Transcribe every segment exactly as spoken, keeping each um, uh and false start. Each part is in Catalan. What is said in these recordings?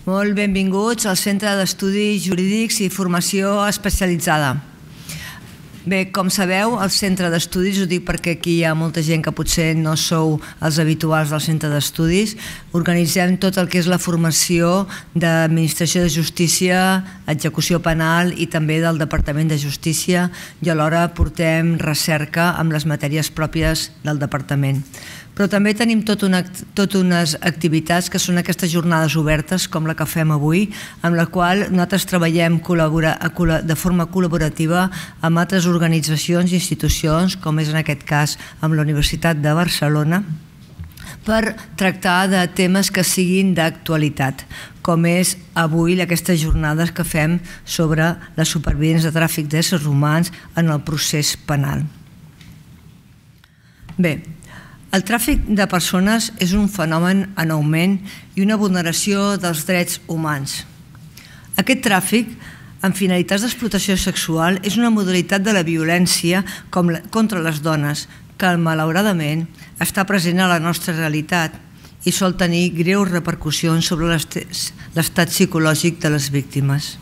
Molt benvinguts al Centre d'Estudis Jurídics i Formació Especialitzada. Bé, com sabeu, el Centre d'Estudis, ho dic perquè aquí hi ha molta gent que potser no sou els habituals del Centre d'Estudis, organitzem tot el que és la formació d'Administració de Justícia, Execució Penal i també del Departament de Justícia, i alhora portem recerca amb les matèries pròpies del Departament. Però també tenim tot una, tot unes activitats que són aquestes jornades obertes, com la que fem avui, amb la qual nosaltres treballem de forma col·laborativa amb altres organitzacions i institucions, com és en aquest cas amb la Universitat de Barcelona, per tractar de temes que siguin d'actualitat, com és avui aquestes jornades que fem sobre les supervivents de tràfic d'éssers humans en el procés penal. Bé, el tràfic de persones és un fenomen en augment i una vulneració dels drets humans. Aquest tràfic, amb finalitats d'explotació sexual, és una modalitat de la violència contra les dones que, malauradament, està present a la nostra realitat i sol tenir greus repercussions sobre l'estat psicològic de les víctimes.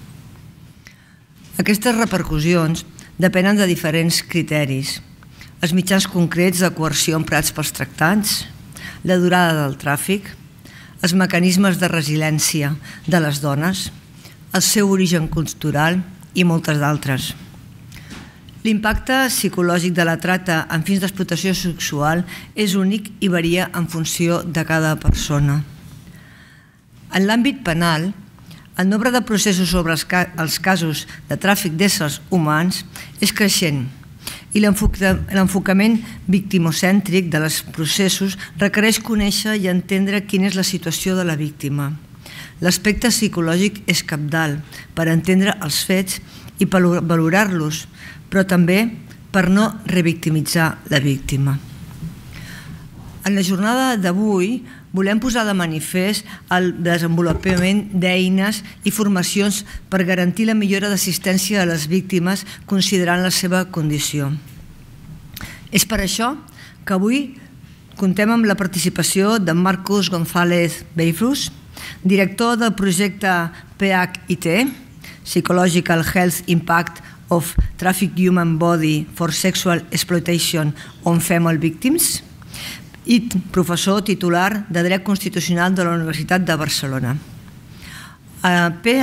Aquestes repercussions depenen de diferents criteris: els mitjans concrets de coerció emprats pels tractants, la durada del tràfic, els mecanismes de resiliència de les dones, el seu origen cultural i moltes d'altres. L'impacte psicològic de la tracta amb fins d'explotació sexual és únic i varia en funció de cada persona. En l'àmbit penal, el nombre de processos sobre els casos de tràfic d'éssers humans és creixent, i l'enfocament victimocèntric dels processos requereix conèixer i entendre quina és la situació de la víctima. L'aspecte psicològic és cabdal per entendre els fets i per valorar-los, però també per no revictimitzar la víctima. En la jornada d'avui volem posar de manifest el desenvolupament d'eines i formacions per garantir la millora d'assistència a les víctimes considerant la seva condició. És per això que avui contem amb la participació de Marcos González Beifrus, director del projecte P H I T, Psychological Health Impact of Trafficked Human Body for Sexual Exploitation on Female Victims, i professor titular de Dret Constitucional de la Universitat de Barcelona. P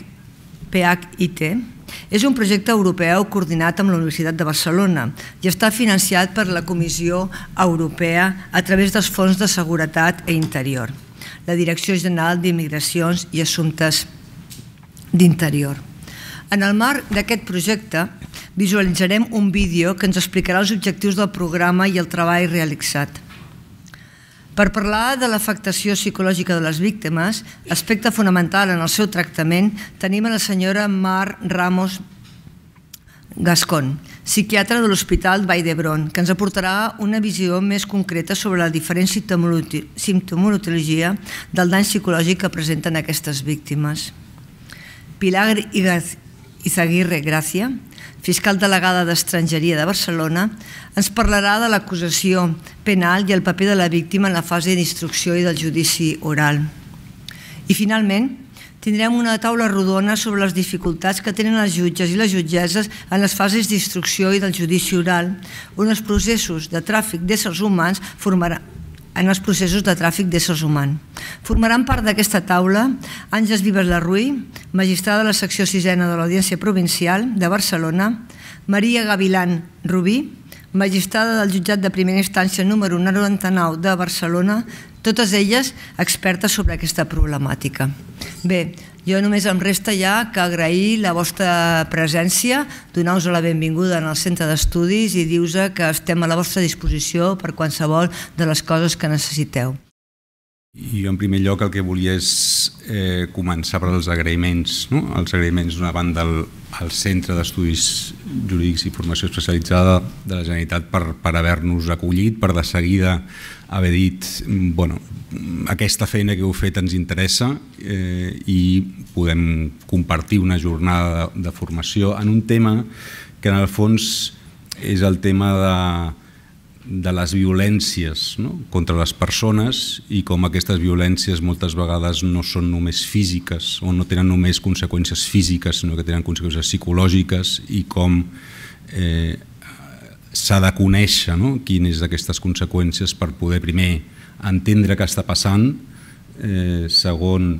H I T és un projecte europeu coordinat amb la Universitat de Barcelona i està financiat per la Comissió Europea a través dels Fons de Seguretat i Interior, la Direcció General d'Immigracions i Assumptes d'Interior. En el marc d'aquest projecte visualitzarem un vídeo que ens explicarà els objectius del programa i el treball realitzat. Per parlar de l'afectació psicològica de les víctimes, aspecte fonamental en el seu tractament, tenim a la senyora Mar Ramos Gascón, psiquiatra de l'Hospital Vall d'Hebron, que ens aportarà una visió més concreta sobre la diferent simptomatologia del dany psicològic que presenten aquestes víctimes. Pilar Izaguirre Gracia, fiscal delegada d'Estrangeria de Barcelona, ens parlarà de l'acusació penal i el paper de la víctima en la fase d'instrucció i del judici oral. I finalment, tindrem una taula rodona sobre les dificultats que tenen els jutges i les jutgesses en les fases d'instrucció i del judici oral, on els processos de tràfic d'éssers humans formaran en els processos de tràfic d'éssers humans. Formaran part d'aquesta taula Àngels Vives Larruy, magistrada de la secció sisena de l'Audiència Provincial de Barcelona, Maria Gavilán Rubí, magistrada del jutjat de primera instància número noranta-nou de Barcelona, totes elles expertes sobre aquesta problemàtica. Bé, jo només em resta ja que agrair la vostra presència, donar-vos la benvinguda en el Centre d'Estudis i dir-vos que estem a la vostra disposició per qualsevol de les coses que necessiteu. I en primer lloc el que volia és començar per als agraïments. Els agraïments d'una banda al Centre d'Estudis Jurídics i Formació Especialitzada de la Generalitat per haver-nos acollit, per de seguida haver dit aquesta feina que heu fet ens interessa i podem compartir una jornada de formació en un tema que en el fons és el tema de de les violències contra les persones i com aquestes violències moltes vegades no són només físiques o no tenen només conseqüències físiques, sinó que tenen conseqüències psicològiques i com s'ha de conèixer quines d'aquestes conseqüències per poder primer entendre què està passant, segon,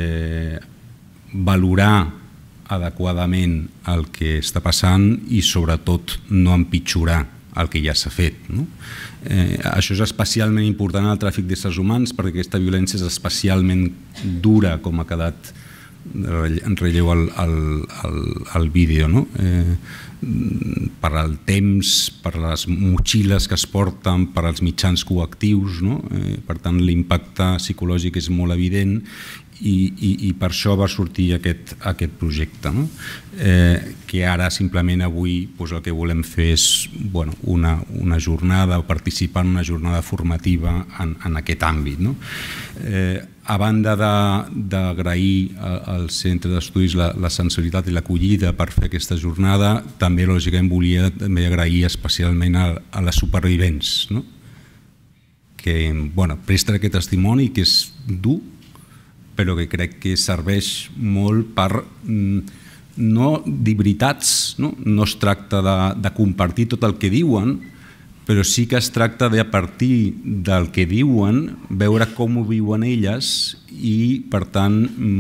valorar adequadament el que està passant i sobretot no empitjorar el que ja s'ha fet. Eh, això és especialment important en el tràfic d'éssers humans perquè aquesta violència és especialment dura, com ha quedat en relleu al, al, al, al vídeo, no? eh, per al temps, per les motxilles que es porten, per als mitjans coactius, no? eh, per tant l'impacte psicològic és molt evident i, i, i per això va sortir aquest, aquest projecte, no? eh, que ara simplement avui doncs, el que volem fer és bueno, una, una jornada o participar en una jornada formativa en, en aquest àmbit. No? Eh, a banda d'agrair al Centre d'Estudis la, la sensibilitat i l'acollida per fer aquesta jornada, també lògicament volia també agrair especialment a, a les supervivents, no? que bueno, presten aquest testimoni que és dur, però que crec que serveix molt per no dir veritats, no, no es tracta de, de compartir tot el que diuen, però sí que es tracta de, a partir del que diuen, veure com ho viuen elles i, per tant,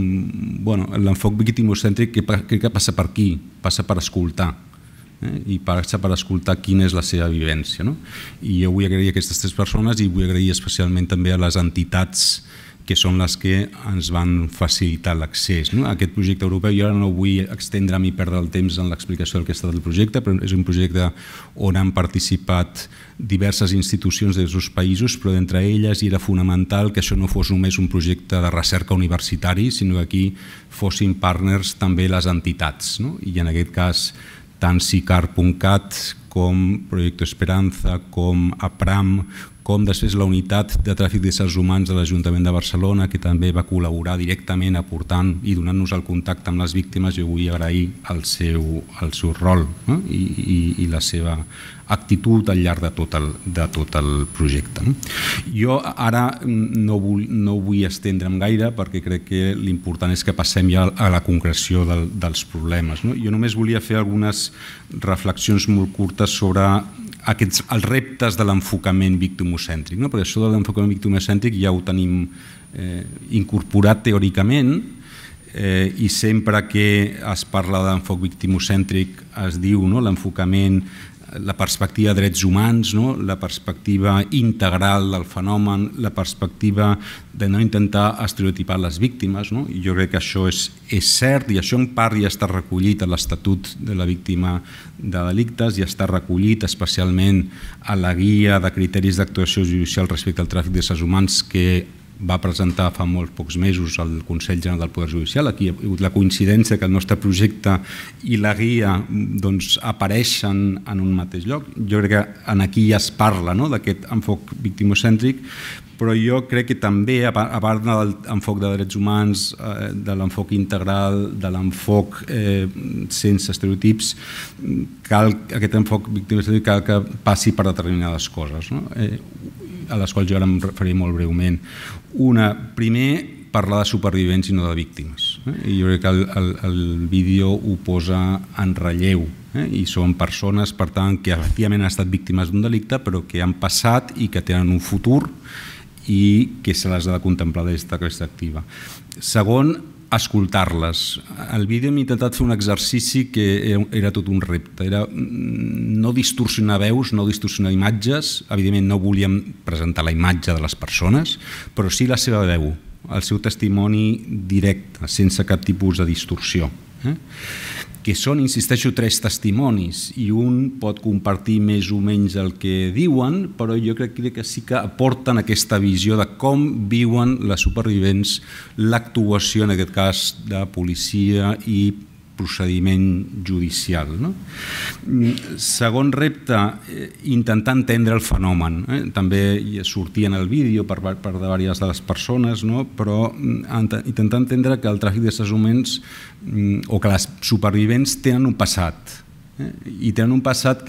bueno, l'enfoc victimocèntric crec que passa per aquí, passa per escoltar. Eh? i passa per escoltar quina és la seva vivència. No? I jo vull agrair a aquestes tres persones i vull agrair especialment també a les entitats que són les que ens van facilitar l'accés a aquest projecte europeu. Jo ara no vull extendre'm i perdre el temps en l'explicació del que ha estat el projecte, però és un projecte on han participat diverses institucions de diversos països, però d'entre elles era fonamental que això no fos només un projecte de recerca universitari, sinó que aquí fossin partners també les entitats. No? I en aquest cas, tant sicar punt cat com Proyecto Esperanza, com APRAM, com després la unitat de tràfic d'éssers humans de l'Ajuntament de Barcelona, que també va col·laborar directament aportant i donant-nos el contacte amb les víctimes. Jo vull agrair el seu, el seu rol no? I, i, i la seva actitud al llarg de tot el, de tot el projecte. Jo ara no vull, no vull estendre'm gaire perquè crec que l'important és que passem ja a la concreció del, dels problemes. No? Jo només volia fer algunes reflexions molt curtes sobre aquests, els reptes de l'enfocament victimocèntric, no? perquè això de l'enfocament victimocèntric ja ho tenim eh, incorporat teòricament eh, i sempre que es parla d'enfoc victimocèntric es diu no? l'enfocament, la perspectiva de drets humans, no? la perspectiva integral del fenomen, la perspectiva de no intentar estereotipar les víctimes. No? I jo crec que això és, és cert i això en part ja està recollit a l'Estatut de la Víctima de Delictes i està recollit especialment a la guia de criteris d'actuació judicial respecte al tràfic d'éssers humans que va presentar fa molts pocs mesos al Consell General del Poder Judicial. Aquí hi ha hagut la coincidència que el nostre projecte i la guia doncs, apareixen en un mateix lloc. Jo crec que aquí ja es parla no? d'aquest enfoc victimocèntric, però jo crec que també, a part de l'enfoc de drets humans, de l'enfoc integral, de l'enfoc eh, sense estereotips, cal, aquest enfoc victimocèntric cal que passi per determinades coses, no? eh, a les quals jo ara em referiré molt breument. Una, primer, parlar de supervivents i no de víctimes. Eh? I jo crec que el, el, el vídeo ho posa en relleu. Eh? I són persones, per tant, que efectivament han estat víctimes d'un delicte, però que han passat i que tenen un futur i que se les ha de contemplar des d'aquesta perspectiva. Segon, escoltar-les. Al vídeo hem intentat fer un exercici que era tot un repte, era no distorsionar veus, no distorsionar imatges. Evidentment no volíem presentar la imatge de les persones, però sí la seva veu, el seu testimoni directe, sense cap tipus de distorsió. Eh? Que són, insisteixo, tres testimonis i un pot compartir més o menys el que diuen, però jo crec que sí que aporten aquesta visió de com viuen les supervivents l'actuació, en aquest cas, de policia i procediment judicial. No? Segon repte, intentar entendre el fenomen. Eh? També sortia en el vídeo per part de diverses de les persones, no? Però intentar entendre que el tràfic d'éssers humans o que les supervivents tenen un passat. Eh? I tenen un passat que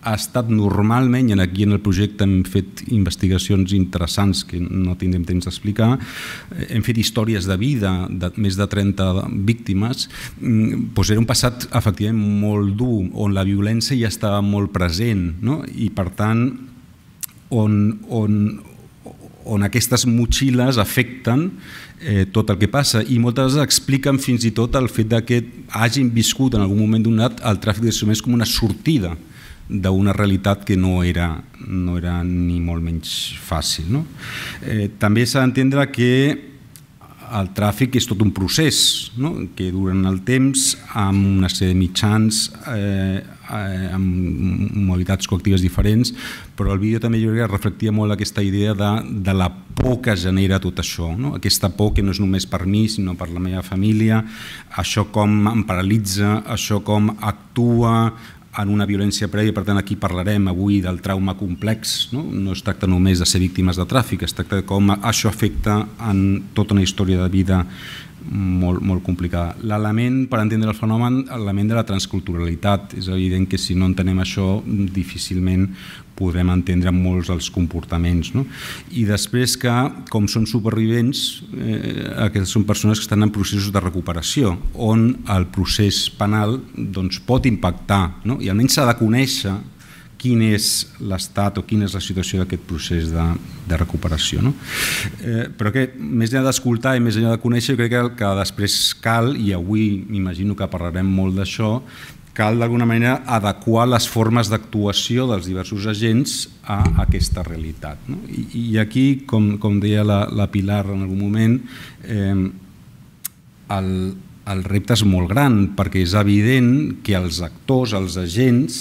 ha estat normalment, i aquí en el projecte hem fet investigacions interessants que no tindrem temps d'explicar, hem fet històries de vida de més de trenta víctimes, doncs era un passat efectivament molt dur, on la violència ja estava molt present, no? I per tant on, on, on aquestes motxilles afecten eh, tot el que passa, i moltes vegades expliquen fins i tot el fet de que hagin viscut en algun moment donat el tràfic d'éssers humans com una sortida d'una realitat que no era, no era ni molt menys fàcil, no? Eh, també s'ha d'entendre que el tràfic és tot un procés, no? Que durant el temps, amb una sèrie de mitjans, eh, amb modalitats coactives diferents, però el vídeo també jo crec que reflectia molt aquesta idea de, de la por que genera tot això, no? Aquesta por que no és només per mi, sinó per la meva família, això com em paralitza, això com actua en una violència prèvia. Per tant, aquí parlarem avui del trauma complex, no? No es tracta només de ser víctimes de tràfic, es tracta de com això afecta en tota una història de vida molt, molt complicada. L'element, per entendre el fenomen, l'element de la transculturalitat. És evident que si no entenem això, difícilment podrem entendre molts dels comportaments, no? I després que, com són supervivents, eh, aquestes són persones que estan en processos de recuperació, on el procés penal doncs, pot impactar, no? I almenys s'ha de conèixer quin és l'estat o quina és la situació d'aquest procés de, de recuperació, no? Eh, però que, més enllà d'escoltar i més enllà de conèixer, jo crec que, que després cal, i avui m'imagino que parlarem molt d'això, cal d'alguna manera adequar les formes d'actuació dels diversos agents a aquesta realitat, no? I, i aquí, com, com deia la, la Pilar en algun moment, eh, el, el repte és molt gran, perquè és evident que els actors, els agents,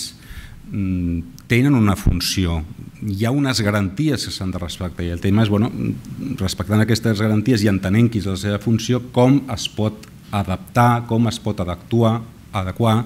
tenen una funció. Hi ha unes garanties que s'han de respectar, i el tema és, bueno, respectant aquestes garanties i entenent quina és la seva funció, com es pot adaptar, com es pot adequar, adequar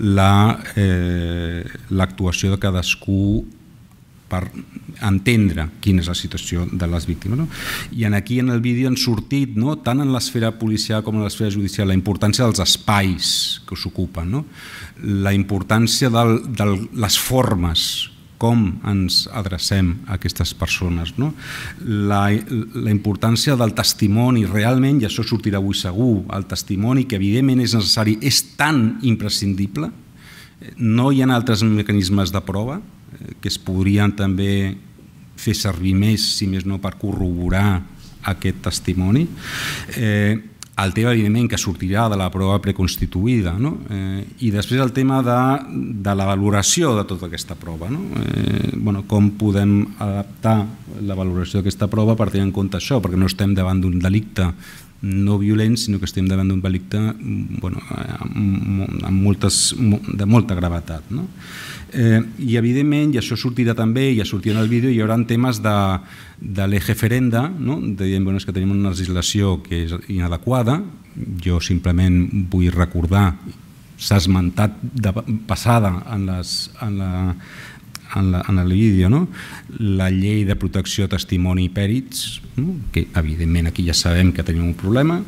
l'actuació de cadascú per entendre quina és la situació de les víctimes, no? I aquí en el vídeo han sortit, no? Tant en l'esfera policial com en l'esfera judicial, la importància dels espais que s'ocupen, no? La importància de les formes, com ens adrecem a aquestes persones, no? La, la importància del testimoni, realment, i això sortirà avui segur, el testimoni que evidentment és necessari, és tan imprescindible, no hi ha altres mecanismes de prova que es podrien també fer servir més, si més no, per corroborar aquest testimoni. Eh, el tema, evidentment, que sortirà de la prova preconstituïda, no? Eh, i després el tema de, de la valoració de tota aquesta prova, no? Eh, bueno, com podem adaptar la valoració d'aquesta prova per tenir en compte això, perquè no estem davant d'un delicte no violent, sinó que estem davant d'un delicte, bueno, amb, amb moltes, de molta gravetat, no? Eh, I evidentment, i això sortirà també, ja sortirà en el vídeo, hi haurà temes de, de l'eje ferenda, no? De dir, bueno, és que tenim una legislació que és inadequada. Jo simplement vull recordar, s'ha esmentat de passada en, les, en, la, en, la, en el vídeo, no? La llei de protecció, testimoni i pèrits, no? Que evidentment aquí ja sabem que tenim un problema,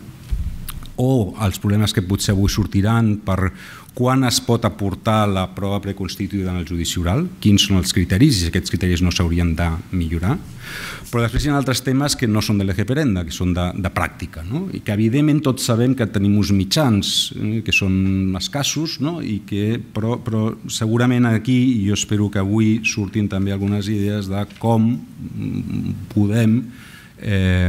o els problemes que potser avui sortiran per quan es pot aportar la prova preconstituïda en el judici oral, quins són els criteris, i aquests criteris no s'haurien de millorar. Però després hi ha altres temes que no són de l'eje ferenda, que són de, de pràctica, no? I que evidentment tots sabem que tenim uns mitjans eh, que són escassos, no? I que, però, però segurament aquí, i jo espero que avui surtin també algunes idees de com podem eh,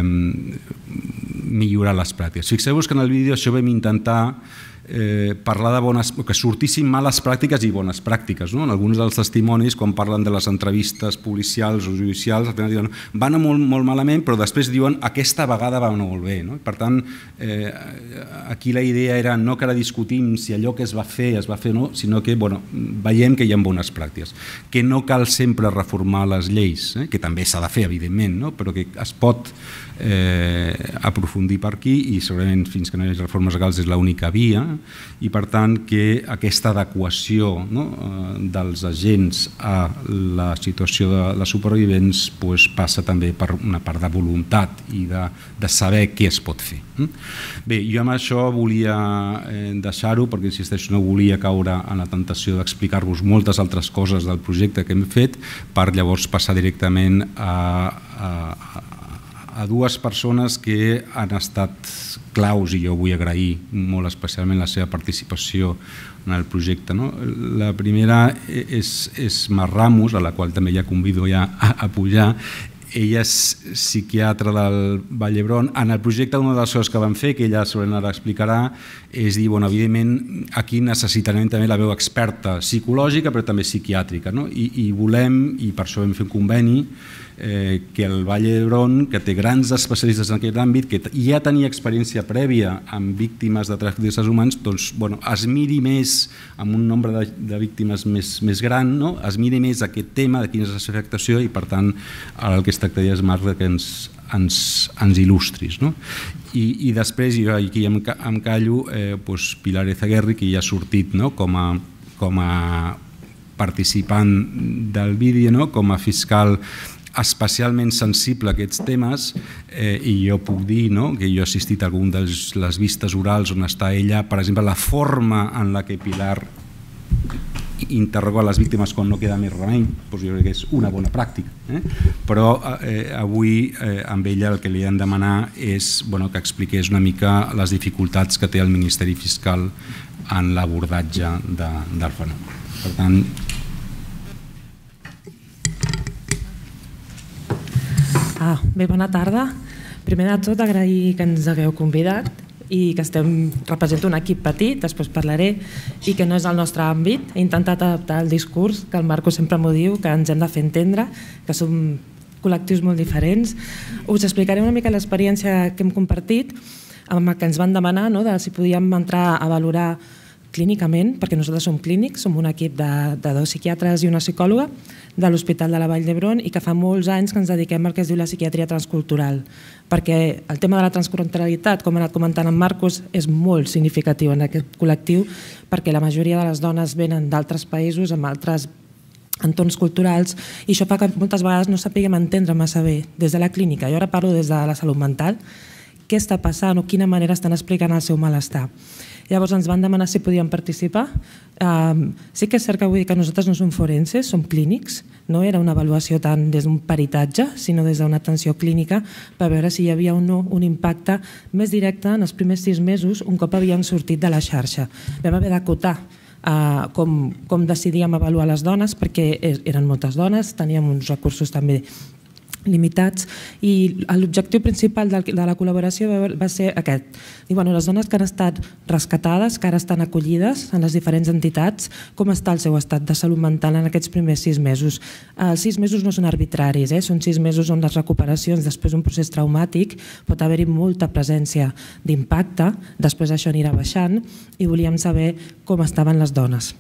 millorar les pràctiques. Fixeu-vos que en el vídeo això vam intentar Eh, parlar de bones, que sortissin males pràctiques i bones pràctiques, no? En alguns dels testimonis, quan parlen de les entrevistes policials o judicials, al final diuen van molt, molt malament, però després diuen aquesta vegada va molt bé, no? Per tant, eh, aquí la idea era no que ara discutim si allò que es va fer es va fer o no, sinó que, bueno, veiem que hi ha bones pràctiques, que no cal sempre reformar les lleis, eh? Que també s'ha de fer, evidentment, no? Però que es pot eh, aprofundir per aquí, i segurament fins que no hi hagi reformes legals és l'única via, i per tant que aquesta adequació dels agents a la situació de les supervivents passa també per una part de voluntat i de saber què es pot fer. Bé, jo amb això volia deixar-ho perquè, insisteixo, no volia caure en la tentació d'explicar-vos moltes altres coses del projecte que hem fet per llavors passar directament a, a, a dues persones que han estat claus i jo vull agrair molt especialment la seva participació en el projecte. La primera és, és Mar Ramos, a la qual també ja convido ja a, a pujar. Ella és psiquiatra del Vall d'Hebron. En el projecte una de les coses que vam fer, que ella segurament ara explicarà, és dir, bueno, evidentment aquí necessitarem també la veu experta psicològica però també psiquiàtrica, no? I, i volem, i per això vam fer un conveni, eh, que el Vall d'Hebron, que té grans especialistes en aquest àmbit, que ja tenia experiència prèvia amb víctimes de tràfic d'éssers humans, doncs bueno, es miri més amb un nombre de, de víctimes més, més gran, no? Es miri més aquest tema de quina és la seva afectació i per tant ara el que es tractaria és, Marc, que ens, ens, ens il·lustris. No? I, I després, jo aquí em, em callo, eh, doncs Pilar Ezaguerri, que ja ha sortit, no? com, a, com a participant del vídeo, no? Com a fiscal especialment sensible a aquests temes, eh, i jo puc dir, no? Que jo he assistit a alguna de les vistes orals on està ella, per exemple, la forma en la que Pilar interrogar les víctimes quan no queda més remei, doncs jo crec que és una bona pràctica. Eh? Però eh, avui eh, amb ella el que li hem de demanar és bueno, que expliqués una mica les dificultats que té el Ministeri Fiscal en l'abordatge de, del fenomen. Per tant... Ah, bé, bona tarda. Primer de tot, agrair que ens hagueu convidat i que estem representa un equip petit, després parlaré, i que no és el nostre àmbit. He intentat adaptar el discurs, que el Marco sempre m'ho diu, que ens hem de fer entendre, que som col·lectius molt diferents. Us explicaré una mica l'experiència que hem compartit, amb el que ens van demanar, no? De si podíem entrar a valorar clínicament, perquè nosaltres som clínics, som un equip de, de dos psiquiatres i una psicòloga de l'Hospital de la Vall d'Hebron i que fa molts anys que ens dediquem al que es diu la psiquiatria transcultural, perquè el tema de la transculturalitat, com ha anat comentant en Marcos, és molt significatiu en aquest col·lectiu, perquè la majoria de les dones venen d'altres països amb altres entorns culturals i això fa que moltes vegades no sapiguem entendre massa bé des de la clínica, jo ara parlo des de la salut mental, què està passant o quina manera estan explicant el seu malestar. Llavors ens van demanar si podíem participar. Um, sí que és cert que vull dir que nosaltres no som forenses, som clínics, no era una avaluació tant des d'un peritatge, sinó des d'una atenció clínica per veure si hi havia o no un impacte més directe en els primers sis mesos un cop havíem sortit de la xarxa. Vam haver d'acotar uh, com, com decidíem avaluar les dones perquè eren moltes dones, teníem uns recursos també limitats i l'objectiu principal de la col·laboració va ser aquest. I, bueno, les dones que han estat rescatades, que ara estan acollides en les diferents entitats, com està el seu estat de salut mental en aquests primers sis mesos. Els sis mesos no són arbitraris, eh? Són sis mesos on les recuperacions després d'un procés traumàtic pot haver-hi molta presència d'impacte, després això anirà baixant i volíem saber com estaven les dones.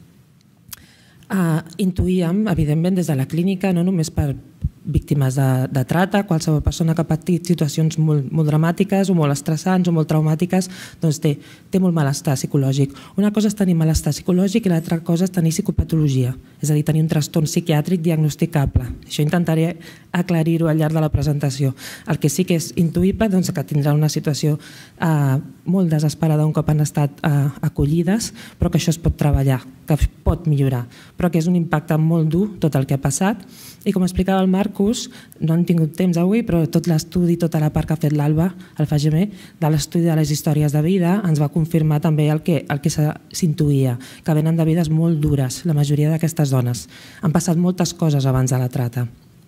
Uh, intuïem, evidentment, des de la clínica, no només per víctimes de, de trata, qualsevol persona que ha patit situacions molt, molt dramàtiques o molt estressants o molt traumàtiques, doncs té, té molt malestar psicològic. Una cosa és tenir malestar psicològic i l'altra cosa és tenir psicopatologia, és a dir, tenir un trastorn psiquiàtric diagnosticable. Això intentaré aclarir-ho al llarg de la presentació. El que sí que és intuïble, doncs, que tindrà una situació eh, molt desesperada un cop han estat eh, acollides, però que això es pot treballar, que pot millorar, però que és un impacte molt dur tot el que ha passat. I com explicava el Marcus, no hem tingut temps avui, però tot l'estudi, tota la part que ha fet l'Alba, el F A G M, de l'estudi de les històries de vida, ens va confirmar també el que, el que s'intuïa, que venen de vides molt dures, la majoria d'aquestes dones. Han passat moltes coses abans de la trata.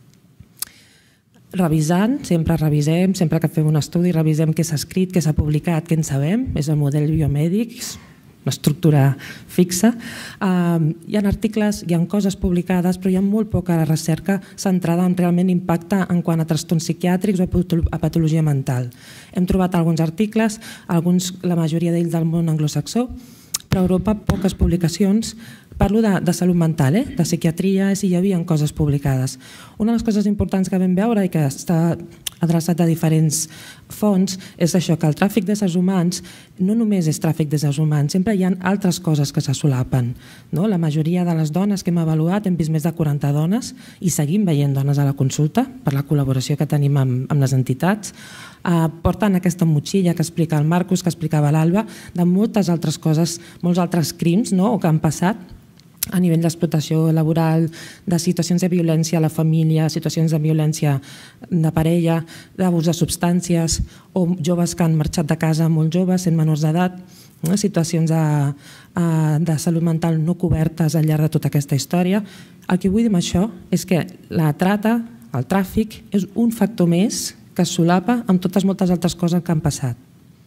Revisant, sempre revisem, sempre que fem un estudi, revisem què s'ha escrit, què s'ha publicat, què en sabem, és el model biomèdic, una estructura fixa. Uh, hi ha articles, hi ha coses publicades, però hi ha molt poca recerca centrada en realment impacte en quant a trastorns psiquiàtrics o a patologia mental. Hem trobat alguns articles, alguns, la majoria d'ells del món anglosaxó, però a Europa poques publicacions. Parlo de, de salut mental, eh? De psiquiatria, si hi havia coses publicades. Una de les coses importants que vam veure i que està adreçat a diferents fonts, és això, que el tràfic d'éssers humans no només és tràfic d'éssers humans, sempre hi ha altres coses que se solapen. La majoria de les dones que hem avaluat, hem vist més de quaranta dones i seguim veient dones a la consulta per la col·laboració que tenim amb les entitats, porten aquesta motxilla que explica el Marcos, que explicava l'Alba, de moltes altres coses, molts altres crims que han passat a nivell d'explotació laboral, de situacions de violència a la família, situacions de violència de parella, d'abús de substàncies, o joves que han marxat de casa molt joves, sent menors d'edat, situacions de salut mental no cobertes al llarg de tota aquesta història. El que vull dir amb això és que la trata, el tràfic, és un factor més que es solapa amb totes moltes altres coses que han passat.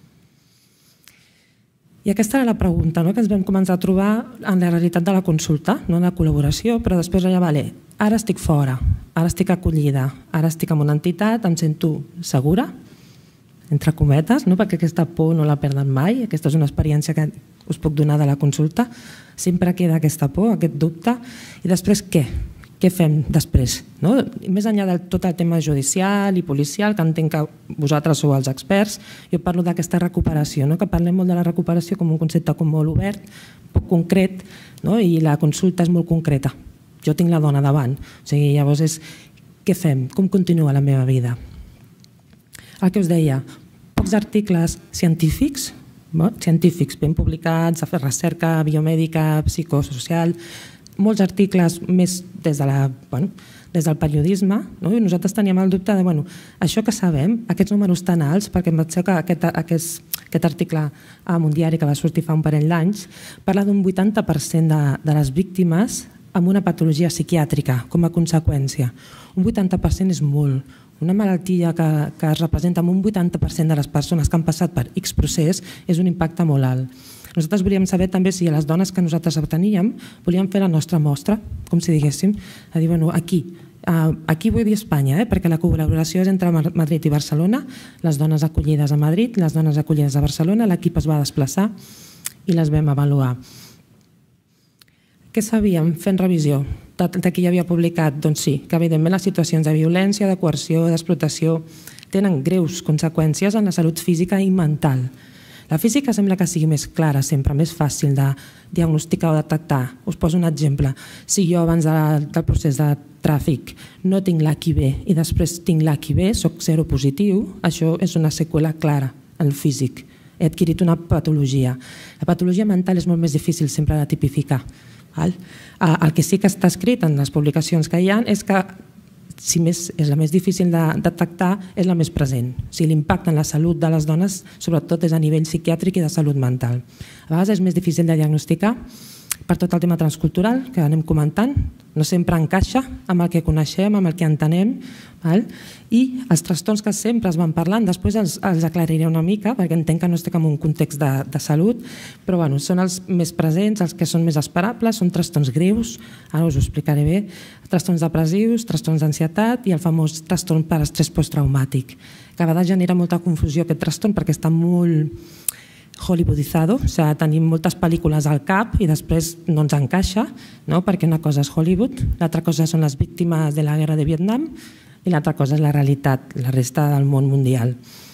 I aquesta era la pregunta que ens vam començar a trobar en la realitat de la consulta, no en la col·laboració, però després allà, vale, ara estic fora, ara estic acollida, ara estic en una entitat, em sento segura, entre cometes, perquè aquesta por no la perden mai, aquesta és una experiència que us puc donar de la consulta, sempre queda aquesta por, aquest dubte, i després què? Què fem després? Més enllà de tot el tema judicial i policial, que entenc que vosaltres sou els experts, jo parlo d'aquesta recuperació, que parlem molt de la recuperació com un concepte molt obert, poc concret, i la consulta és molt concreta. Jo tinc la dona davant, llavors és què fem? Com continua la meva vida? El que us deia, pocs articles científics, científics ben publicats, a fer recerca biomèdica, psicosocial, molts articles més des del periodisme, i nosaltres teníem el dubte de, bueno, això que sabem, aquests números tan alts, perquè em vaig ser que aquest article en un diari que va sortir fa un parell d'anys parla d'un vuitanta per cent de les víctimes amb una patologia psiquiàtrica com a conseqüència. Un vuitanta per cent és molt. Una malaltia que es representa amb un vuitanta per cent de les persones que han passat per X procés és un impacte molt alt. Nosaltres volíem saber també si a les dones que nosaltres teníem volíem fer la nostra mostra, com si diguéssim, a dir, bueno, aquí, aquí vull dir Espanya, perquè la col·laboració és entre Madrid i Barcelona, les dones acollides a Madrid, les dones acollides a Barcelona, l'equip es va desplaçar i les vam avaluar. Què sabíem fent revisió de qui ja havia publicat? Doncs sí, que evidentment les situacions de violència, de coerció, d'explotació tenen greus conseqüències en la salut física i mental. La física sembla que sigui més clara, sempre més fàcil de diagnosticar o detectar. Us poso un exemple. Si jo abans del procés de tràfic no tinc l'H I V i després tinc l'H I V, soc seropositiu, això és una seqüela clara en el físic. He adquirit una patologia. La patologia mental és molt més difícil sempre de tipificar. El que sí que està escrit en les publicacions que hi ha és que si és la més difícil de detectar, és la més present. O sigui, l'impacte en la salut de les dones, sobretot, és a nivell psiquiàtric i de salut mental. A vegades és més difícil de diagnosticar per tot el tema transcultural que anem comentant, no sempre encaixa amb el que coneixem, amb el que entenem, i els trastorns que sempre es van parlant, després els aclariré una mica, perquè entenc que no estic en un context de salut, però són els més presents, els que són més esperables, són trastorns greus, ara us ho explicaré bé, trastorns depressius, trastorns d'ansietat i el famós trastorn per estrès posttraumàtic, que a vegades genera molta confusió aquest trastorn perquè està molt hollywoodizado, o sigui, tenim moltes pel·lícules al cap i després no ens encaixa, perquè una cosa és Hollywood, l'altra cosa són les víctimes de la guerra de Vietnam i l'altra cosa és la realitat, la resta del món mundial.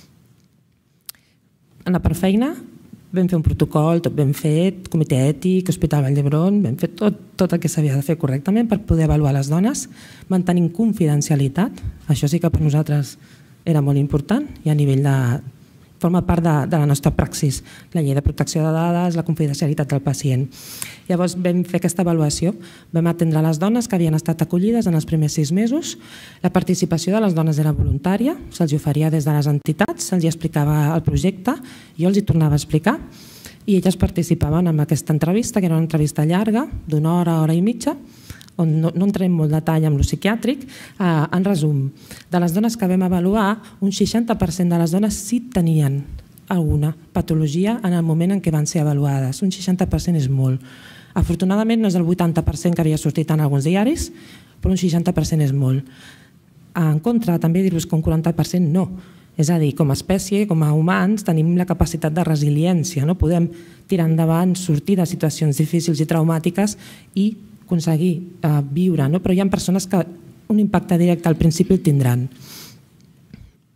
Anar per feina, vam fer un protocol, tot ben fet, comitè ètic, Hospital Vall d'Hebron, vam fer tot el que s'havia de fer correctament per poder avaluar les dones, mantenint confidencialitat, això sí que per nosaltres era molt important i a nivell de forma part de la nostra praxis, la llei de protecció de dades, la confidencialitat del pacient. Llavors vam fer aquesta avaluació, vam atendre les dones que havien estat acollides en els primers sis mesos, la participació de les dones era voluntària, se'ls oferia des de les entitats, se'ls explicava el projecte, jo els hi tornava a explicar i elles participaven en aquesta entrevista, que era una entrevista llarga, d'una hora, hora i mitja, on no entrem molt detall amb el psiquiàtric. En resum, de les dones que vam avaluar, un seixanta per cent de les dones sí tenien alguna patologia en el moment en què van ser avaluades. Un seixanta per cent és molt. Afortunadament no és el vuitanta per cent que havia sortit en alguns diaris, però un seixanta per cent és molt. En contra, també dir-vos que un quaranta per cent no. És a dir, com a espècie, com a humans, tenim la capacitat de resiliència. Podem tirar endavant, sortir de situacions difícils i traumàtiques i aconseguir viure, però hi ha persones que un impacte directe al principi el tindran.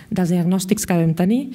Dels diagnòstics que vam tenir,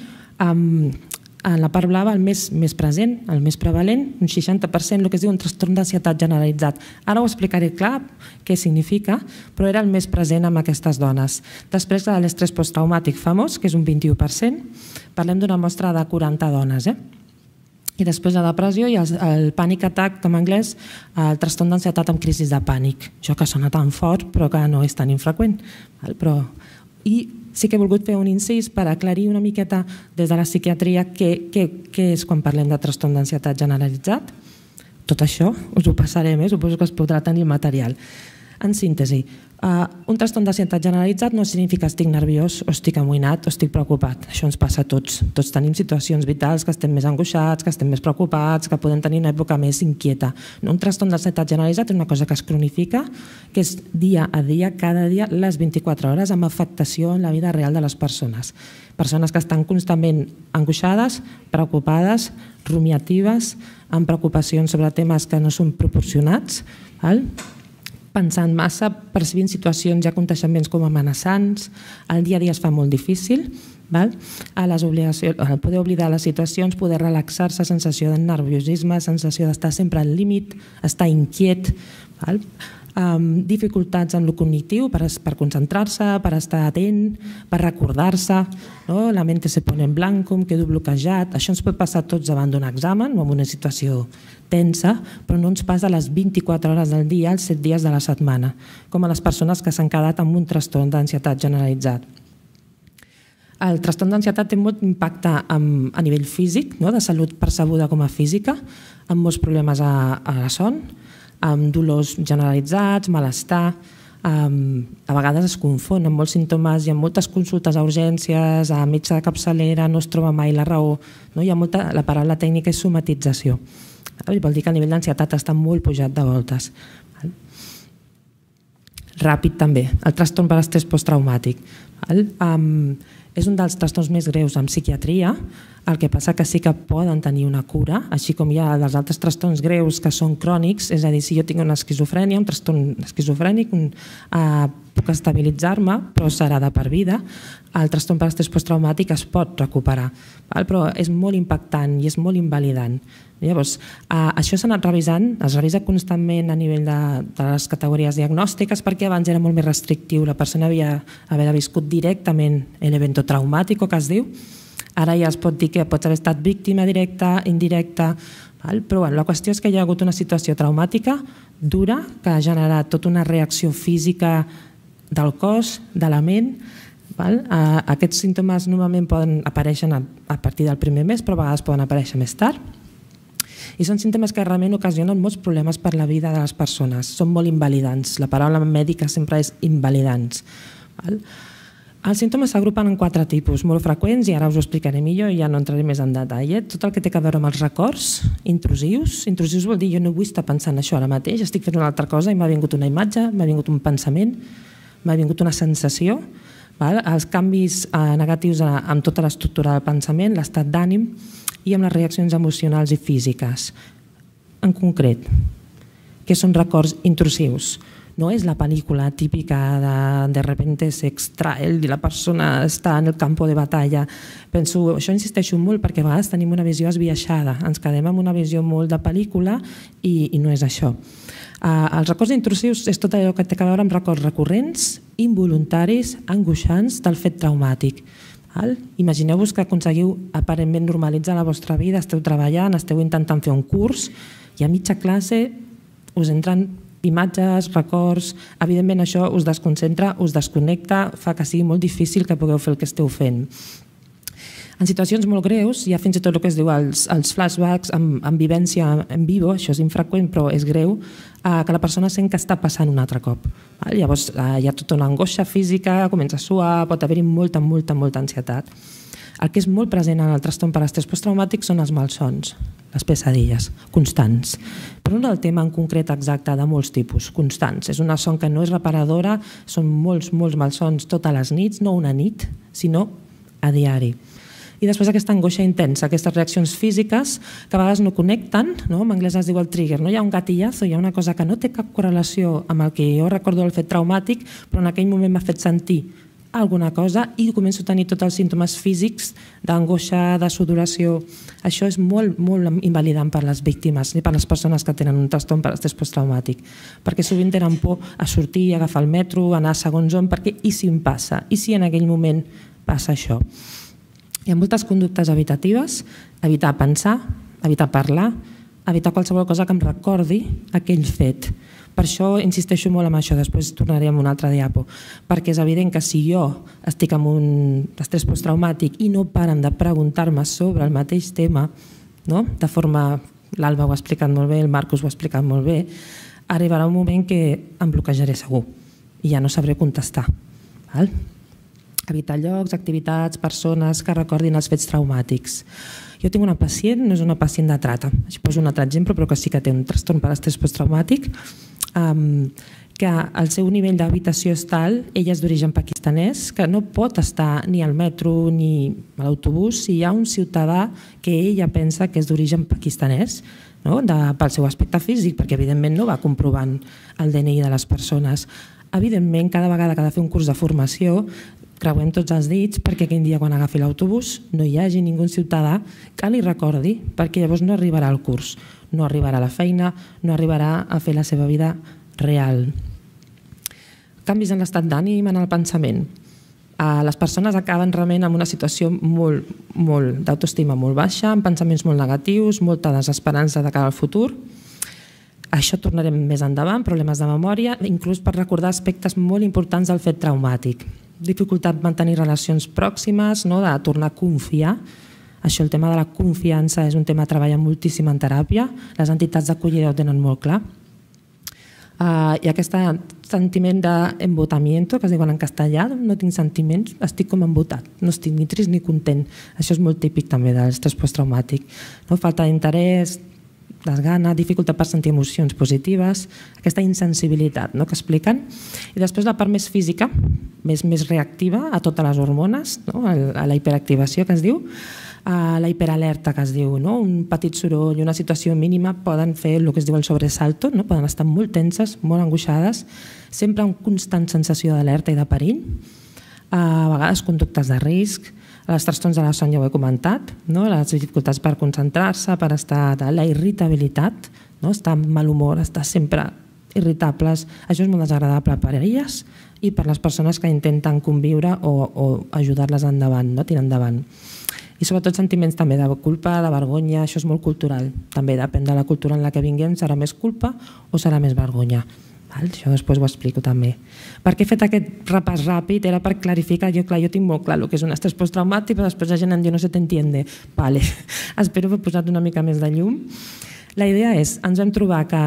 en la part blava el més, més present, el més prevalent, un seixanta per cent, el que es diu un trastorn d'ansietat generalitzat. Ara ho explicaré clar què significa, però era el més present amb aquestes dones. Després de l'estrès posttraumàtic famós, que és un vint-i-u per cent, parlem d'una mostra de quaranta dones. Eh? I després la depressió i el, el panic attack, en anglès, el trastorn d'ansietat amb crisi de pànic. Això que sona tan fort, però que no és tan infreqüent. Però... I sí que he volgut fer un incís per aclarir una miqueta des de la psiquiatria què, què, què és quan parlem de trastorn d'ansietat generalitzat. Tot això us ho passaré més, suposo que es podrà tenir material. En síntesi, uh, un trastorn d'ansietat generalitzat no significa estic nerviós o estic amoïnat o estic preocupat. Això ens passa a tots. Tots tenim situacions vitals que estem més angoixats, que estem més preocupats, que podem tenir una època més inquieta. Un trastorn d'ansietat generalitzat és una cosa que es cronifica, que és dia a dia, cada dia, les vint-i-quatre hores, amb afectació en la vida real de les persones. Persones que estan constantment angoixades, preocupades, rumiatives, amb preocupacions sobre temes que no són proporcionats, val? Pensant massa, percebint situacions i aconteixements com amenaçants, el dia a dia es fa molt difícil, val? A les obligacions, a poder oblidar les situacions, poder relaxar-se, sensació de nerviosisme, sensació d'estar sempre al límit, estar inquiet, val? Um, dificultats en lo cognitiu per, per concentrar-se, per estar atent, per recordar-se, no? La mente se pone en blanco, em quedo bloquejat. Això ens pot passar tots davant d'un examen o en una situació tensa, però no ens passa les vint-i-quatre hores del dia, els set dies de la setmana, com a les persones que s'han quedat amb un trastorn d'ansietat generalitzat. El trastorn d'ansietat té molt impacte amb, a nivell físic, no? De salut percebuda com a física, amb molts problemes a, a la son, amb dolors generalitzats, malestar, um, a vegades es confon amb molts símptomes, hi ha moltes consultes a urgències, a metge de capçalera, no es troba mai la raó, no? Hi ha molta, la paraula tècnica és somatització. Vol dir que el nivell d'ansietat està molt pujat de voltes. Ràpid també, el trastorn per estrès posttraumàtic. Um, és un dels trastorns més greus en psiquiatria, el que passa que sí que poden tenir una cura, així com hi ha dels altres trastorns greus que són crònics, és a dir, si jo tinc una esquizofrènia, un trastorn esquizofrènic, un, uh, puc estabilitzar-me, però serà de per vida. El trastorn per estrès posttraumàtic es pot recuperar, val? Però és molt impactant i és molt invalidant. Llavors, uh, això s'ha anat revisant, es revisa constantment a nivell de, de les categories diagnòstiques, perquè abans era molt més restrictiu, la persona havia haver viscut directament l'evento traumàtic, que es diu. Ara ja es pot dir que pots haver estat víctima directa, indirecta, val? Però bueno, la qüestió és que hi ha hagut una situació traumàtica dura que ha generat tota una reacció física del cos, de la ment. Val? Uh, aquests símptomes normalment poden aparèixer a, a partir del primer mes, però a vegades poden aparèixer més tard. I són símptomes que realment ocasionen molts problemes per la vida de les persones. Són molt invalidants. La paraula mèdica sempre és invalidants. Val? Els símptomes s'agrupen en quatre tipus molt freqüents i ara us ho explicaré millor i ja no entraré més en detall. Tot el que té a veure amb els records intrusius. Intrusius vol dir jo no vull estar pensant això ara mateix, estic fent una altra cosa i m'ha vingut una imatge, m'ha vingut un pensament, m'ha vingut una sensació. Val? Els canvis eh, negatius amb tota l'estructura del pensament, l'estat d'ànim i amb les reaccions emocionals i físiques. En concret, què són records intrusius? No és la pel·lícula típica de de repente se extrae i la persona està en el campo de batalla. Penso, això insisteixo molt perquè a vegades tenim una visió esbiaixada, ens quedem amb una visió molt de pel·lícula i, i no és això. Uh, els records intrusius és tot allò que té a veure amb records recurrents, involuntaris, angoixants del fet traumàtic. Val? Imagineu-vos que aconseguiu aparentment normalitzar la vostra vida, esteu treballant, esteu intentant fer un curs i a mitja classe us entren imatges, records, evidentment això us desconcentra, us desconnecta, fa que sigui molt difícil que pugueu fer el que esteu fent. En situacions molt greus, hi ha fins i tot el que es diu els, els flashbacks amb, amb vivència en vivo, això és infreqüent però és greu, eh, que la persona sent que està passant un altre cop. Val? Llavors eh, hi ha tota una angoixa física, comença a suar, pot haver-hi molta, molta, molta ansietat. El que és molt present en el trastorn per estrès posttraumàtic són els malsons, les pesadilles, constants. Però no el tema en concret exacte de molts tipus, constants. És una son que no és reparadora, són molts, molts malsons totes les nits, no una nit, sinó a diari. I després aquesta angoixa intensa, aquestes reaccions físiques que a vegades no connecten, no? En anglès es diu el trigger, no? Hi ha un gatillazo, hi ha una cosa que no té cap correlació amb el que jo recordo del fet traumàtic, però en aquell moment m'ha fet sentir alguna cosa i començo a tenir tots els símptomes físics d'angoixa, de sudoració. Això és molt, molt invalidant per les víctimes i per les persones que tenen un trastorn per estrès posttraumàtic, perquè sovint tenen por a sortir, a agafar el metro, a anar a segons on, perquè i si em passa? I si en aquell moment passa això? Hi ha moltes conductes evitatives, evitar pensar, evitar parlar, evitar qualsevol cosa que em recordi aquell fet. Per això insisteixo molt en això, després tornaré amb un altre diapo, perquè és evident que si jo estic amb un estrès posttraumàtic i no paren de preguntar-me sobre el mateix tema, no? De forma, l'Alba ho ha explicat molt bé, el Marcos ho ha explicat molt bé, arribarà un moment que em bloquejaré segur i ja no sabré contestar. Val? Evitar llocs, activitats, persones que recordin els fets traumàtics. Jo tinc una pacient, no és una pacient de trata, això poso un altre exemple, però que sí que té un trastorn per estrès posttraumàtic, que el seu nivell d'habitació és tal, ella és d'origen pakistanès, que no pot estar ni al metro ni a l'autobús si hi ha un ciutadà que ella pensa que és d'origen pakistanès, pel seu aspecte físic, perquè evidentment no va comprovant el D N I de les persones. Evidentment, cada vegada que ha de fer un curs de formació, creuem tots els dits perquè aquell dia quan agafi l'autobús no hi hagi ningú ciutadà que li recordi, perquè llavors no arribarà al curs, no arribarà a la feina, no arribarà a fer la seva vida real. Canvis en l'estat d'ànim, en el pensament. Les persones acaben realment en una situació molt, molt d'autoestima molt baixa, amb pensaments molt negatius, molta desesperança de cara al futur. Això tornarem més endavant, problemes de memòria, inclús per recordar aspectes molt importants del fet traumàtic. Dificultat de mantenir relacions pròximes, de tornar a confiar. Això, el tema de la confiança, és un tema que treballa moltíssim en teràpia. Les entitats d'acollida ho tenen molt clar. I aquest sentiment d'embotamiento, que es diuen en castellà, no tinc sentiments, estic com embotat, no estic ni trist ni content. Això és molt típic també de l'estrès posttraumàtic. Falta d'interès, desgana, dificultat per sentir emocions positives, aquesta insensibilitat que expliquen. I després la part més física, més reactiva a totes les hormones, a la hiperactivació que es diu, a la hiperalerta que es diu, un petit soroll, una situació mínima poden fer el que es diu el sobresalto, poden estar molt tenses, molt angoixades, sempre amb constant sensació d'alerta i de perill, a vegades conductes de risc, els trastorns de la son ja ho he comentat, les dificultats per concentrar-se, per estar de la irritabilitat, estar amb mal humor, estar sempre irritables, això és molt desagradable per a elles i per les persones que intenten conviure o ajudar-les endavant, tirar endavant. I sobretot sentiments també de culpa, de vergonya, això és molt cultural. També depèn de la cultura en la que vinguem, serà més culpa o serà més vergonya. Això després ho explico també. Per què he fet aquest repàs ràpid? Era per clarificar, jo clar, jo tinc molt clar el que és un estrès posttraumàtic, però després la gent em diu no se t'entiende. Vale, espero haver posat una mica més de llum. La idea és, ens vam trobar que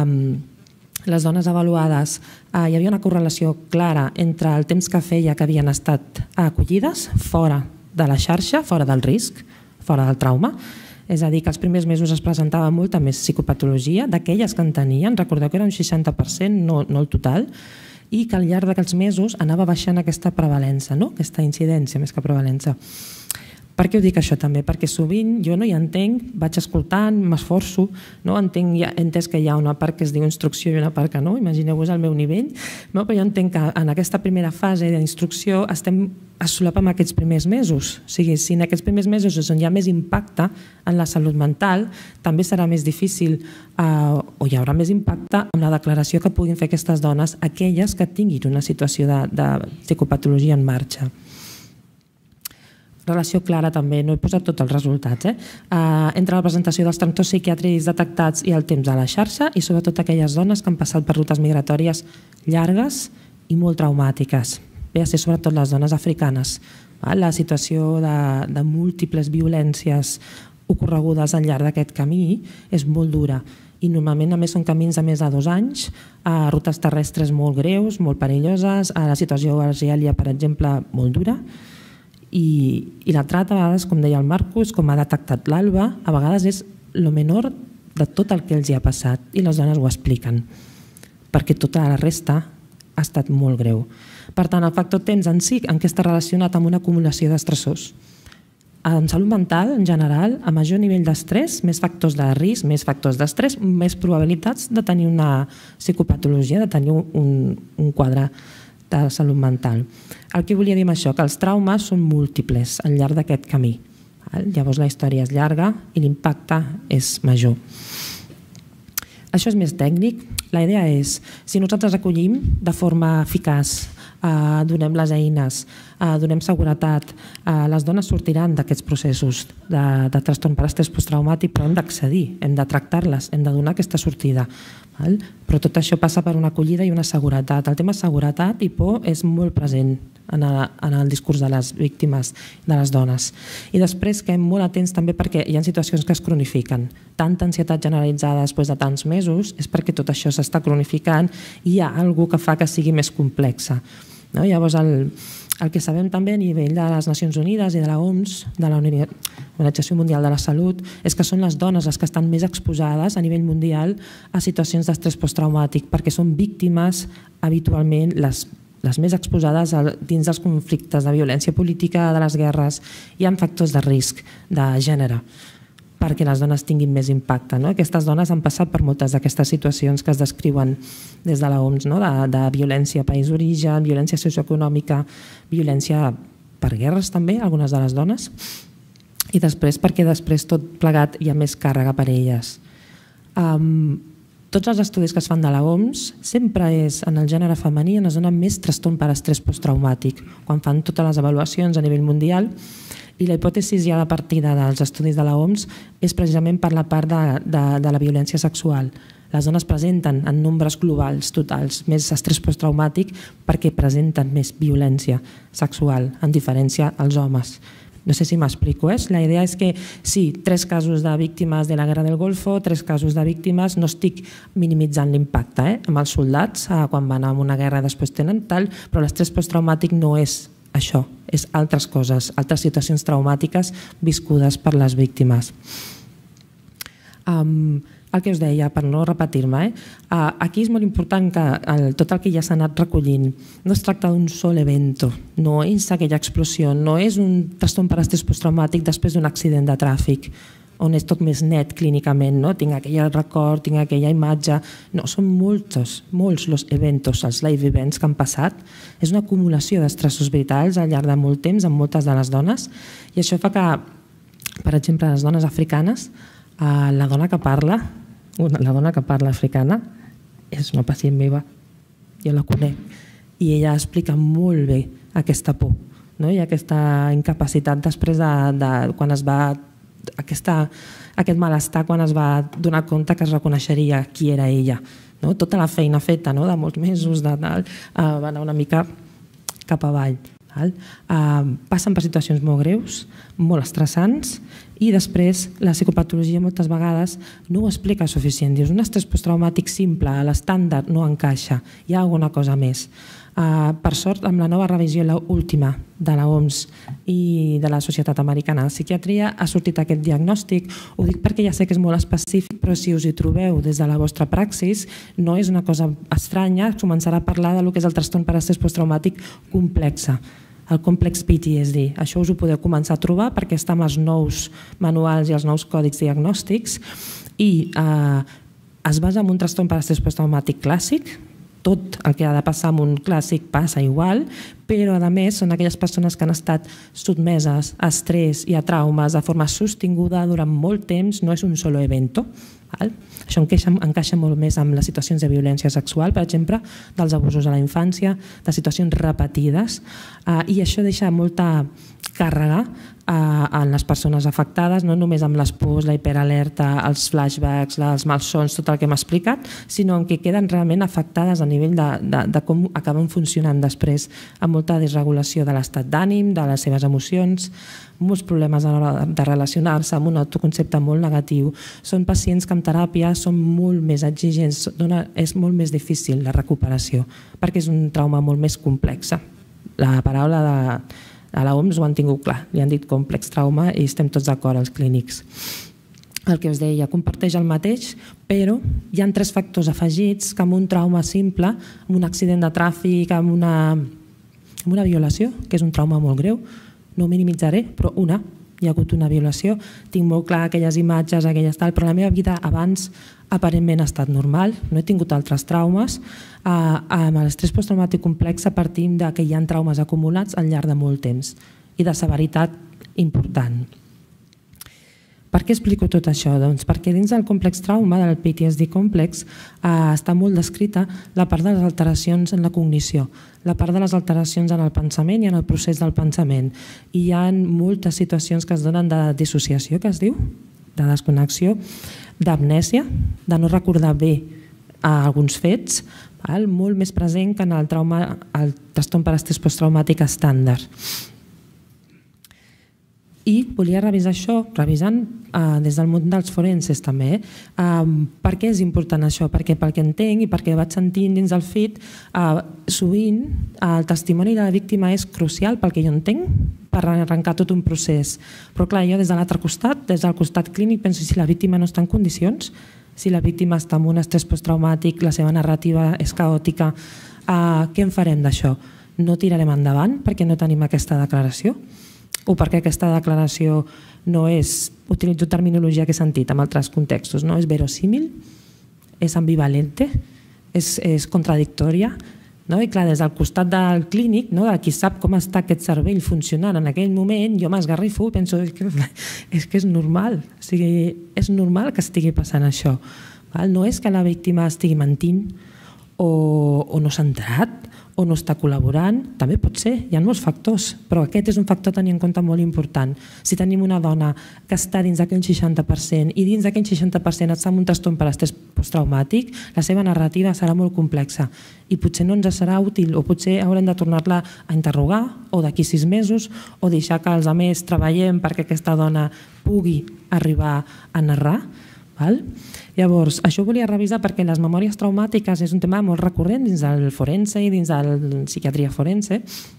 les dones avaluades hi havia una correlació clara entre el temps que feia que havien estat acollides fora de la xarxa, fora del risc, fora del trauma. És a dir, que els primers mesos es presentava molta més psicopatologia d'aquelles que en tenien, recordeu que era un seixanta per cent, no el total, i que al llarg d'aquests mesos anava baixant aquesta prevalença, aquesta incidència més que prevalença. Per què ho dic això també? Perquè sovint jo no hi entenc, vaig escoltant, m'esforço, entenc, he entès que hi ha una part que es diu instrucció i una part que no, imagineu-vos el meu nivell, però jo entenc que en aquesta primera fase d'instrucció estem a solap amb aquests primers mesos. O sigui, si en aquests primers mesos és on hi ha més impacte en la salut mental, també serà més difícil o hi haurà més impacte en la declaració que puguin fer aquestes dones, aquelles que tinguin una situació de psicopatologia en marxa. Relació clara també, no he posat tots els resultats, entre la presentació dels trastorns psiquiàtrics detectats i el temps a la xarxa i sobretot aquelles dones que han passat per rutes migratòries llargues i molt traumàtiques. Ve a ser sobretot les dones africanes. La situació de múltiples violències ocorregudes al llarg d'aquest camí és molt dura i normalment a més són camins de més de dos anys, a rutes terrestres molt greus, molt perilloses, a la situació argèlia, per exemple, molt dura. I la trata, a vegades, com deia el Marcos, com ha detectat l'Alba, a vegades és el menor de tot el que els hi ha passat i les dones ho expliquen, perquè tota la resta ha estat molt greu. Per tant, el factor temps en si en què està relacionat amb una acumulació d'estressors. En salut mental, en general, a major nivell d'estrès, més factors de risc, més factors d'estrès, més probabilitats de tenir una psicopatologia, de tenir un quadre de salut mental. El que volia dir amb això? Que els traumes són múltiples al llarg d'aquest camí. Llavors la història és llarga i l'impacte és major. Això és més tècnic. La idea és, si nosaltres acollim de forma eficaç, eh, donem les eines, eh, donem seguretat, eh, les dones sortiran d'aquests processos de, de trastorn per estrès posttraumàtic, però hem d'accedir, hem de tractar-les, hem de donar aquesta sortida. Val? Però tot això passa per una acollida i una seguretat. El tema seguretat i por és molt present en el, en el discurs de les víctimes, de les dones. I després que hem molt atents també perquè hi ha situacions que es cronifiquen. Tanta ansietat generalitzada després de tants mesos és perquè tot això s'està cronificant i hi ha alguna cosa que fa que sigui més complexa. No? Llavors, el, el que sabem també a nivell de les Nacions Unides i de la O M S, de la Organització Mundial de la Salut, és que són les dones les que estan més exposades a nivell mundial a situacions d'estrès posttraumàtic, perquè són víctimes habitualment les les més exposades dins dels conflictes de violència política, de les guerres. Hi ha factors de risc de gènere perquè les dones tinguin més impacte. No? Aquestes dones han passat per moltes d'aquestes situacions que es descriuen des de la O M S, no? de, de violència a país d'origen, violència socioeconòmica, violència per guerres també, algunes de les dones, i després perquè després tot plegat hi ha més càrrega per a elles. Um, Tots els estudis que es fan de la O M S sempre és en el gènere femení on es dona més trastorn per estrès posttraumàtic, quan fan totes les avaluacions a nivell mundial, i la hipòtesi ja de partida dels estudis de la O M S és precisament per la part de, de, de la violència sexual. Les dones presenten en nombres globals totals més estrès posttraumàtic perquè presenten més violència sexual, en diferència als homes. No sé si m'explico, eh? La idea és que sí, tres casos de víctimes de la Guerra del Golfo, tres casos de víctimes, no estic minimitzant l'impacte eh? amb els soldats eh, quan van a una guerra i després tenen tal, però l'estrès posttraumàtic no és això, és altres coses, altres situacions traumàtiques viscudes per les víctimes. Um, el que us deia, per no repetir-me, eh? uh, aquí és molt important que el, tot el que ja s'ha anat recollint no es tracta d'un sol evento, no és aquella explosió, no és un trastorn per estrès posttraumàtic després d'un accident de tràfic, on és tot més net clínicament, no? Tinc aquell record, tinc aquella imatge... No, són molts, molts els eventos, els live events que han passat. És una acumulació d'estressos vitals al llarg de molt temps en moltes de les dones, i això fa que, per exemple, les dones africanes, uh, la dona que parla, la dona que parla africana és una pacient meva, jo la conec, i ella explica molt bé aquesta por, no? I aquesta incapacitat després de, de quan es va aquesta, aquest malestar quan es va donar compte que es reconeixeria qui era ella, no? Tota la feina feta, no? De molts mesos de tal, uh, va anar una mica cap avall. Uh, passen per situacions molt greus, molt estressants, i després la psicopatologia moltes vegades no ho explica suficient. Dius, un estrès posttraumàtic simple, a l'estàndard no encaixa, hi ha alguna cosa més. Uh, per sort, amb la nova revisió, l'última de la O M S i de la Societat Americana de Psiquiatria, ha sortit aquest diagnòstic. Ho dic perquè ja sé que és molt específic, però si us hi trobeu des de la vostra praxis, no és una cosa estranya, començarà a parlar del que és el trastorn per estrès posttraumàtic complexe, el complex P T S D. Això us ho podeu començar a trobar perquè està amb els nous manuals i els nous còdics diagnòstics, i eh, es basa en un trastorn per estrès posttraumàtic clàssic. Tot el que ha de passar amb un clàssic passa igual, però a més són aquelles persones que han estat sotmeses a estrès i a traumes de forma sostinguda durant molt temps, no és un solo evento. Això encaixa, encaixa molt més amb les situacions de violència sexual, per exemple, dels abusos a la infància, de situacions repetides, i això deixa molta càrrega en les persones afectades, no només amb les pors, la hiperalerta, els flashbacks, els malsons, tot el que hem explicat, sinó que queden realment afectades a nivell de, de, de com acaben funcionant després, amb molta desregulació de l'estat d'ànim, de les seves emocions, molts problemes a l'hora de relacionar-se, amb un autoconcepte molt negatiu. Són pacients que en teràpia són molt més exigents, dona, és molt més difícil la recuperació, perquè és un trauma molt més complex. La paraula de a la O M S ho han tingut clar, li han dit complex trauma i estem tots d'acord els clínics. El que us deia, comparteix el mateix, però hi ha tres factors afegits que amb un trauma simple, amb un accident de tràfic, amb una, amb una violació, que és un trauma molt greu, no ho minimitzaré, però una hi ha hagut una violació, tinc molt clar aquelles imatges, aquelles tal, però la meva vida abans aparentment ha estat normal, no he tingut altres traumes. Amb l'estrès posttraumàtic complex partim que hi ha traumes acumulats al llarg de molt temps i de severitat important. Per què explico tot això? Doncs perquè dins del complex trauma, del P T S D complex, està molt descrita la part de les alteracions en la cognició, la part de les alteracions en el pensament i en el procés del pensament. I hi ha moltes situacions que es donen de dissociació, que es diu, de desconnexió, d'amnèsia, de no recordar bé alguns fets, molt més present que en el trauma, el trastorn per estrès posttraumàtic estàndard. I volia revisar això, revisant des del món dels forenses també. Per què és important això? Perquè pel que entenc i perquè vaig sentint dins del feed, sovint el testimoni de la víctima és crucial pel que jo entenc per arrencar tot un procés. Però clar, jo des de l'altre costat, des del costat clínic, penso si la víctima no està en condicions, si la víctima està amb un estrès posttraumàtic, la seva narrativa és caòtica, què en farem d'això? No tirarem endavant perquè no tenim aquesta declaració? O perquè aquesta declaració no és, utilitzo terminologia que he sentit en altres contextos, no és verosímil, és ambivalente, és, és contradictòria, no? I clar, des del costat del clínic, no? De qui sap com està aquest cervell funcionant en aquell moment, jo m'esgarrifo i penso és que, és que és normal, o sigui, és normal que estigui passant això. Val? No és que la víctima estigui mentint o, o no s'ha enterat, o no està col·laborant, també pot ser, hi ha molts factors, però aquest és un factor a tenir en compte molt important. Si tenim una dona que està dins d'aquell seixanta per cent i dins d'aquell seixanta per cent està amb un trastorn per estrès posttraumàtic, la seva narrativa serà molt complexa i potser no ens serà útil o potser haurem de tornar-la a interrogar o d'aquí sis mesos o deixar que els altres treballem perquè aquesta dona pugui arribar a narrar. Val? Llavors, això ho volia revisar perquè les memòries traumàtiques és un tema molt recurrent dins del forense i dins de la psiquiatria forense.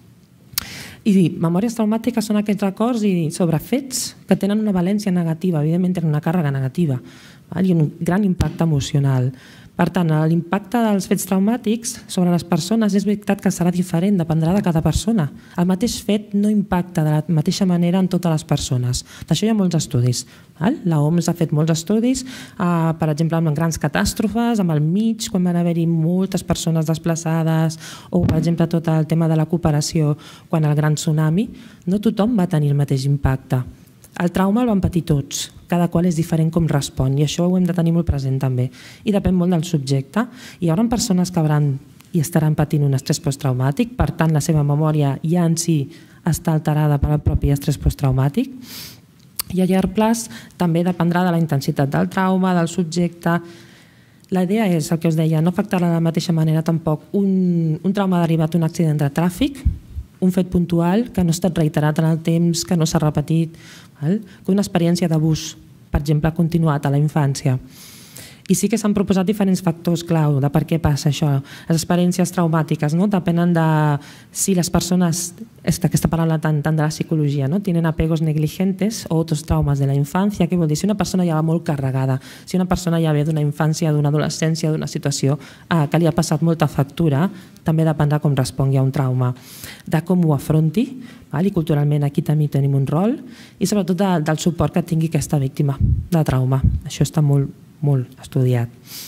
I memòries traumàtiques són aquests records sobre fets que tenen una valència negativa, evidentment tenen una càrrega negativa i un gran impacte emocional. Per tant, l'impacte dels fets traumàtics sobre les persones és veritat que serà diferent, dependrà de cada persona. El mateix fet no impacta de la mateixa manera en totes les persones. D'això hi ha molts estudis. La O M S ha fet molts estudis, per exemple, amb grans catàstrofes, amb el mig, quan van haver-hi moltes persones desplaçades, o, per exemple, tot el tema de la cooperació, quan el gran tsunami, no tothom va tenir el mateix impacte. El trauma el van patir tots, cada qual és diferent com respon i això ho hem de tenir molt present també. I depèn molt del subjecte. Hi haurà persones que hauran i estaran patint un estrès posttraumàtic, per tant la seva memòria ja en si està alterada per al propi estrès posttraumàtic. I a llarg plaç també dependrà de la intensitat del trauma, del subjecte. La idea és, el que us deia, no afectarà de la mateixa manera tampoc un, un trauma derivat d'un accident de tràfic, un fet puntual que no ha estat reiterat en el temps, que no s'ha repetit, que una experiència d'abús, per exemple, ha continuat a la infància. I sí que s'han proposat diferents factors clau de per què passa això. Les experiències traumàtiques depenen de si les persones, aquesta paraula tant de la psicologia, tenen apegos negligentes o otros traumas de la infància, què vol dir? Si una persona ja va molt carregada, si una persona ja ve d'una infància, d'una adolescència, d'una situació que li ha passat molta factura, també dependrà com respongui a un trauma, de com ho afronti, i culturalment aquí també tenim un rol, i sobretot del suport que tingui aquesta víctima de trauma. Això està molt molt estudiat.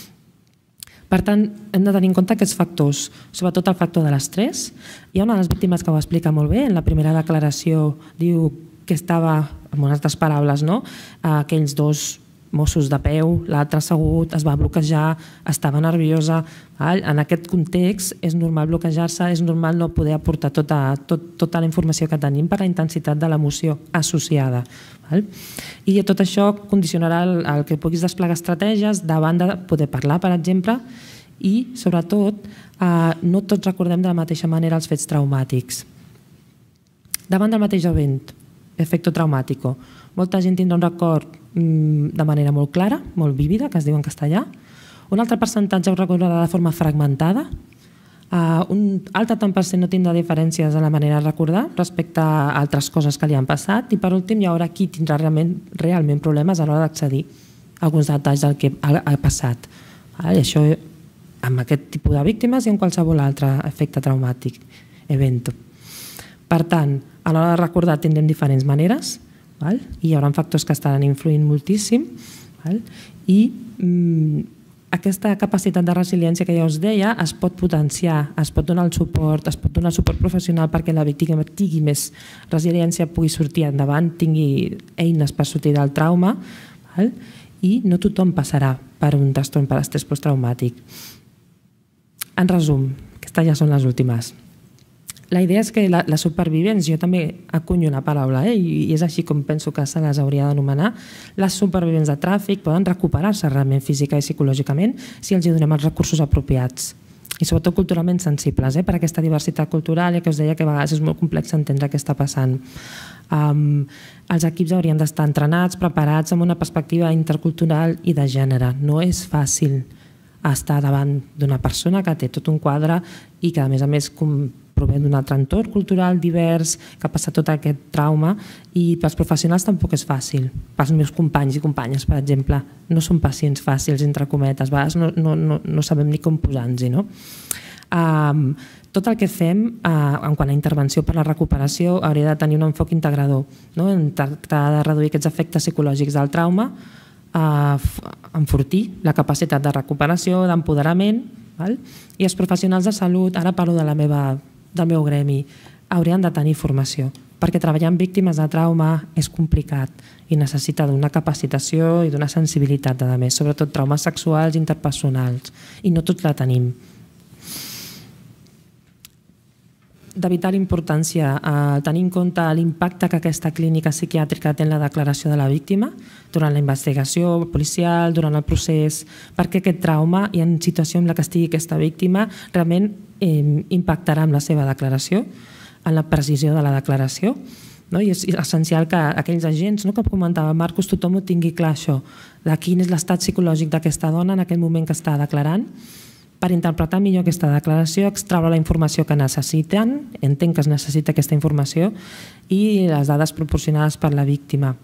Per tant, hem de tenir en compte aquests factors, sobretot el factor de l'estrès. Hi ha una de les víctimes que ho explica molt bé, en la primera declaració diu que estava, amb unes altres paraules, aquells dos Mossos de peu, l'altre assegut, es va bloquejar, estava nerviosa. En aquest context és normal bloquejar-se, és normal no poder aportar tota la informació que tenim per la intensitat de l'emoció associada. I tot això condicionarà el que puguis desplegar estratègies davant de poder parlar, per exemple, i, sobretot, no tots recordem de la mateixa manera els fets traumàtics. Davant del mateix event, efecte traumàtic, molta gent tindrà un record de manera molt clara, molt vívida, que es diu en castellà. Un altre percentatge ho recordarà de forma fragmentada. Un altre tant per cent no tindrà diferències en la manera de recordar respecte a altres coses que li han passat. I per últim hi haurà qui tindrà realment problemes a l'hora d'accedir a alguns detalls del que ha passat. I això amb aquest tipus de víctimes i en qualsevol altre efecte traumàtic, event. Per tant, a l'hora de recordar tindrem diferents maneres. i hi haurà factors que estaran influint moltíssim, i aquesta capacitat de resiliència que ja us deia es pot potenciar, es pot donar el suport, es pot donar el suport professional perquè la víctima tingui més resiliència, pugui sortir endavant, tingui eines per sortir del trauma, i no tothom passarà per un trastorn per estrès posttraumàtic. En resum, aquestes ja són les últimes. La idea és que les supervivents, jo també acunyo una paraula, i és així com penso que se les hauria d'anomenar, les supervivents de tràfic poden recuperar-se realment física i psicològicament si els donem els recursos apropiats, i sobretot culturalment sensibles, per aquesta diversitat cultural, i que us deia que a vegades és molt complex entendre què està passant. Els equips haurien d'estar entrenats, preparats amb una perspectiva intercultural i de gènere. No és fàcil estar davant d'una persona que té tot un quadre i que a més a més prové d'un altre entorn cultural divers, que ha passat tot aquest trauma, i pels professionals tampoc és fàcil. Pels meus companys i companyes, per exemple, no són pacients fàcils, entre cometes, a vegades no, no, no, no sabem ni com posar-nos-hi, no? Um, tot el que fem uh, en quant a intervenció per la recuperació hauria de tenir un enfoc integrador, no? En tractar de reduir aquests efectes psicològics del trauma, uh, enfortir la capacitat de recuperació, d'empoderament, val? I els professionals de salut, ara parlo de la meva del meu gremi, haurien de tenir formació, perquè treballar amb víctimes de trauma és complicat i necessita d'una capacitació i d'una sensibilitat, a més, sobretot traumes sexuals i interpersonals, i no tots la tenim. De vital importància tenir en compte l'impacte que aquesta clínica psiquiàtrica té en la declaració de la víctima durant la investigació policial, durant el procés, perquè aquest trauma i en situació en la que estigui aquesta víctima realment impactarà en la seva declaració, en la precisió de la declaració, i és essencial que aquells agents, que comentava Marcos, tothom ho tingui clar això, de quin és l'estat psicològic d'aquesta dona en aquell moment que està declarant, per interpretar millor aquesta declaració, extraure la informació que necessiten, entenc que es necessita aquesta informació, i les dades proporcionades per la víctima.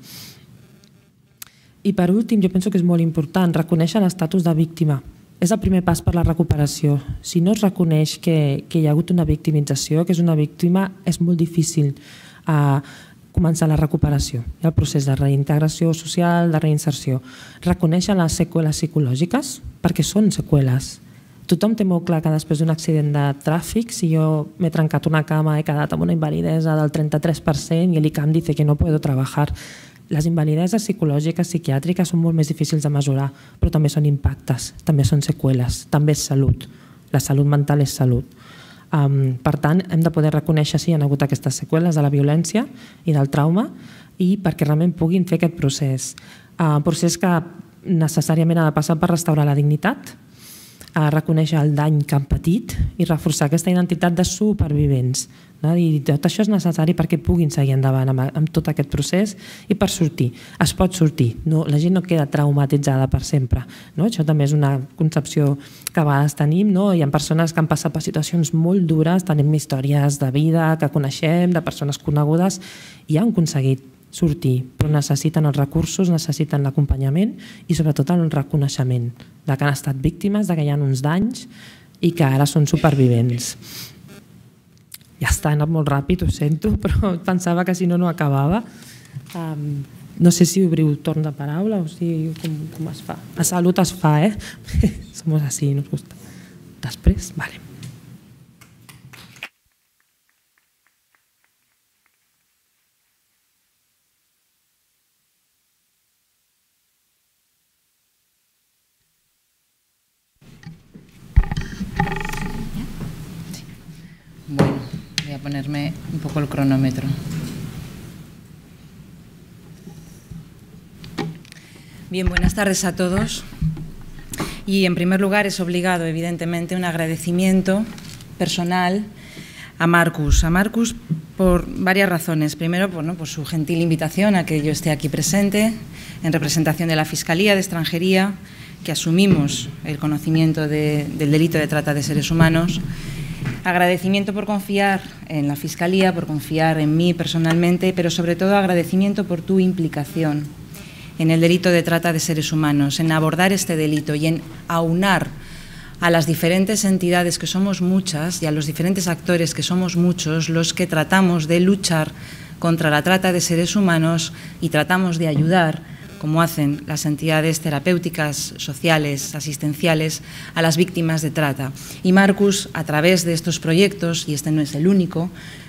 I per últim, jo penso que és molt important reconèixer l'estatus de víctima. És el primer pas per la recuperació. Si no es reconeix que hi ha hagut una victimització, que és una víctima, és molt difícil començar la recuperació, el procés de reintegració social, de reinserció. Reconèixer les seqüeles psicològiques, perquè són seqüeles. Tothom té molt clar que després d'un accident de tràfic, si jo m'he trencat una cama, he quedat amb una invalidesa del trenta-tres per cent i l'I C A M dice que no puedo trabajar, les invalideses psicològiques, psiquiàtriques són molt més difícils de mesurar, però també són impactes, també són seqüeles, també és salut. La salut mental és salut. Per tant, hem de poder reconèixer si hi ha hagut aquestes seqüeles de la violència i del trauma i perquè realment puguin fer aquest procés. Un procés que necessàriament ha de passar per restaurar la dignitat, a reconèixer el dany que han patit i reforçar aquesta identitat de supervivents. I tot això és necessari perquè puguin seguir endavant amb tot aquest procés i per sortir. Es pot sortir, la gent no queda traumatitzada per sempre. Això també és una concepció que a vegades tenim. Hi ha persones que han passat per situacions molt dures, tenim històries de vida que coneixem, de persones conegudes, i han aconseguit sortir, però necessiten els recursos, necessiten l'acompanyament i sobretot el reconeixement de que han estat víctimes, que hi ha uns danys i que ara són supervivents. Ja està, ha anat molt ràpid, ho sento, però pensava que si no no acabava. No sé si obriu torn de paraula o si com es fa. A salut es fa, eh? Somos así, nos gusta. Després, vale. Bueno, voy a ponerme un poco el cronómetro. Bien, buenas tardes a todos. Y en primer lugar es obligado, evidentemente, un agradecimiento personal a Marcus. A Marcus por varias razones. Primero, bueno, por su gentil invitación a que yo esté aquí presente en representación de la Fiscalía de Extranjería, que asumimos el conocimiento de, del delito de trata de seres humanos. Agradecimiento por confiar en la Fiscalía, por confiar en mí personalmente, pero sobre todo agradecimiento por tu implicación en el delito de trata de seres humanos, en abordar este delito y en aunar a las diferentes entidades, que somos muchas, y a los diferentes actores, que somos muchos, los que tratamos de luchar contra la trata de seres humanos y tratamos de ayudar, como hacen las entidades terapéuticas, sociales, asistenciales, a las víctimas de trata. Y Marcus, a través de estos proyectos, y este no es el único,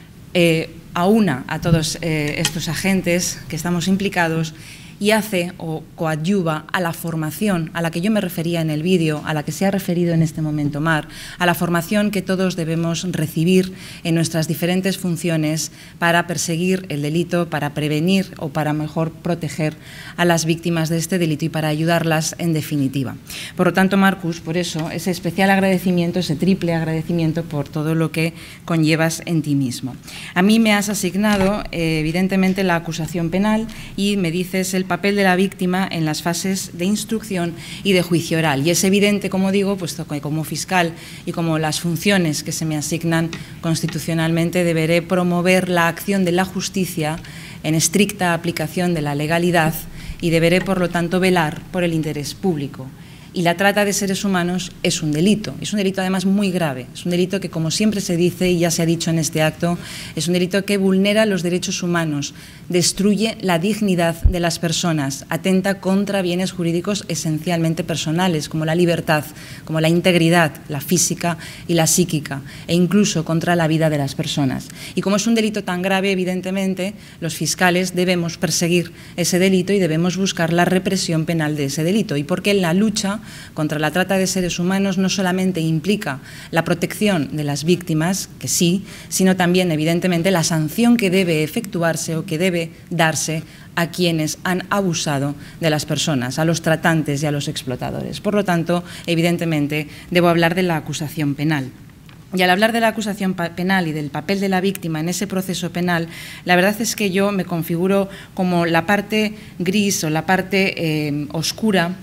eh, aúna a todos eh, estos agentes que estamos implicados y hace o coadyuva a la formación a la que yo me refería en el vídeo, a la que se ha referido en este momento Mar, a la formación que todos debemos recibir en nuestras diferentes funciones para perseguir el delito, para prevenir o para mejor proteger a las víctimas de este delito y para ayudarlas en definitiva. Por lo tanto, Marcus, por eso, ese especial agradecimiento, ese triple agradecimiento por todo lo que conllevas en ti mismo. A mí me has asignado, eh, evidentemente, la acusación penal y me dices el papel de la víctima en las fases de instrucción y de juicio oral. Y es evidente, como digo, puesto que como fiscal y como las funciones que se me asignan constitucionalmente, deberé promover la acción de la justicia en estricta aplicación de la legalidad y deberé, por lo tanto, velar por el interés público. Y la trata de seres humanos es un delito, es un delito además muy grave, es un delito que, como siempre se dice y ya se ha dicho en este acto, es un delito que vulnera los derechos humanos, destruye la dignidad de las personas, atenta contra bienes jurídicos esencialmente personales, como la libertad, como la integridad, la física y la psíquica, e incluso contra la vida de las personas. Y como es un delito tan grave, evidentemente, los fiscales debemos perseguir ese delito y debemos buscar la represión penal de ese delito. Y porque en la lucha contra la trata de seres humanos no solamente implica la protección de las víctimas, que sí, sino también, evidentemente, la sanción que debe efectuarse o que debe darse a quienes han abusado de las personas, a los tratantes y a los explotadores. Por lo tanto, evidentemente, debo hablar de la acusación penal. Y al hablar de la acusación penal y del papel de la víctima en ese proceso penal, la verdad es que yo me configuro como la parte gris o la parte eh, oscura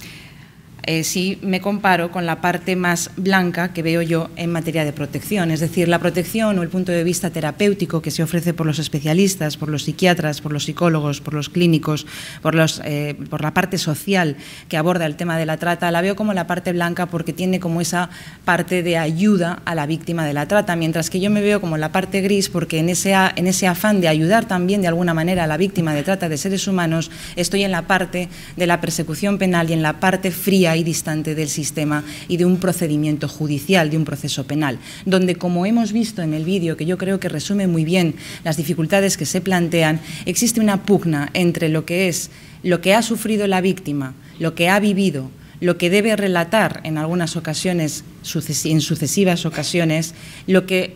Eh, si me comparo con la parte más blanca que veo yo en materia de protección, es decir, la protección o el punto de vista terapéutico que se ofrece por los especialistas, por los psiquiatras, por los psicólogos, por los clínicos, por, los, eh, por la parte social que aborda el tema de la trata, la veo como la parte blanca porque tiene como esa parte de ayuda a la víctima de la trata, mientras que yo me veo como la parte gris porque en ese, en ese afán de ayudar también de alguna manera a la víctima de trata de seres humanos, estoy en la parte de la persecución penal y en la parte fría y distante del sistema y de un procedimiento judicial, de un proceso penal, donde, como hemos visto en el vídeo, que yo creo que resume muy bien las dificultades que se plantean, existe una pugna entre lo que es lo que ha sufrido la víctima, lo que ha vivido, lo que debe relatar en algunas ocasiones, en sucesivas ocasiones, lo que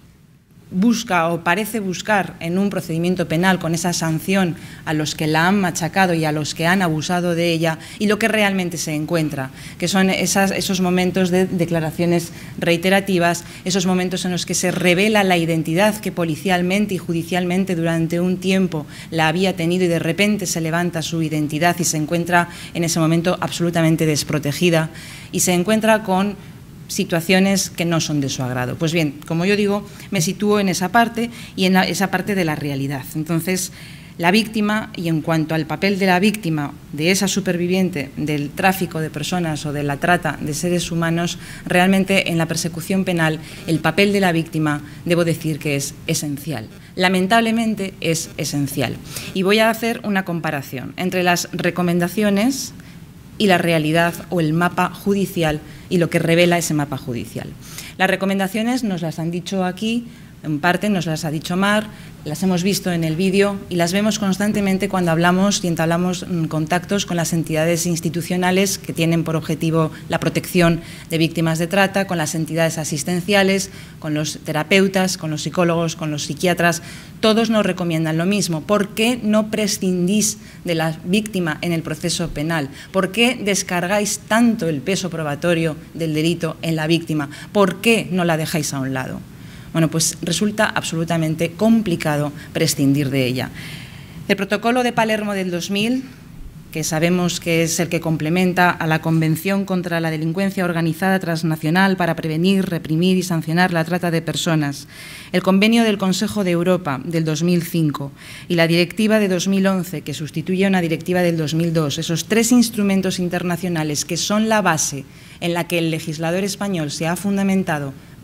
busca o parece buscar en un procedimiento penal con esa sanción a los que la han machacado y a los que han abusado de ella y lo que realmente se encuentra, que son esas, esos momentos de declaraciones reiterativas, esos momentos en los que se revela la identidad que policialmente y judicialmente durante un tiempo la había tenido y de repente se levanta su identidad y se encuentra en ese momento absolutamente desprotegida y se encuentra con situaciones que no son de su agrado. Pues bien, como yo digo, me sitúo en esa parte y en la, esa parte de la realidad. Entonces, la víctima, y en cuanto al papel de la víctima, de esa superviviente del tráfico de personas o de la trata de seres humanos, realmente en la persecución penal el papel de la víctima debo decir que es esencial. Lamentablemente es esencial. Y voy a hacer una comparación entre las recomendaciones y la realidad o el mapa judicial y lo que revela ese mapa judicial. Las recomendaciones nos las han dicho aquí, en parte nos las ha dicho Mar, las hemos visto en el vídeo y las vemos constantemente cuando hablamos y entablamos contactos con las entidades institucionales que tienen por objetivo la protección de víctimas de trata, con las entidades asistenciales, con los terapeutas, con los psicólogos, con los psiquiatras. Todos nos recomiendan lo mismo. ¿Por qué no prescindís de la víctima en el proceso penal? ¿Por qué descargáis tanto el peso probatorio del delito en la víctima? ¿Por qué no la dejáis a un lado? Bueno, pues resulta absolutamente complicado prescindir de ella. El protocolo de Palermo del dos mil, que sabemos que es el que complementa a la Convención contra la Delincuencia Organizada Transnacional para prevenir, reprimir y sancionar la trata de personas, el Convenio del Consejo de Europa del dos mil cinco y la Directiva de dos mil once, que sustituye a una Directiva del dos mil dos, esos tres instrumentos internacionales que son la base en la que el legislador español se ha fundamentado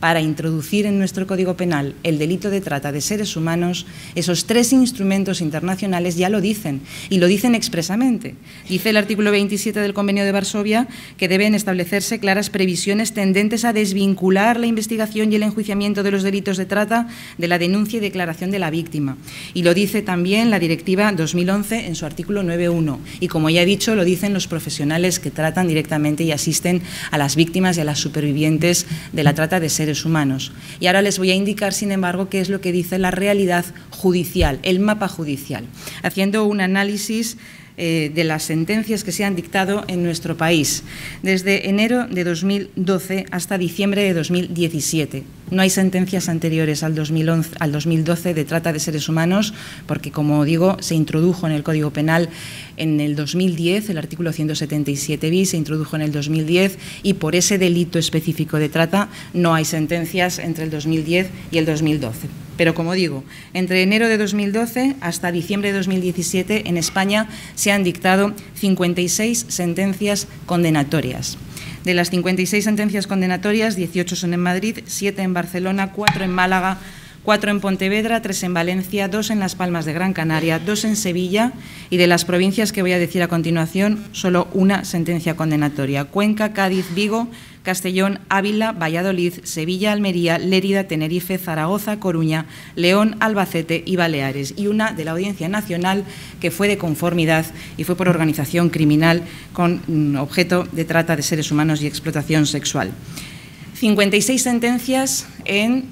para introducir en nuestro Código Penal el delito de trata de seres humanos, esos tres instrumentos internacionales ya lo dicen, y lo dicen expresamente. Dice el artículo veintisiete del Convenio de Varsovia que deben establecerse claras previsiones tendentes a desvincular la investigación y el enjuiciamiento de los delitos de trata de la denuncia y declaración de la víctima. Y lo dice también la Directiva dos mil once en su artículo nueve punto uno. Y como ya he dicho, lo dicen los profesionales que tratan directamente y asisten a las víctimas y a las supervivientes de la trata de seres humanos. Y ahora les voy a indicar, sin embargo, qué es lo que dice la realidad judicial, el mapa judicial, haciendo un análisis Eh, de las sentencias que se han dictado en nuestro país, desde enero de dos mil doce hasta diciembre de dos mil diecisiete. No hay sentencias anteriores al dos mil once, al dos mil doce de trata de seres humanos, porque, como digo, se introdujo en el Código Penal en el dos mil diez, el artículo ciento setenta y siete bis se introdujo en el dos mil diez, y por ese delito específico de trata no hay sentencias entre el dos mil diez y el dos mil doce. Pero, como digo, entre enero de dos mil doce hasta diciembre de dos mil diecisiete en España se han dictado cincuenta y seis sentencias condenatorias. De las cincuenta y seis sentencias condenatorias, dieciocho son en Madrid, siete en Barcelona, cuatro en Málaga, cuatro en Pontevedra, tres en Valencia, dos en Las Palmas de Gran Canaria, dos en Sevilla, y de las provincias que voy a decir a continuación, solo una sentencia condenatoria: Cuenca, Cádiz, Vigo, Castellón, Ávila, Valladolid, Sevilla, Almería, Lérida, Tenerife, Zaragoza, Coruña, León, Albacete y Baleares, y una de la Audiencia Nacional que fue de conformidad y fue por organización criminal con objeto de trata de seres humanos y explotación sexual. cincuenta y seis sentencias en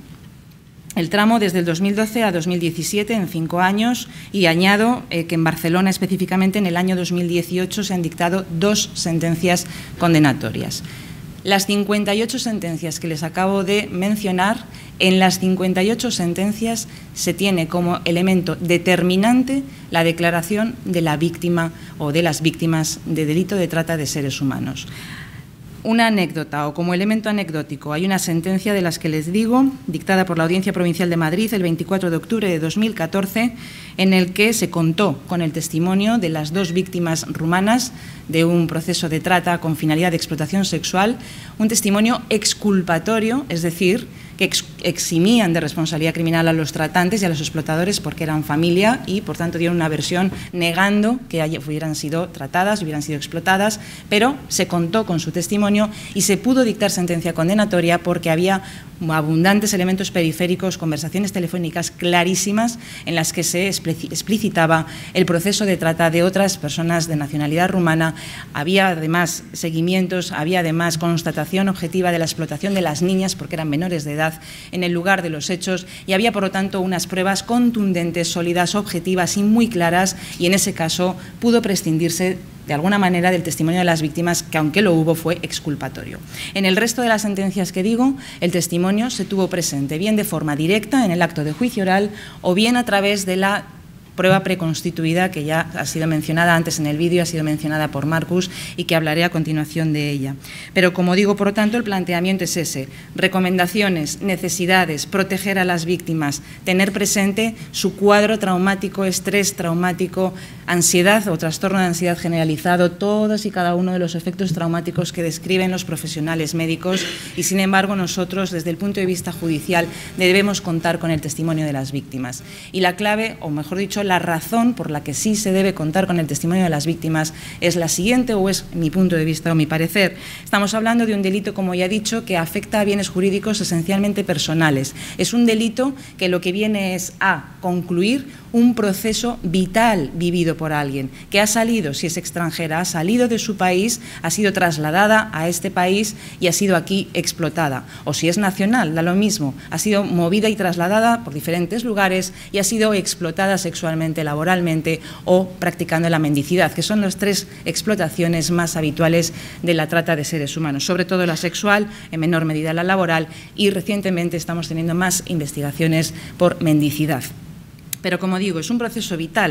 el tramo desde el dos mil doce a dos mil diecisiete, en cinco años, y añado eh, que en Barcelona específicamente en el año dos mil dieciocho se han dictado dos sentencias condenatorias. Las cincuenta y ocho sentencias que les acabo de mencionar, en las cincuenta y ocho sentencias se tiene como elemento determinante la declaración de la víctima o de las víctimas de delito de trata de seres humanos. Una anécdota, o como elemento anecdótico, hay una sentencia de las que les digo, dictada por la Audiencia Provincial de Madrid el veinticuatro de octubre de dos mil catorce, en el que se contó con el testimonio de las dos víctimas rumanas de un proceso de trata con finalidad de explotación sexual, un testimonio exculpatorio, es decir, que eximían de responsabilidad criminal a los tratantes y a los explotadores porque eran familia y, por tanto, dieron una versión negando que hubieran sido tratadas, hubieran sido explotadas, pero se contó con su testimonio y se pudo dictar sentencia condenatoria porque había abundantes elementos periféricos, conversaciones telefónicas clarísimas en las que se explicitaba el proceso de trata de otras personas de nacionalidad rumana. Había además seguimientos, había además constatación objetiva de la explotación de las niñas porque eran menores de edad en el lugar de los hechos, y había, por lo tanto, unas pruebas contundentes, sólidas, objetivas y muy claras, y en ese caso pudo prescindirse de alguna manera del testimonio de las víctimas, que aunque lo hubo fue exculpatorio. En el resto de las sentencias que digo, el testimonio se tuvo presente bien de forma directa en el acto de juicio oral o bien a través de la prueba preconstituida que ya ha sido mencionada antes en el vídeo, ha sido mencionada por Marcus y que hablaré a continuación de ella. Pero, como digo, por lo tanto, el planteamiento es ese: recomendaciones, necesidades, proteger a las víctimas, tener presente su cuadro traumático, estrés traumático, ansiedad o trastorno de ansiedad generalizado, todos y cada uno de los efectos traumáticos que describen los profesionales médicos, y sin embargo nosotros, desde el punto de vista judicial, debemos contar con el testimonio de las víctimas. Y la clave, o mejor dicho, la razón por la que sí se debe contar con el testimonio de las víctimas es la siguiente, o es mi punto de vista o mi parecer. Estamos hablando de un delito, como ya he dicho, que afecta a bienes jurídicos esencialmente personales. Es un delito que lo que viene es a concluir un proceso vital vivido por alguien, que ha salido, si es extranjera, ha salido de su país, ha sido trasladada a este país y ha sido aquí explotada. O si es nacional, da lo mismo, ha sido movida y trasladada por diferentes lugares y ha sido explotada sexualmente, laboralmente o practicando la mendicidad, que son las tres explotaciones más habituales de la trata de seres humanos, sobre todo la sexual, en menor medida la laboral, y recientemente estamos teniendo más investigaciones por mendicidad. Pero, como digo, es un proceso vital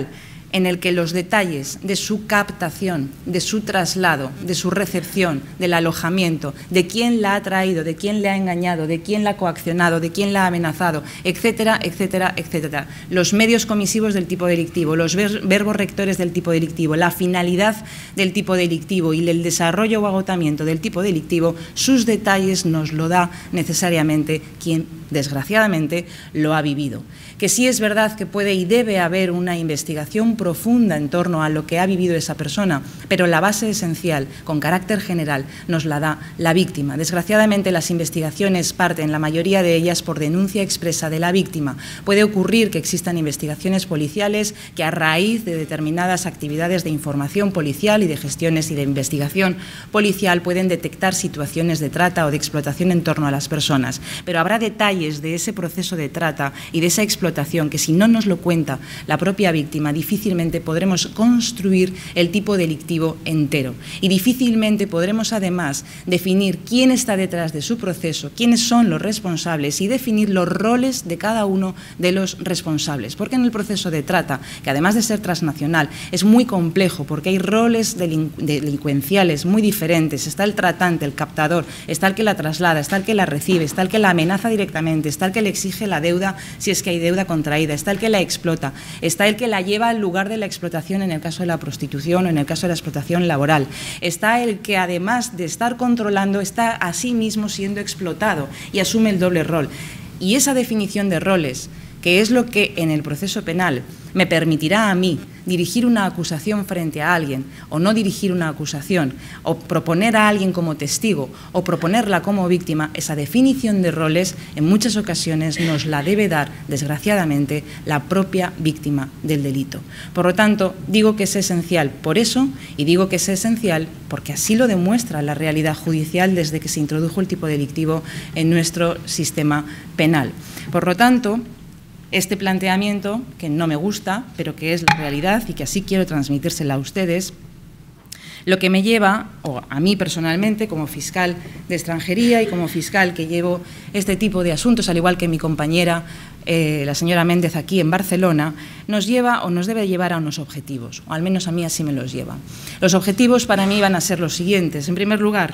en el que los detalles de su captación, de su traslado, de su recepción, del alojamiento, de quién la ha traído, de quién le ha engañado, de quién la ha coaccionado, de quién la ha amenazado, etcétera, etcétera, etcétera. Los medios comisivos del tipo delictivo, los ver verbos rectores del tipo delictivo, la finalidad del tipo delictivo y el desarrollo o agotamiento del tipo delictivo, sus detalles nos lo da necesariamente quien, desgraciadamente, lo ha vivido. Que sí es verdad que puede y debe haber una investigación profunda en torno a lo que ha vivido esa persona, pero la base esencial, con carácter general, nos la da la víctima. Desgraciadamente, las investigaciones parten, la mayoría de ellas, por denuncia expresa de la víctima. Puede ocurrir que existan investigaciones policiales que, a raíz de determinadas actividades de información policial y de gestiones y de investigación policial, pueden detectar situaciones de trata o de explotación en torno a las personas. Pero habrá detalles de ese proceso de trata y de esa explotación que, si no nos lo cuenta la propia víctima, difícilmente podremos construir el tipo delictivo entero. Y difícilmente podremos, además, definir quién está detrás de su proceso, quiénes son los responsables y definir los roles de cada uno de los responsables. Porque en el proceso de trata, que además de ser transnacional, es muy complejo porque hay roles delincuenciales muy diferentes. Está el tratante, el captador, está el que la traslada, está el que la recibe, está el que la amenaza directamente, está el que le exige la deuda si es que hay deuda contraída, está el que la explota, está el que la lleva al lugar de la explotación en el caso de la prostitución o en el caso de la explotación laboral, está el que, además de estar controlando, está a sí mismo siendo explotado y asume el doble rol. Y esa definición de roles, que es lo que en el proceso penal me permitirá a mí dirigir una acusación frente a alguien o no dirigir una acusación, o proponer a alguien como testigo o proponerla como víctima, esa definición de roles en muchas ocasiones nos la debe dar, desgraciadamente, la propia víctima del delito. Por lo tanto, digo que es esencial por eso, y digo que es esencial porque así lo demuestra la realidad judicial desde que se introdujo el tipo delictivo en nuestro sistema penal. Por lo tanto, este planteamiento, que no me gusta, pero que es la realidad y que así quiero transmitírsela a ustedes, lo que me lleva, o a mí personalmente, como fiscal de extranjería y como fiscal que llevo este tipo de asuntos, al igual que mi compañera, eh, la señora Méndez, aquí en Barcelona, nos lleva o nos debe llevar a unos objetivos, o al menos a mí así me los lleva. Los objetivos para mí van a ser los siguientes. En primer lugar,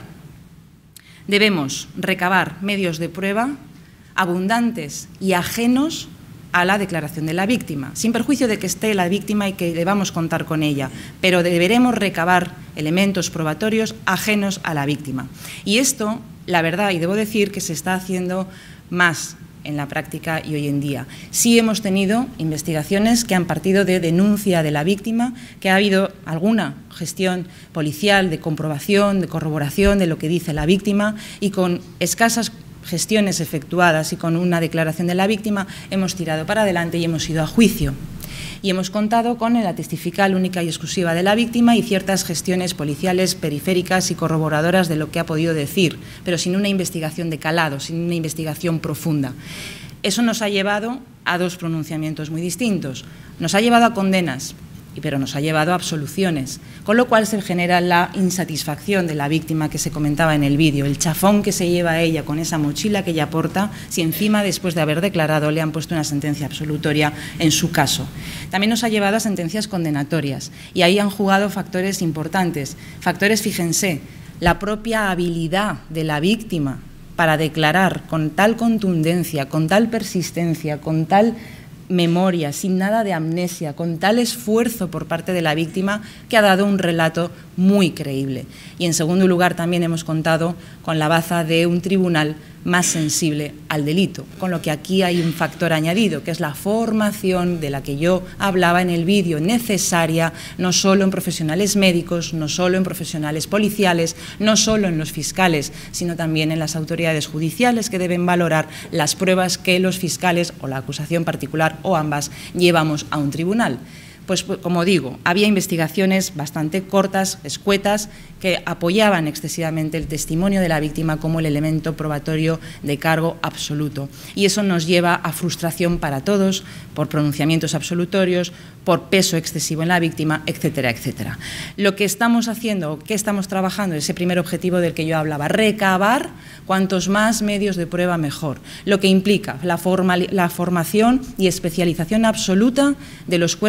debemos recabar medios de prueba abundantes y ajenos a la declaración de la víctima, sin perjuicio de que esté la víctima y que debamos contar con ella, pero deberemos recabar elementos probatorios ajenos a la víctima. Y esto, la verdad, y debo decir que se está haciendo más en la práctica y hoy en día. Sí hemos tenido investigaciones que han partido de denuncia de la víctima, que ha habido alguna gestión policial de comprobación, de corroboración de lo que dice la víctima, y con escasas gestiones efectuadas y con una declaración de la víctima hemos tirado para adelante y hemos ido a juicio. Y hemos contado con la testifical única y exclusiva de la víctima y ciertas gestiones policiales periféricas y corroboradoras de lo que ha podido decir, pero sin una investigación de calado, sin una investigación profunda. Eso nos ha llevado a dos pronunciamientos muy distintos. Nos ha llevado a condenas, pero nos ha llevado a absoluciones, con lo cual se genera la insatisfacción de la víctima que se comentaba en el vídeo, el chafón que se lleva a ella con esa mochila que ella porta, si encima, después de haber declarado, le han puesto una sentencia absolutoria en su caso. También nos ha llevado a sentencias condenatorias, y ahí han jugado factores importantes. Factores, fíjense, la propia habilidad de la víctima para declarar con tal contundencia, con tal persistencia, con tal memoria, sin nada de amnesia, con tal esfuerzo por parte de la víctima, que ha dado un relato muy creíble. Y en segundo lugar, también hemos contado con la baza de un tribunal más sensible al delito, con lo que aquí hay un factor añadido, que es la formación de la que yo hablaba en el vídeo, necesaria no solo en profesionales médicos, no solo en profesionales policiales, no solo en los fiscales, sino también en las autoridades judiciales, que deben valorar las pruebas que los fiscales o la acusación particular o ambas llevamos a un tribunal. Pues, como digo, había investigaciones bastante cortas, escuetas, que apoyaban excesivamente el testimonio de la víctima como el elemento probatorio de cargo absoluto. Y eso nos lleva a frustración para todos, por pronunciamientos absolutorios, por peso excesivo en la víctima, etcétera, etcétera. Lo que estamos haciendo, que estamos trabajando, ese primer objetivo del que yo hablaba, recabar cuantos más medios de prueba mejor, lo que implica la, forma, la formación y especialización absoluta de los cuerpos policiales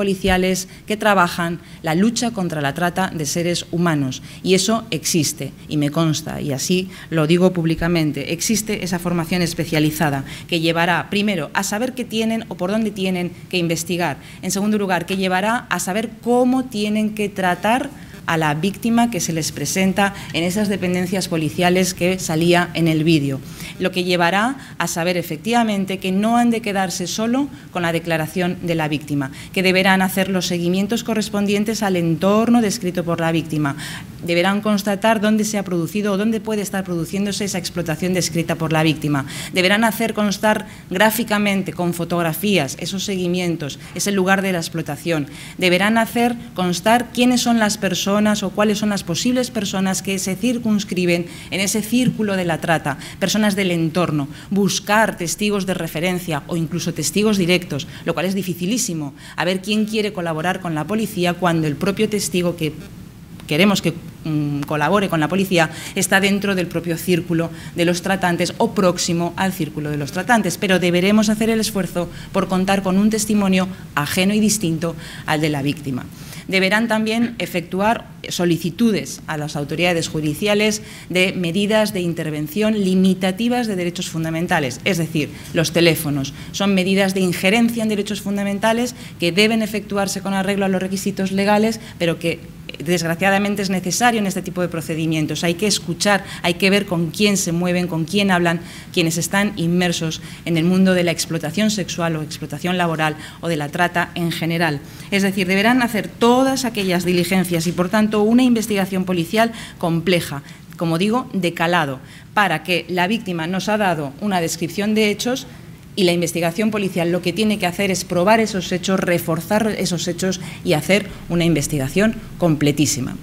policiales que trabajan la lucha contra la trata de seres humanos. Y eso existe, y me consta, y así lo digo públicamente. Existe esa formación especializada que llevará, primero, a saber qué tienen o por dónde tienen que investigar. En segundo lugar, que llevará a saber cómo tienen que tratar a la víctima que se les presenta en esas dependencias policiales que salía en el vídeo, lo que llevará a saber efectivamente que no han de quedarse solo con la declaración de la víctima, que deberán hacer los seguimientos correspondientes al entorno descrito por la víctima, deberán constatar dónde se ha producido o dónde puede estar produciéndose esa explotación descrita por la víctima, deberán hacer constar gráficamente con fotografías esos seguimientos, ese lugar de la explotación, deberán hacer constar quiénes son las personas o cuáles son las posibles personas que se circunscriben en ese círculo de la trata, personas del entorno, buscar testigos de referencia o incluso testigos directos, lo cual es dificilísimo, a ver quién quiere colaborar con la policía cuando el propio testigo que queremos que mmm, colabore con la policía está dentro del propio círculo de los tratantes o próximo al círculo de los tratantes, pero deberemos hacer el esfuerzo por contar con un testimonio ajeno y distinto al de la víctima. Deberán también efectuar solicitudes a las autoridades judiciales de medidas de intervención limitativas de derechos fundamentales, es decir, los teléfonos. Son medidas de injerencia en derechos fundamentales que deben efectuarse con arreglo a los requisitos legales, pero que desgraciadamente es necesario en este tipo de procedimientos. Hay que escuchar, hay que ver con quién se mueven, con quién hablan, quienes están inmersos en el mundo de la explotación sexual o explotación laboral o de la trata en general. Es decir, deberán hacer todas aquellas diligencias y, por tanto, una investigación policial compleja, como digo, de calado, para que la víctima nos ha dado una descripción de hechos y la investigación policial lo que tiene que hacer es probar esos hechos, reforzar esos hechos y hacer una investigación completísima.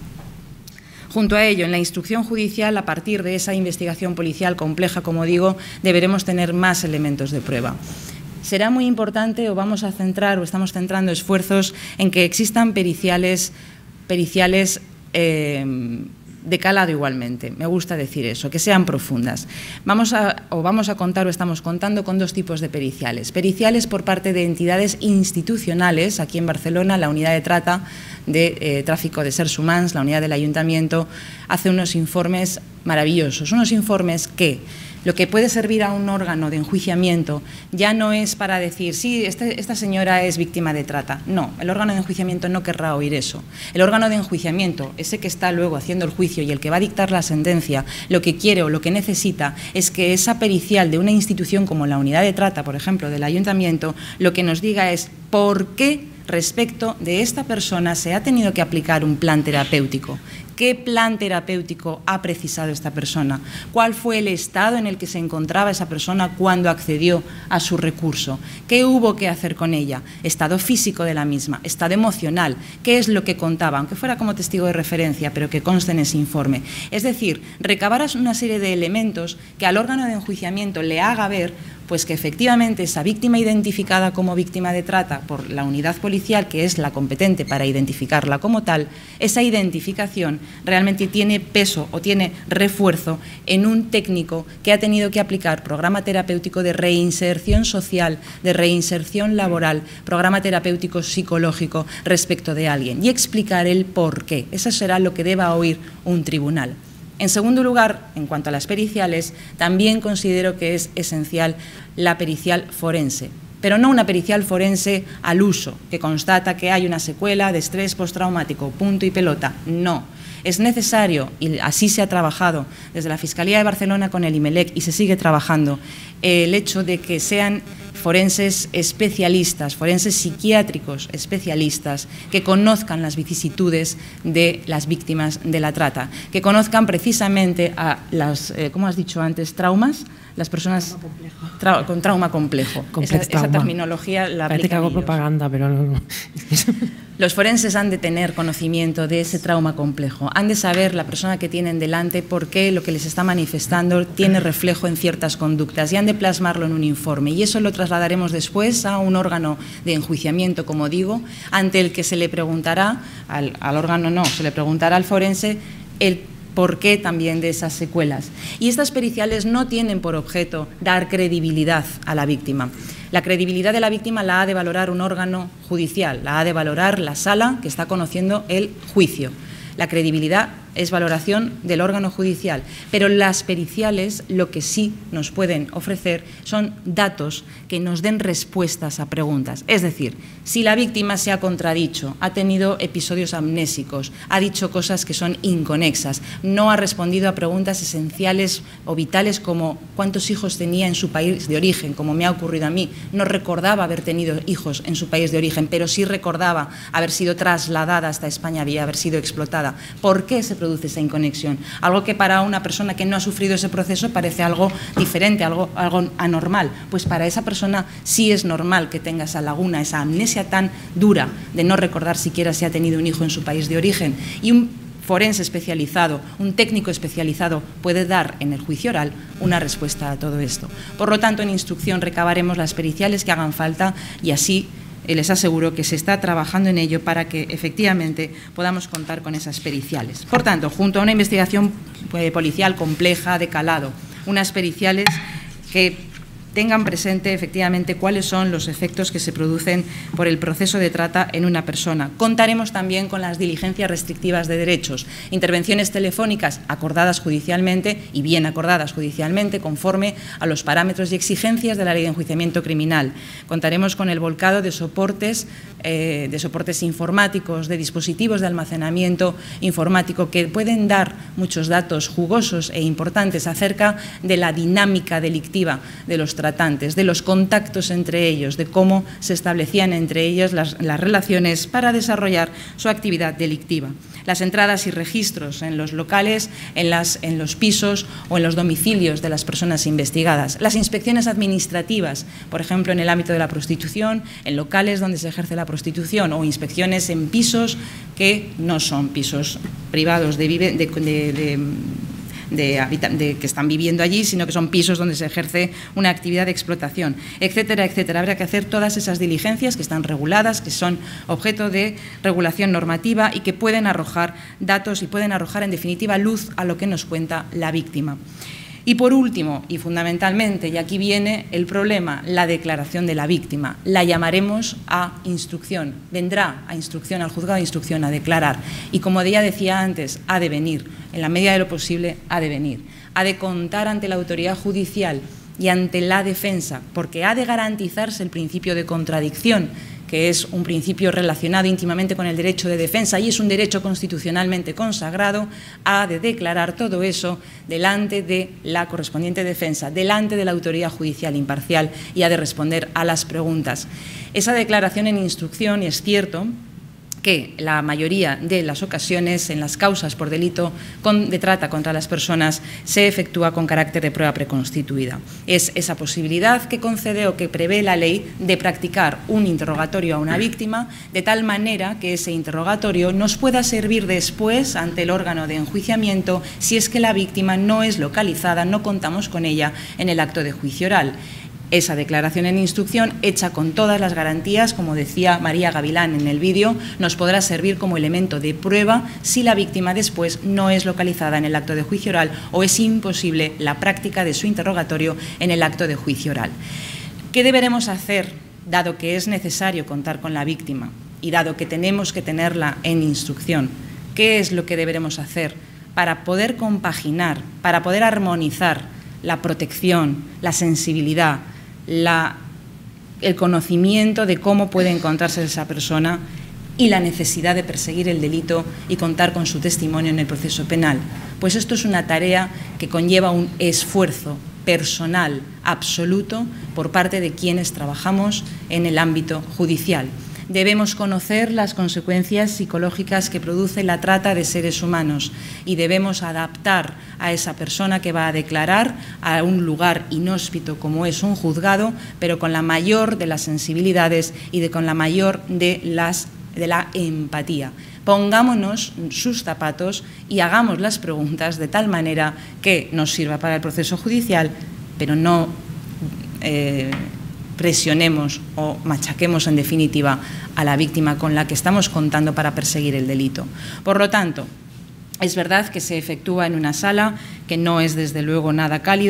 Junto a ello, en la instrucción judicial, a partir de esa investigación policial compleja, como digo, deberemos tener más elementos de prueba. Será muy importante, o vamos a centrar, o estamos centrando esfuerzos en que existan periciales, periciales eh, de calado igualmente, me gusta decir eso, que sean profundas. Vamos a, o vamos a contar o estamos contando con dos tipos de periciales. Periciales por parte de entidades institucionales, aquí en Barcelona, la unidad de trata de eh, tráfico de seres humanos, la unidad del Ayuntamiento, hace unos informes maravillosos, unos informes que lo que puede servir a un órgano de enjuiciamiento ya no es para decir, sí, este, esta señora es víctima de trata. No, el órgano de enjuiciamiento no querrá oír eso. El órgano de enjuiciamiento, ese que está luego haciendo el juicio y el que va a dictar la sentencia, lo que quiere o lo que necesita es que esa pericial de una institución como la unidad de trata, por ejemplo, del Ayuntamiento, lo que nos diga es por qué respecto de esta persona se ha tenido que aplicar un plan terapéutico. ¿Qué plan terapéutico ha precisado esta persona? ¿Cuál fue el estado en el que se encontraba esa persona cuando accedió a su recurso? ¿Qué hubo que hacer con ella? Estado físico de la misma, estado emocional, ¿qué es lo que contaba? Aunque fuera como testigo de referencia, pero que conste en ese informe. Es decir, recabar una serie de elementos que al órgano de enjuiciamiento le haga ver pues que efectivamente esa víctima identificada como víctima de trata por la unidad policial, que es la competente para identificarla como tal, esa identificación realmente tiene peso o tiene refuerzo en un técnico que ha tenido que aplicar programa terapéutico de reinserción social, de reinserción laboral, programa terapéutico psicológico respecto de alguien y explicar el por qué. Eso será lo que deba oír un tribunal. En segundo lugar, en cuanto a las periciales, también considero que es esencial la pericial forense, pero no una pericial forense al uso, que constata que hay una secuela de estrés postraumático, punto y pelota. No. Es necesario, y así se ha trabajado desde la Fiscalía de Barcelona con el IMELEC y se sigue trabajando, el hecho de que sean forenses especialistas, forenses psiquiátricos especialistas, que conozcan las vicisitudes de las víctimas de la trata, que conozcan precisamente a las, eh, ¿cómo has dicho antes?, traumas, las personas tra con trauma complejo. Esa, esa terminología la Parece que hago propaganda, pero no. Los forenses han de tener conocimiento de ese trauma complejo, han de saber la persona que tienen delante por qué lo que les está manifestando tiene reflejo en ciertas conductas y han de plasmarlo en un informe. Y eso lo trasladaremos después a un órgano de enjuiciamiento, como digo, ante el que se le preguntará, al, al órgano no, se le preguntará al forense el por qué también de esas secuelas. Y estas periciales no tienen por objeto dar credibilidad a la víctima. La credibilidad de la víctima la ha de valorar un órgano judicial, la ha de valorar la sala que está conociendo el juicio. La credibilidad es valoración del órgano judicial, pero las periciales lo que sí nos pueden ofrecer son datos que nos den respuestas a preguntas. Es decir, si la víctima se ha contradicho, ha tenido episodios amnésicos, ha dicho cosas que son inconexas, no ha respondido a preguntas esenciales o vitales como cuántos hijos tenía en su país de origen, como me ha ocurrido a mí, no recordaba haber tenido hijos en su país de origen, pero sí recordaba haber sido trasladada hasta España y haber sido explotada. ¿Por qué se produce esa inconexión? Algo que para una persona que no ha sufrido ese proceso parece algo diferente, algo, algo anormal. Pues para esa persona sí es normal que tenga esa laguna, esa amnesia tan dura de no recordar siquiera si ha tenido un hijo en su país de origen. Y un forense especializado, un técnico especializado puede dar en el juicio oral una respuesta a todo esto. Por lo tanto, en instrucción recabaremos las periciales que hagan falta y así les aseguro que se está trabajando en ello para que efectivamente podamos contar con esas periciales. Por tanto, junto a una investigación policial compleja, de calado, unas periciales que tengan presente efectivamente cuáles son los efectos que se producen por el proceso de trata en una persona. Contaremos también con las diligencias restrictivas de derechos, intervenciones telefónicas acordadas judicialmente y bien acordadas judicialmente conforme a los parámetros y exigencias de la Ley de Enjuiciamiento Criminal. Contaremos con el volcado de soportes, eh, de soportes informáticos, de dispositivos de almacenamiento informático que pueden dar muchos datos jugosos e importantes acerca de la dinámica delictiva de los tratantes, de los contactos entre ellos, de cómo se establecían entre ellos las, las relaciones para desarrollar su actividad delictiva. Las entradas y registros en los locales, en, las, en los pisos o en los domicilios de las personas investigadas. Las inspecciones administrativas, por ejemplo, en el ámbito de la prostitución, en locales donde se ejerce la prostitución o inspecciones en pisos que no son pisos privados de, vive, de, de, de De, de, que están viviendo allí, sino que son pisos donde se ejerce una actividad de explotación, etcétera, etcétera. Habrá que hacer todas esas diligencias que están reguladas, que son objeto de regulación normativa y que pueden arrojar datos y pueden arrojar, en definitiva, luz a lo que nos cuenta la víctima. Y por último, y fundamentalmente, y aquí viene el problema, la declaración de la víctima. La llamaremos a instrucción, vendrá a instrucción, al juzgado de instrucción, a declarar. Y como ya decía antes, ha de venir, en la medida de lo posible, ha de venir. Ha de contar ante la autoridad judicial y ante la defensa, porque ha de garantizarse el principio de contradicción, que es un principio relacionado íntimamente con el derecho de defensa y es un derecho constitucionalmente consagrado, ha de declarar todo eso delante de la correspondiente defensa, delante de la autoridad judicial imparcial y ha de responder a las preguntas. Esa declaración en instrucción, es cierto que la mayoría de las ocasiones en las causas por delito de trata contra las personas se efectúa con carácter de prueba preconstituida. Es esa posibilidad que concede o que prevé la ley de practicar un interrogatorio a una víctima de tal manera que ese interrogatorio nos pueda servir después ante el órgano de enjuiciamiento si es que la víctima no es localizada, no contamos con ella en el acto de juicio oral. Esa declaración en instrucción, hecha con todas las garantías, como decía María Gavilán en el vídeo, nos podrá servir como elemento de prueba si la víctima después no es localizada en el acto de juicio oral o es imposible la práctica de su interrogatorio en el acto de juicio oral. ¿Qué deberemos hacer, dado que es necesario contar con la víctima y dado que tenemos que tenerla en instrucción? ¿Qué es lo que deberemos hacer para poder compaginar, para poder armonizar la protección, la sensibilidad, La, el conocimiento de cómo puede encontrarse esa persona y la necesidad de perseguir el delito y contar con su testimonio en el proceso penal? Pues esto es una tarea que conlleva un esfuerzo personal absoluto por parte de quienes trabajamos en el ámbito judicial. Debemos conocer las consecuencias psicológicas que produce la trata de seres humanos y debemos adaptar a esa persona que va a declarar a un lugar inhóspito como es un juzgado, pero con la mayor de las sensibilidades y de, con la mayor de, las, de la empatía. Pongámonos sus zapatos y hagamos las preguntas de tal manera que nos sirva para el proceso judicial, pero no Eh, presionemos o machaquemos en definitiva a la víctima con la que estamos contando para perseguir el delito. Por lo tanto, es verdad que se efectúa en una sala, que no es desde luego nada cálido,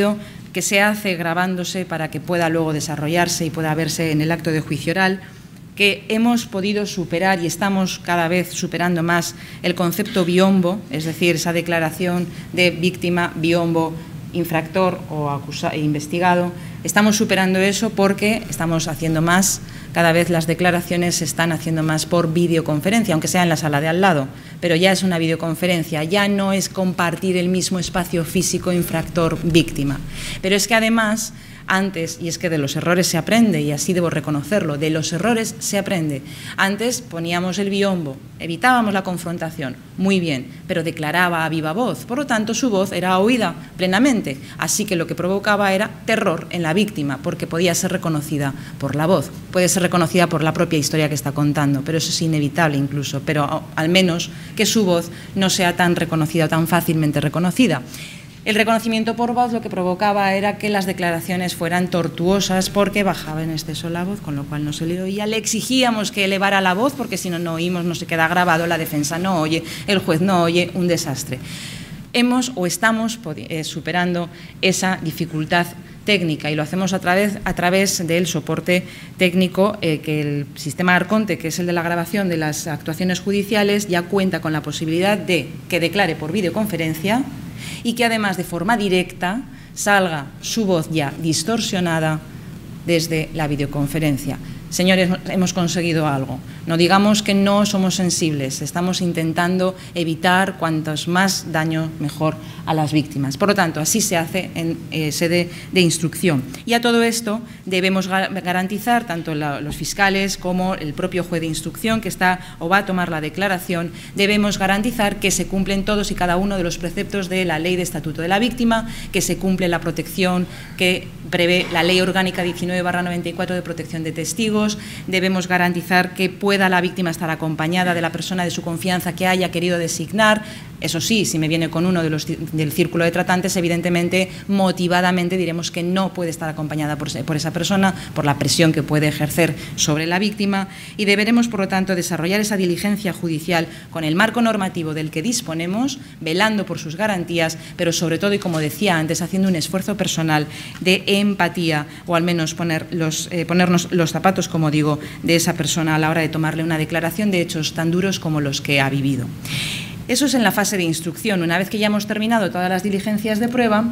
que se hace grabándose para que pueda luego desarrollarse y pueda verse en el acto de juicio oral, que hemos podido superar y estamos cada vez superando más el concepto biombo, es decir, esa declaración de víctima, biombo, infractor o acusado, investigado. Estamos superando eso porque estamos haciendo más, cada vez las declaraciones se están haciendo más por videoconferencia, aunque sea en la sala de al lado, pero ya es una videoconferencia, ya no es compartir el mismo espacio físico infractor-víctima. Pero es que además, antes, y es que de los errores se aprende, y así debo reconocerlo, de los errores se aprende. Antes poníamos el biombo, evitábamos la confrontación, muy bien, pero declaraba a viva voz, por lo tanto su voz era oída plenamente, así que lo que provocaba era terror en la víctima, porque podía ser reconocida por la voz, puede ser reconocida por la propia historia que está contando, pero eso es inevitable incluso, pero al menos que su voz no sea tan reconocida o tan fácilmente reconocida. El reconocimiento por voz lo que provocaba era que las declaraciones fueran tortuosas porque bajaba en exceso la voz, con lo cual no se le oía. Le exigíamos que elevara la voz porque si no, no oímos, no se queda grabado, la defensa no oye, el juez no oye, un desastre. Hemos o estamos eh, superando esa dificultad técnica y lo hacemos a través, a través del soporte técnico eh, que el sistema Arconte, que es el de la grabación de las actuaciones judiciales, ya cuenta con la posibilidad de que declare por videoconferencia y que además de forma directa salga su voz ya distorsionada desde la videoconferencia. Señores, hemos conseguido algo. No digamos que no somos sensibles, estamos intentando evitar cuantos más daño mejor a las víctimas. Por lo tanto, así se hace en eh, sede de instrucción. Y a todo esto debemos garantizar, tanto la, los fiscales como el propio juez de instrucción que está o va a tomar la declaración, debemos garantizar que se cumplen todos y cada uno de los preceptos de la Ley de Estatuto de la Víctima, que se cumple la protección que prevé la Ley Orgánica diecinueve barra noventa y cuatro de protección de testigos. Debemos garantizar que pueda la víctima estar acompañada de la persona de su confianza que haya querido designar. Eso sí, si me viene con uno de los, del círculo de tratantes, evidentemente, motivadamente diremos que no puede estar acompañada por, por esa persona, por la presión que puede ejercer sobre la víctima, y deberemos, por lo tanto, desarrollar esa diligencia judicial con el marco normativo del que disponemos, velando por sus garantías, pero sobre todo, y como decía antes, haciendo un esfuerzo personal de empatía, o al menos poner los, eh, ponernos los zapatos, como digo, de esa persona a la hora de tomarle una declaración de hechos tan duros como los que ha vivido. Eso es en la fase de instrucción. Una vez que ya hemos terminado todas las diligencias de prueba,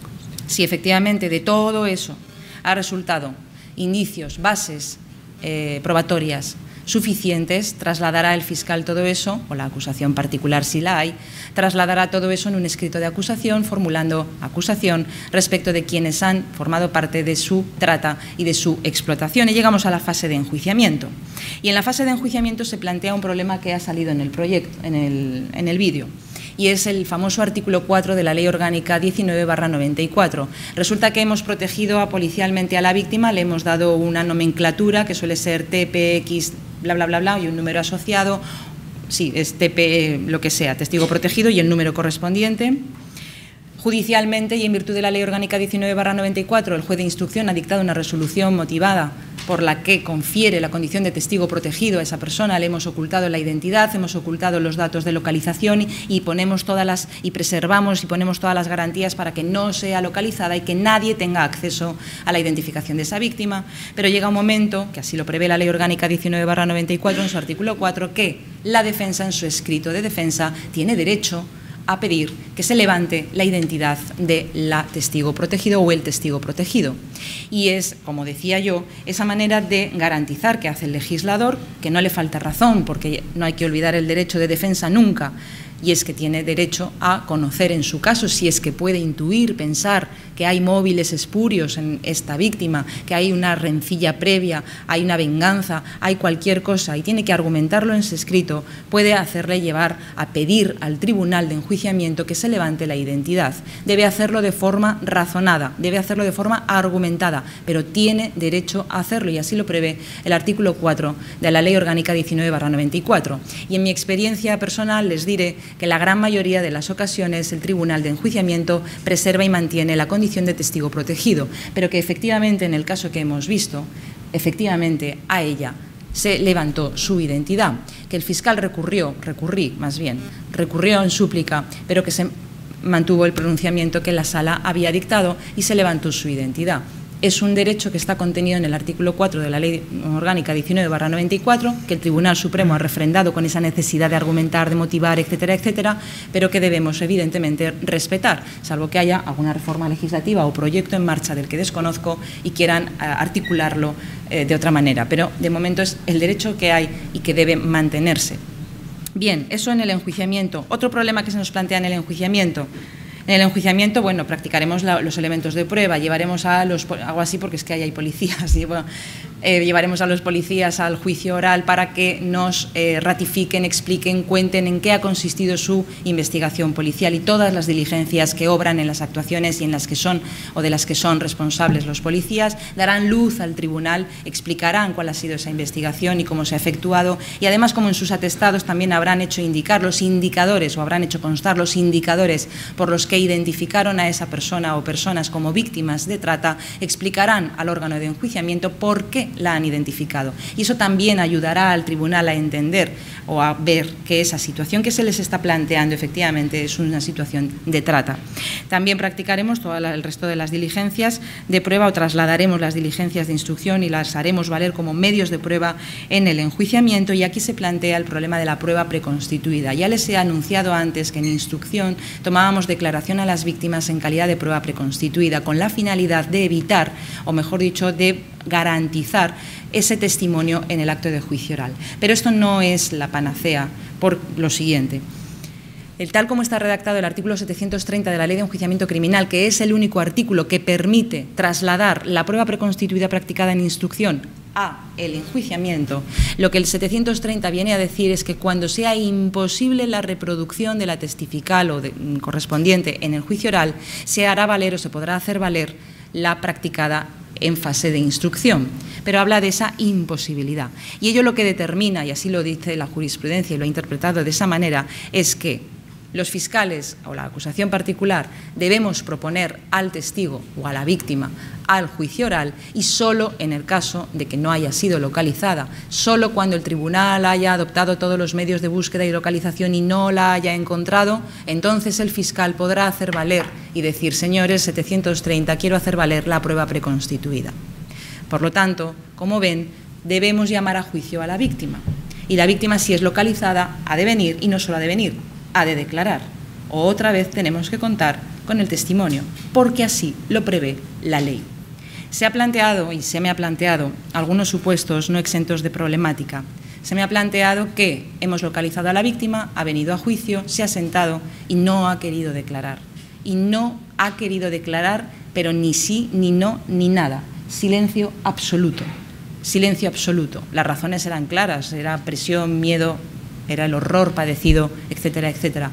si efectivamente de todo eso ha resultado indicios, bases eh, probatorias suficientes, trasladará el fiscal todo eso, o la acusación particular si la hay, trasladará todo eso en un escrito de acusación, formulando acusación respecto de quienes han formado parte de su trata y de su explotación. Y llegamos a la fase de enjuiciamiento. Y en la fase de enjuiciamiento se plantea un problema que ha salido en el proyecto, en el, en el vídeo, y es el famoso artículo cuatro de la Ley Orgánica diecinueve barra noventa y cuatro. Resulta que hemos protegido a policialmente a la víctima, le hemos dado una nomenclatura que suele ser T P X, bla, bla, bla, bla, y un número asociado, sí, es T P, lo que sea, testigo protegido y el número correspondiente. Judicialmente y en virtud de la Ley Orgánica diecinueve barra noventa y cuatro, el juez de instrucción ha dictado una resolución motivada por la que confiere la condición de testigo protegido a esa persona. Le hemos ocultado la identidad, hemos ocultado los datos de localización y ponemos todas las y preservamos y ponemos todas las garantías para que no sea localizada y que nadie tenga acceso a la identificación de esa víctima. Pero llega un momento, que así lo prevé la Ley Orgánica diecinueve barra noventa y cuatro en su artículo cuatro, que la defensa en su escrito de defensa tiene derecho a pedir que se levante la identidad de la testigo protegido o el testigo protegido. Y es, como decía yo, esa manera de garantizar que hace el legislador, que no le falta razón, porque no hay que olvidar el derecho de defensa nunca, y es que tiene derecho a conocer en su caso, si es que puede intuir, pensar que hay móviles espurios en esta víctima, que hay una rencilla previa, hay una venganza, hay cualquier cosa, y tiene que argumentarlo en su escrito, puede hacerle llevar a pedir al tribunal de enjuiciamiento que se levante la identidad. Debe hacerlo de forma razonada, debe hacerlo de forma argumentada, pero tiene derecho a hacerlo, y así lo prevé el artículo cuatro de la Ley Orgánica diecinueve barra noventa y cuatro. Y en mi experiencia personal les diré que en la gran mayoría de las ocasiones el tribunal de enjuiciamiento preserva y mantiene la condición de testigo protegido, pero que efectivamente en el caso que hemos visto, efectivamente a ella se levantó su identidad, que el fiscal recurrió, recurrí más bien, recurrió en súplica, pero que se mantuvo el pronunciamiento que la Sala había dictado y se levantó su identidad. Es un derecho que está contenido en el artículo cuatro de la Ley Orgánica diecinueve barra noventa y cuatro, que el Tribunal Supremo ha refrendado con esa necesidad de argumentar, de motivar, etcétera, etcétera, pero que debemos evidentemente respetar, salvo que haya alguna reforma legislativa o proyecto en marcha del que desconozco y quieran uh, articularlo eh, de otra manera. Pero de momento es el derecho que hay y que debe mantenerse. Bien, eso en el enjuiciamiento. Otro problema que se nos plantea en el enjuiciamiento. En el enjuiciamiento, bueno, practicaremos la, los elementos de prueba, llevaremos a los, hago así porque es que ahí hay policías, y bueno, eh, llevaremos a los policías al juicio oral para que nos eh, ratifiquen, expliquen, cuenten en qué ha consistido su investigación policial y todas las diligencias que obran en las actuaciones y en las que son o de las que son responsables los policías, darán luz al tribunal, explicarán cuál ha sido esa investigación y cómo se ha efectuado y además como en sus atestados también habrán hecho indicar los indicadores o habrán hecho constar los indicadores por los que que identificaron a esa persona o personas como víctimas de trata, explicarán al órgano de enjuiciamiento por qué la han identificado. Y eso también ayudará al tribunal a entender o a ver que esa situación que se les está planteando efectivamente es una situación de trata. También practicaremos todo el resto de las diligencias de prueba o trasladaremos las diligencias de instrucción y las haremos valer como medios de prueba en el enjuiciamiento y aquí se plantea el problema de la prueba preconstituida. Ya les he anunciado antes que en instrucción tomábamos declaración a las víctimas en calidad de prueba preconstituida con la finalidad de evitar, o mejor dicho, de garantizar ese testimonio en el acto de juicio oral. Pero esto no es la panacea por lo siguiente. El tal como está redactado el artículo setecientos treinta de la Ley de Enjuiciamiento Criminal, que es el único artículo que permite trasladar la prueba preconstituida practicada en instrucción a el enjuiciamiento, lo que el setecientos treinta viene a decir es que cuando sea imposible la reproducción de la testifical o de, correspondiente en el juicio oral, se hará valer o se podrá hacer valer la practicada en fase de instrucción, pero habla de esa imposibilidad. Y ello lo que determina, y así lo dice la jurisprudencia y lo ha interpretado de esa manera, es que los fiscales o la acusación particular debemos proponer al testigo o a la víctima al juicio oral y solo en el caso de que no haya sido localizada, solo cuando el tribunal haya adoptado todos los medios de búsqueda y localización y no la haya encontrado, entonces el fiscal podrá hacer valer y decir, señores, setecientos treinta, quiero hacer valer la prueba preconstituida. Por lo tanto, como ven, debemos llamar a juicio a la víctima y la víctima, si es localizada, ha de venir y no solo ha de venir, ha de declarar. Otra vez tenemos que contar con el testimonio, porque así lo prevé la ley. Se ha planteado, y se me ha planteado, algunos supuestos no exentos de problemática. Se me ha planteado que hemos localizado a la víctima, ha venido a juicio, se ha sentado y no ha querido declarar. Y no ha querido declarar, pero ni sí, ni no, ni nada. Silencio absoluto. Silencio absoluto. Las razones eran claras, era presión, miedo, era el horror padecido, etcétera, etcétera.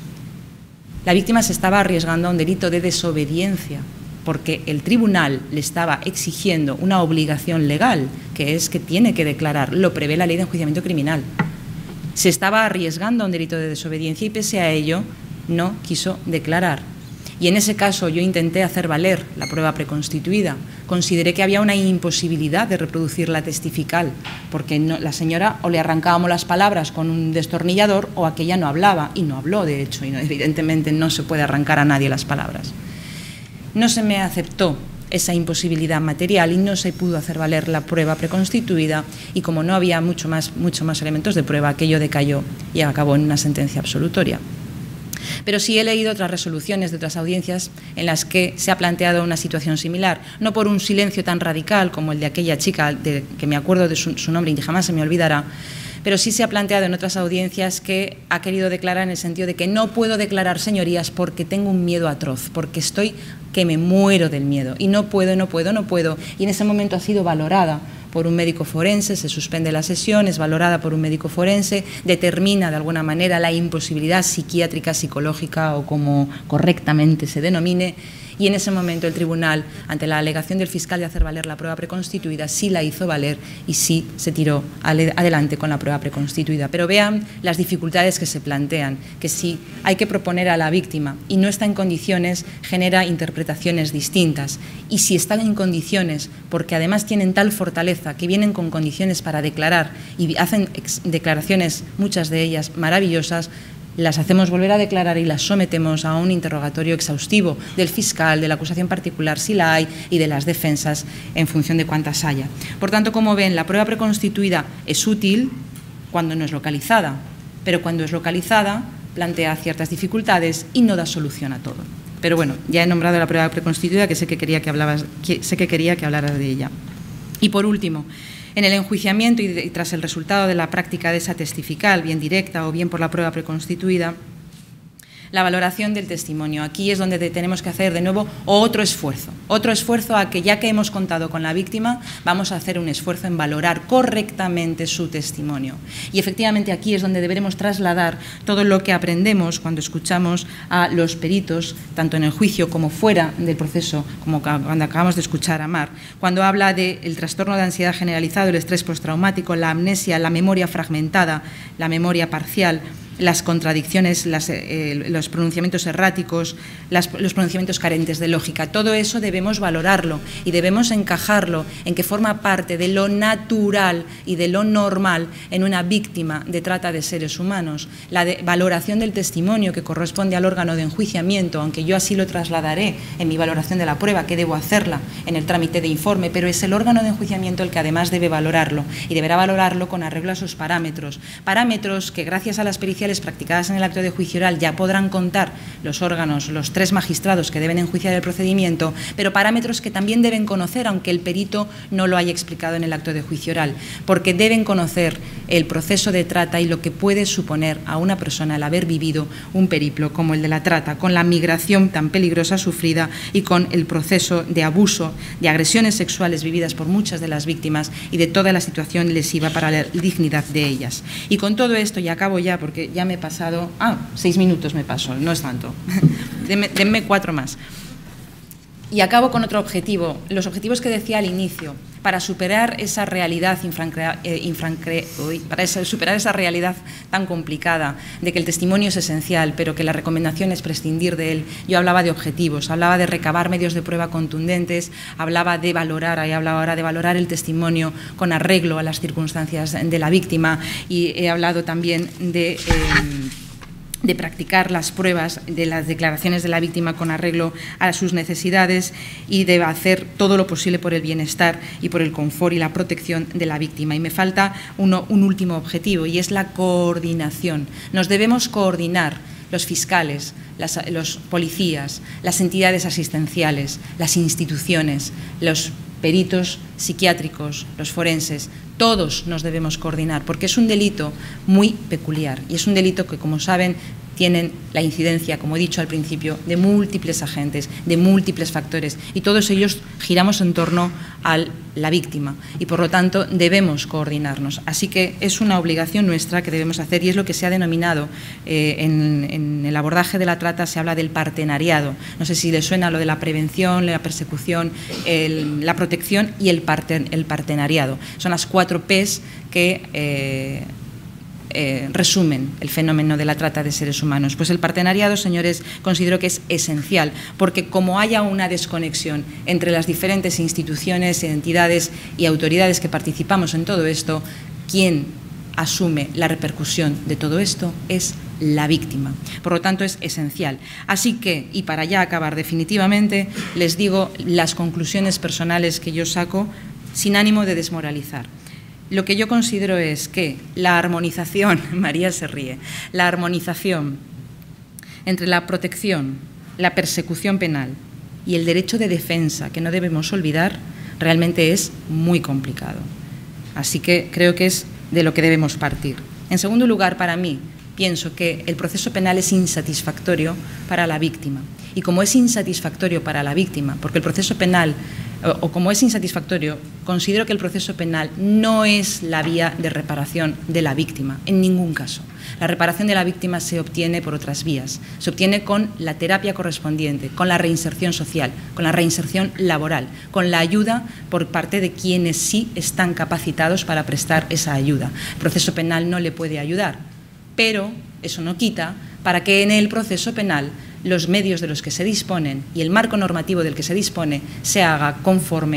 La víctima se estaba arriesgando a un delito de desobediencia porque el tribunal le estaba exigiendo una obligación legal, que es que tiene que declarar, lo prevé la Ley de Enjuiciamiento Criminal. Se estaba arriesgando a un delito de desobediencia y pese a ello no quiso declarar. Y en ese caso yo intenté hacer valer la prueba preconstituida. Consideré que había una imposibilidad de reproducir la testifical, porque no, la señora o le arrancábamos las palabras con un destornillador o aquella no hablaba, y no habló de hecho, y no, evidentemente no se puede arrancar a nadie las palabras. No se me aceptó esa imposibilidad material y no se pudo hacer valer la prueba preconstituida y como no había mucho más, mucho más elementos de prueba, aquello decayó y acabó en una sentencia absolutoria. Pero sí he leído otras resoluciones de otras audiencias en las que se ha planteado una situación similar, no por un silencio tan radical como el de aquella chica, de, que me acuerdo de su, su nombre y jamás se me olvidará, pero sí se ha planteado en otras audiencias que ha querido declarar en el sentido de que no puedo declarar, señorías, porque tengo un miedo atroz, porque estoy que me muero del miedo y no puedo, no puedo, no puedo. Y en ese momento ha sido valorada por un médico forense, se suspende la sesión, es valorada por un médico forense, determina de alguna manera la imposibilidad psiquiátrica, psicológica o como correctamente se denomine, y en ese momento el tribunal, ante la alegación del fiscal de hacer valer la prueba preconstituida, sí la hizo valer y sí se tiró adelante con la prueba preconstituida. Pero vean las dificultades que se plantean, que si hay que proponer a la víctima y no está en condiciones, genera interpretaciones distintas. Y si están en condiciones, porque además tienen tal fortaleza, que vienen con condiciones para declarar y hacen declaraciones, muchas de ellas maravillosas, las hacemos volver a declarar y las sometemos a un interrogatorio exhaustivo del fiscal, de la acusación particular si la hay y de las defensas en función de cuántas haya. Por tanto, como ven, la prueba preconstituida es útil cuando no es localizada, pero cuando es localizada plantea ciertas dificultades y no da solución a todo. Pero bueno, ya he nombrado la prueba preconstituida, que sé que quería que hablabas, que sé que quería que hablaras de ella. Y por último, en el enjuiciamiento y, de, y tras el resultado de la práctica de esa testifical, bien directa o bien por la prueba preconstituida, la valoración del testimonio. Aquí es donde tenemos que hacer de nuevo otro esfuerzo, otro esfuerzo a que ya que hemos contado con la víctima, vamos a hacer un esfuerzo en valorar correctamente su testimonio. Y efectivamente aquí es donde deberemos trasladar todo lo que aprendemos cuando escuchamos a los peritos, tanto en el juicio como fuera del proceso, como cuando acabamos de escuchar a Mar, cuando habla del trastorno de ansiedad generalizado, el estrés postraumático, la amnesia, la memoria fragmentada, la memoria parcial, las contradicciones, las, eh, los pronunciamientos erráticos, las, los pronunciamientos carentes de lógica. Todo eso debemos valorarlo y debemos encajarlo en que forma parte de lo natural y de lo normal en una víctima de trata de seres humanos. La de, valoración del testimonio que corresponde al órgano de enjuiciamiento, aunque yo así lo trasladaré en mi valoración de la prueba, que debo hacerla en el trámite de informe, pero es el órgano de enjuiciamiento el que además debe valorarlo y deberá valorarlo con arreglo a sus parámetros. Parámetros que gracias a las pericias practicadas en el acto de juicio oral ya podrán contar los órganos, los tres magistrados que deben enjuiciar el procedimiento, pero parámetros que también deben conocer, aunque el perito no lo haya explicado en el acto de juicio oral, porque deben conocer el proceso de trata y lo que puede suponer a una persona el haber vivido un periplo como el de la trata, con la migración tan peligrosa sufrida y con el proceso de abuso, de agresiones sexuales vividas por muchas de las víctimas y de toda la situación lesiva para la dignidad de ellas. Y con todo esto, y acabo ya porque ya me he pasado, ah, seis minutos me paso, no es tanto, denme, denme cuatro más. Y acabo con otro objetivo, los objetivos que decía al inicio, para superar esa realidad infrancre, eh, infrancre, uy, para esa, superar esa realidad tan complicada de que el testimonio es esencial, pero que la recomendación es prescindir de él. Yo hablaba de objetivos, hablaba de recabar medios de prueba contundentes, hablaba de valorar, y hablaba ahora de valorar el testimonio con arreglo a las circunstancias de la víctima y he hablado también de... Eh, de practicar las pruebas de las declaraciones de la víctima con arreglo a sus necesidades y de hacer todo lo posible por el bienestar y por el confort y la protección de la víctima. Y me falta uno, un último objetivo y es la coordinación. Nos debemos coordinar los fiscales, las, los policías, las entidades asistenciales, las instituciones, los peritos psiquiátricos, los forenses, todos nos debemos coordinar porque es un delito muy peculiar y es un delito que, como saben, tienen la incidencia, como he dicho al principio, de múltiples agentes, de múltiples factores y todos ellos giramos en torno a la víctima y por lo tanto debemos coordinarnos. Así que es una obligación nuestra que debemos hacer y es lo que se ha denominado eh, en, en el abordaje de la trata, se habla del partenariado. No sé si les suena lo de la prevención, la persecución, el, la protección y el, parten, el partenariado. Son las cuatro P's que... Eh, Eh, resumen el fenómeno de la trata de seres humanos. Pues el partenariado, señores, considero que es esencial, porque como haya una desconexión entre las diferentes instituciones, entidades y autoridades que participamos en todo esto, quien asume la repercusión de todo esto es la víctima. Por lo tanto, es esencial. Así que, y para ya acabar definitivamente, les digo las conclusiones personales que yo saco sin ánimo de desmoralizar. Lo que yo considero es que la armonización, María se ríe, la armonización entre la protección, la persecución penal y el derecho de defensa, que no debemos olvidar, realmente es muy complicado. Así que creo que es de lo que debemos partir. En segundo lugar, para mí, pienso que el proceso penal es insatisfactorio para la víctima. Y como es insatisfactorio para la víctima, porque el proceso penal, o, o como es insatisfactorio, considero que el proceso penal no es la vía de reparación de la víctima, en ningún caso. La reparación de la víctima se obtiene por otras vías, se obtiene con la terapia correspondiente, con la reinserción social, con la reinserción laboral, con la ayuda por parte de quienes sí están capacitados para prestar esa ayuda. El proceso penal no le puede ayudar, pero eso no quita para que en el proceso penal los medios de los que se disponen y el marco normativo del que se dispone se haga conforme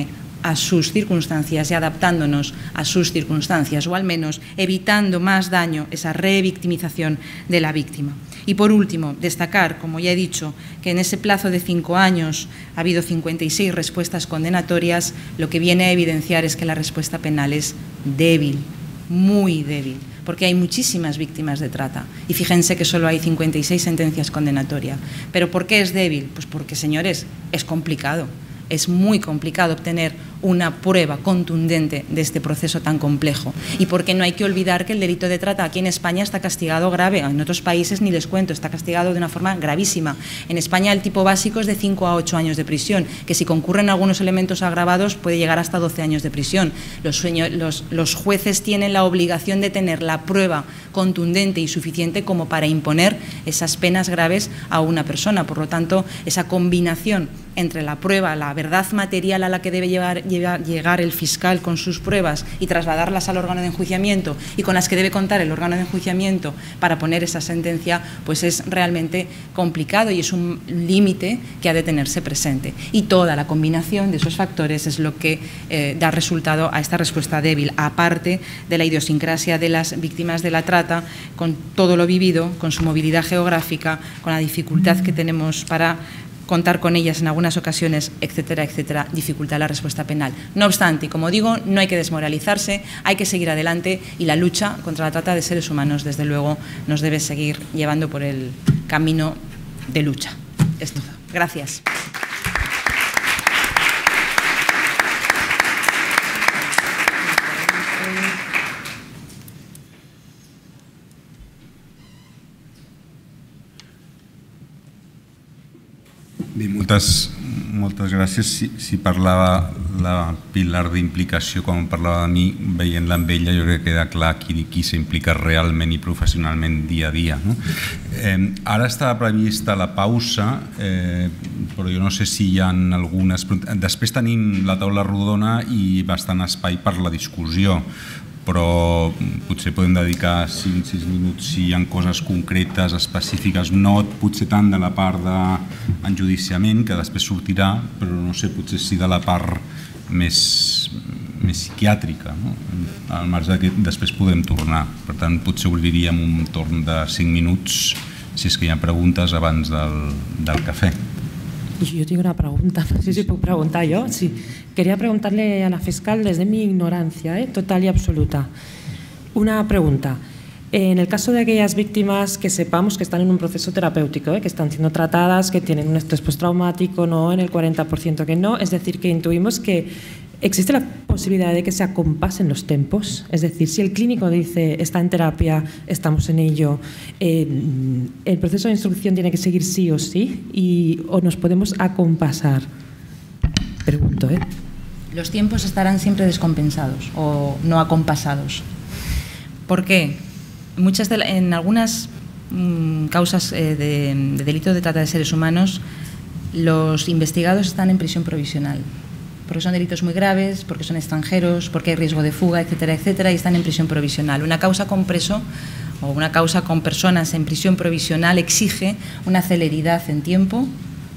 a sus circunstancias y adaptándonos a sus circunstancias, o al menos evitando más daño, esa revictimización de la víctima. Y por último, destacar, como ya he dicho, que en ese plazo de cinco años ha habido cincuenta y seis respuestas condenatorias, lo que viene a evidenciar es que la respuesta penal es débil, muy débil, porque hay muchísimas víctimas de trata. Y fíjense que solo hay cincuenta y seis sentencias condenatorias. ¿Pero por qué es débil? Pues porque, señores, es complicado. Es muy complicado obtener una prueba contundente de este proceso tan complejo. Y porque no hay que olvidar que el delito de trata aquí en España está castigado grave. En otros países ni les cuento, está castigado de una forma gravísima. En España el tipo básico es de cinco a ocho años de prisión, que si concurren algunos elementos agravados puede llegar hasta doce años de prisión. Los, sueños, los, los jueces tienen la obligación de tener la prueba contundente y suficiente como para imponer esas penas graves a una persona. Por lo tanto, esa combinación entre la prueba, la verdad material a la que debe llevar, llevar, llegar el fiscal con sus pruebas y trasladarlas al órgano de enjuiciamiento y con las que debe contar el órgano de enjuiciamiento para poner esa sentencia, pues es realmente complicado y es un límite que ha de tenerse presente. Y toda la combinación de esos factores es lo que eh, da resultado a esta respuesta débil, aparte de la idiosincrasia de las víctimas de la trata, con todo lo vivido, con su movilidad geográfica, con la dificultad que tenemos para contar con ellas en algunas ocasiones, etcétera, etcétera, dificulta la respuesta penal. No obstante, como digo, no hay que desmoralizarse, hay que seguir adelante y la lucha contra la trata de seres humanos, desde luego, nos debe seguir llevando por el camino de lucha. Es todo. Gracias. Bé, moltes, moltes gràcies. Si, si parlava la Pilar d'implicació, quan parlava de mi, veient-la amb ella, jo crec que queda clar qui, qui s'implica realment i professionalment dia a dia. No? Eh, ara estava prevista la pausa, eh, però jo no sé si hi ha algunes... Després tenim la taula rodona i bastant espai per la discussió, però potser podem dedicar cinc sis minuts si hi ha coses concretes, específiques, no potser tant de la part d'enjudiciament, que després sortirà, però no sé, potser sí de la part més, més psiquiàtrica. No? Al marge que després podem tornar. Per tant, potser obriríem un torn de cinc minuts, si és que hi ha preguntes abans del, del café. Yo tengo una pregunta, no sé si puedo preguntar yo. Sí. Quería preguntarle a la fiscal desde mi ignorancia, ¿eh? total y absoluta. Una pregunta. En el caso de aquellas víctimas que sepamos que están en un proceso terapéutico, ¿eh? que están siendo tratadas, que tienen un estrés postraumático, no en el cuarenta por ciento que no, es decir, que intuimos que existe la posibilidad de que se acompasen los tempos, es decir, si el clínico dice está en terapia, estamos en ello, eh, el proceso de instrucción tiene que seguir sí o sí y, o nos podemos acompasar. Pregunto, ¿eh? Los tiempos estarán siempre descompensados o no acompasados. ¿Por qué? Muchas de la, en algunas mmm, causas eh, de, de delito de trata de seres humanos, los investigados están en prisión provisional, porque son delitos muy graves, porque son extranjeros, porque hay riesgo de fuga, etcétera, etcétera, y están en prisión provisional. Una causa con preso o una causa con personas en prisión provisional exige una celeridad en tiempo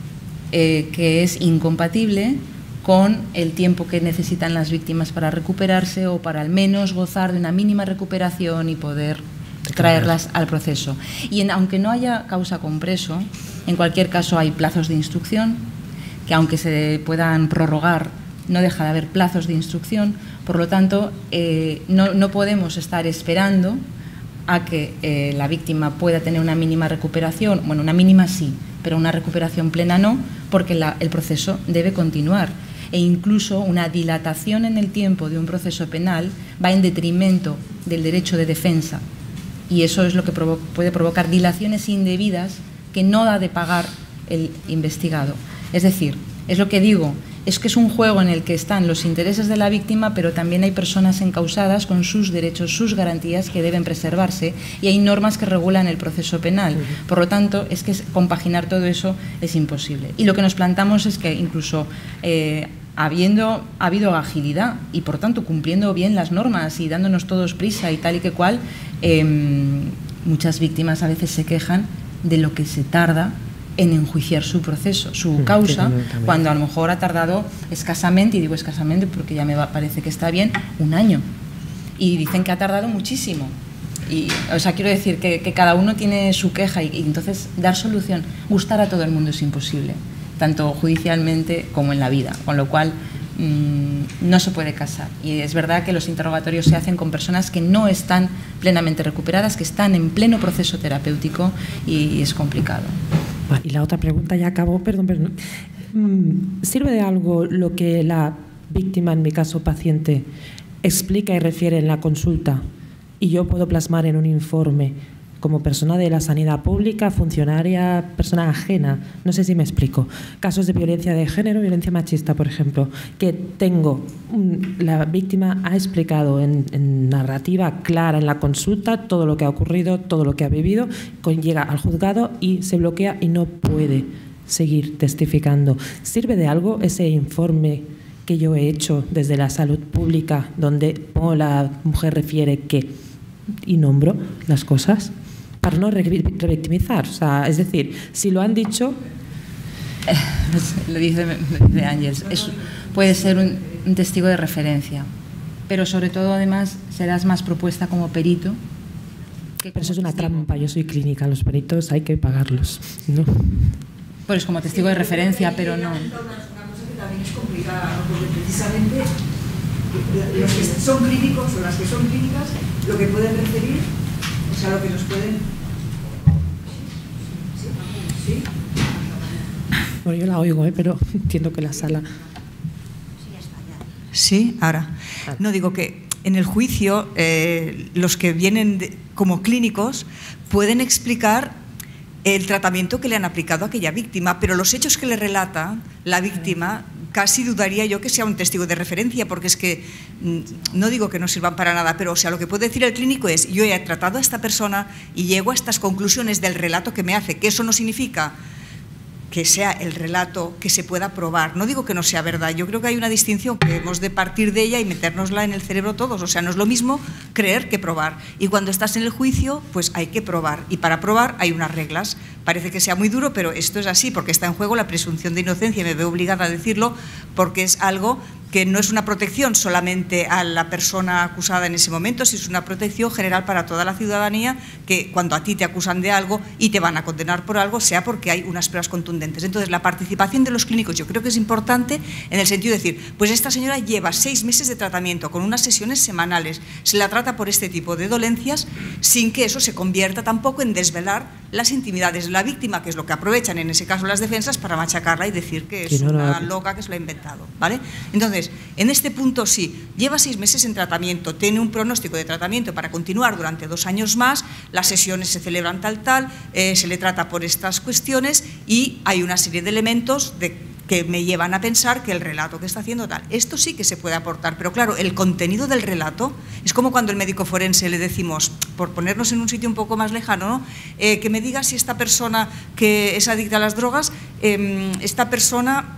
eh, que es incompatible con el tiempo que necesitan las víctimas para recuperarse o para al menos gozar de una mínima recuperación y poder traerlas al proceso. Y en, aunque no haya causa con preso, en cualquier caso hay plazos de instrucción, que aunque se puedan prorrogar, no deja de haber plazos de instrucción, por lo tanto, eh, no, no podemos estar esperando a que eh, la víctima pueda tener una mínima recuperación, bueno, una mínima sí, pero una recuperación plena no, porque la, el proceso debe continuar. E incluso una dilatación en el tiempo de un proceso penal va en detrimento del derecho de defensa, y eso es lo que provo- puede provocar dilaciones indebidas que no da de pagar el investigado. Es decir, es lo que digo, es que es un juego en el que están los intereses de la víctima, pero también hay personas encausadas con sus derechos, sus garantías que deben preservarse, y hay normas que regulan el proceso penal. Por lo tanto, es que compaginar todo eso es imposible. Y lo que nos plantamos es que incluso eh, habiendo ha habido agilidad y por tanto cumpliendo bien las normas y dándonos todos prisa y tal y que cual, eh, muchas víctimas a veces se quejan de lo que se tarda en enjuiciar su proceso, su causa, cuando a lo mejor ha tardado escasamente, y digo escasamente porque ya me va, parece que está bien, un año. Y dicen que ha tardado muchísimo. Y, o sea, quiero decir que, que cada uno tiene su queja y, y entonces dar solución, gustar a todo el mundo es imposible, tanto judicialmente como en la vida, con lo cual mmm, no se puede casar. Y es verdad que los interrogatorios se hacen con personas que no están plenamente recuperadas, que están en pleno proceso terapéutico y, y es complicado. Y la otra pregunta ya acabó, perdón, perdón. ¿Sirve de algo lo que la víctima, en mi caso paciente, explica y refiere en la consulta y yo puedo plasmar en un informe como persona de la sanidad pública, funcionaria, persona ajena? No sé si me explico. Casos de violencia de género, violencia machista, por ejemplo, que tengo, la víctima ha explicado en, en narrativa clara en la consulta todo lo que ha ocurrido, todo lo que ha vivido, llega al juzgado y se bloquea y no puede seguir testificando. ¿Sirve de algo ese informe que yo he hecho desde la salud pública, donde oh, la mujer refiere que, y nombro las cosas, para no revictimizar? O sea, es decir, si lo han dicho... Eh, lo dice, lo dice Ángels, es, puede ser un, un testigo de referencia, pero sobre todo, además, serás más propuesta como perito. Que pero eso es una testigo. Trampa, yo soy clínica, los peritos hay que pagarlos, ¿no? Pues como testigo de referencia, pero no... También es complicada, ¿no? Porque precisamente los que son clínicos o las que son clínicas, lo que pueden referir, o sea, lo que nos pueden... ¿Sí? ¿Sí? Bueno, yo la oigo, ¿eh? Pero entiendo que la sala... Sí, ahora. No, digo que en el juicio eh, los que vienen de, como clínicos pueden explicar el tratamiento que le han aplicado a aquella víctima, pero los hechos que le relata la víctima, casi dudaría yo que sea un testigo de referencia, porque es que, no digo que no sirvan para nada, pero o sea, lo que puede decir el clínico es: yo he tratado a esta persona y llego a estas conclusiones del relato que me hace, que eso no significa que sea el relato que se pueda probar. No digo que no sea verdad, yo creo que hay una distinción que hemos de partir de ella y metérnosla en el cerebro todos, o sea, no es lo mismo creer que probar, y cuando estás en el juicio, pues hay que probar, y para probar hay unas reglas. Parece que sea muy duro, pero esto es así, porque está en juego la presunción de inocencia, y me veo obligada a decirlo, porque es algo que no es una protección solamente a la persona acusada en ese momento, sino es una protección general para toda la ciudadanía, que cuando a ti te acusan de algo y te van a condenar por algo, sea porque hay unas pruebas contundentes. Entonces, la participación de los clínicos yo creo que es importante en el sentido de decir, pues esta señora lleva seis meses de tratamiento con unas sesiones semanales, se la trata por este tipo de dolencias, sin que eso se convierta tampoco en desvelar las intimidades de la víctima, que es lo que aprovechan en ese caso las defensas para machacarla y decir que es una loca que se lo ha inventado, ¿vale? Entonces, en este punto sí, lleva seis meses en tratamiento, tiene un pronóstico de tratamiento para continuar durante dos años más, las sesiones se celebran tal, tal, eh, se le trata por estas cuestiones y hay una serie de elementos de, que me llevan a pensar que el relato que está haciendo tal. Esto sí que se puede aportar, pero claro, el contenido del relato es como cuando al médico forense le decimos, por ponernos en un sitio un poco más lejano, ¿no? eh, que me diga si esta persona que es adicta a las drogas, eh, esta persona...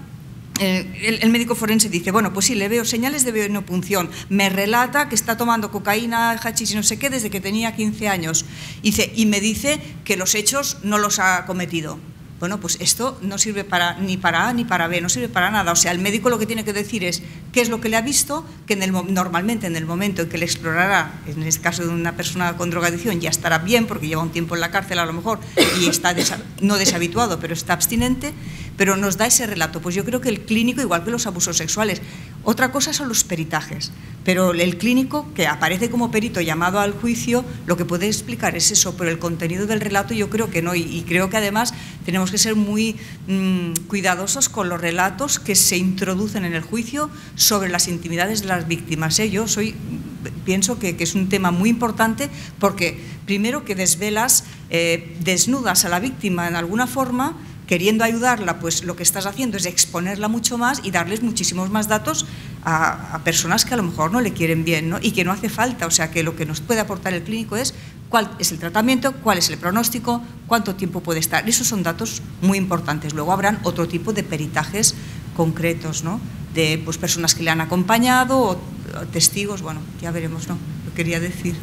El, el médico forense dice, bueno, pues sí, le veo señales de venopunción, me relata que está tomando cocaína, hachís y no sé qué desde que tenía quince años, dice, y me dice que los hechos no los ha cometido. Bueno, pues esto no sirve para, ni para A ni para B, no sirve para nada. O sea, el médico lo que tiene que decir es qué es lo que le ha visto, que en el, normalmente en el momento en que le explorará, en este caso de una persona con drogadicción, ya estará bien porque lleva un tiempo en la cárcel a lo mejor y está desa, no deshabituado, pero está abstinente, pero nos da ese relato. Pues yo creo que el clínico, igual que los abusos sexuales, otra cosa son los peritajes, pero el clínico que aparece como perito llamado al juicio, lo que puede explicar es eso, pero el contenido del relato yo creo que no, y, y creo que además tenemos que ser muy mmm, cuidadosos con los relatos que se introducen en el juicio sobre las intimidades de las víctimas, ¿eh? Yo soy, pienso que, que es un tema muy importante porque primero que desvelas, eh, desnudas a la víctima en alguna forma, queriendo ayudarla, pues lo que estás haciendo es exponerla mucho más y darles muchísimos más datos a, a personas que a lo mejor no le quieren bien, ¿no? Y que no hace falta. O sea, que lo que nos puede aportar el clínico es cuál es el tratamiento, cuál es el pronóstico, cuánto tiempo puede estar. Esos son datos muy importantes. Luego habrán otro tipo de peritajes concretos, ¿no? De pues, personas que le han acompañado o, o testigos, bueno, ya veremos, ¿no? Lo quería decir.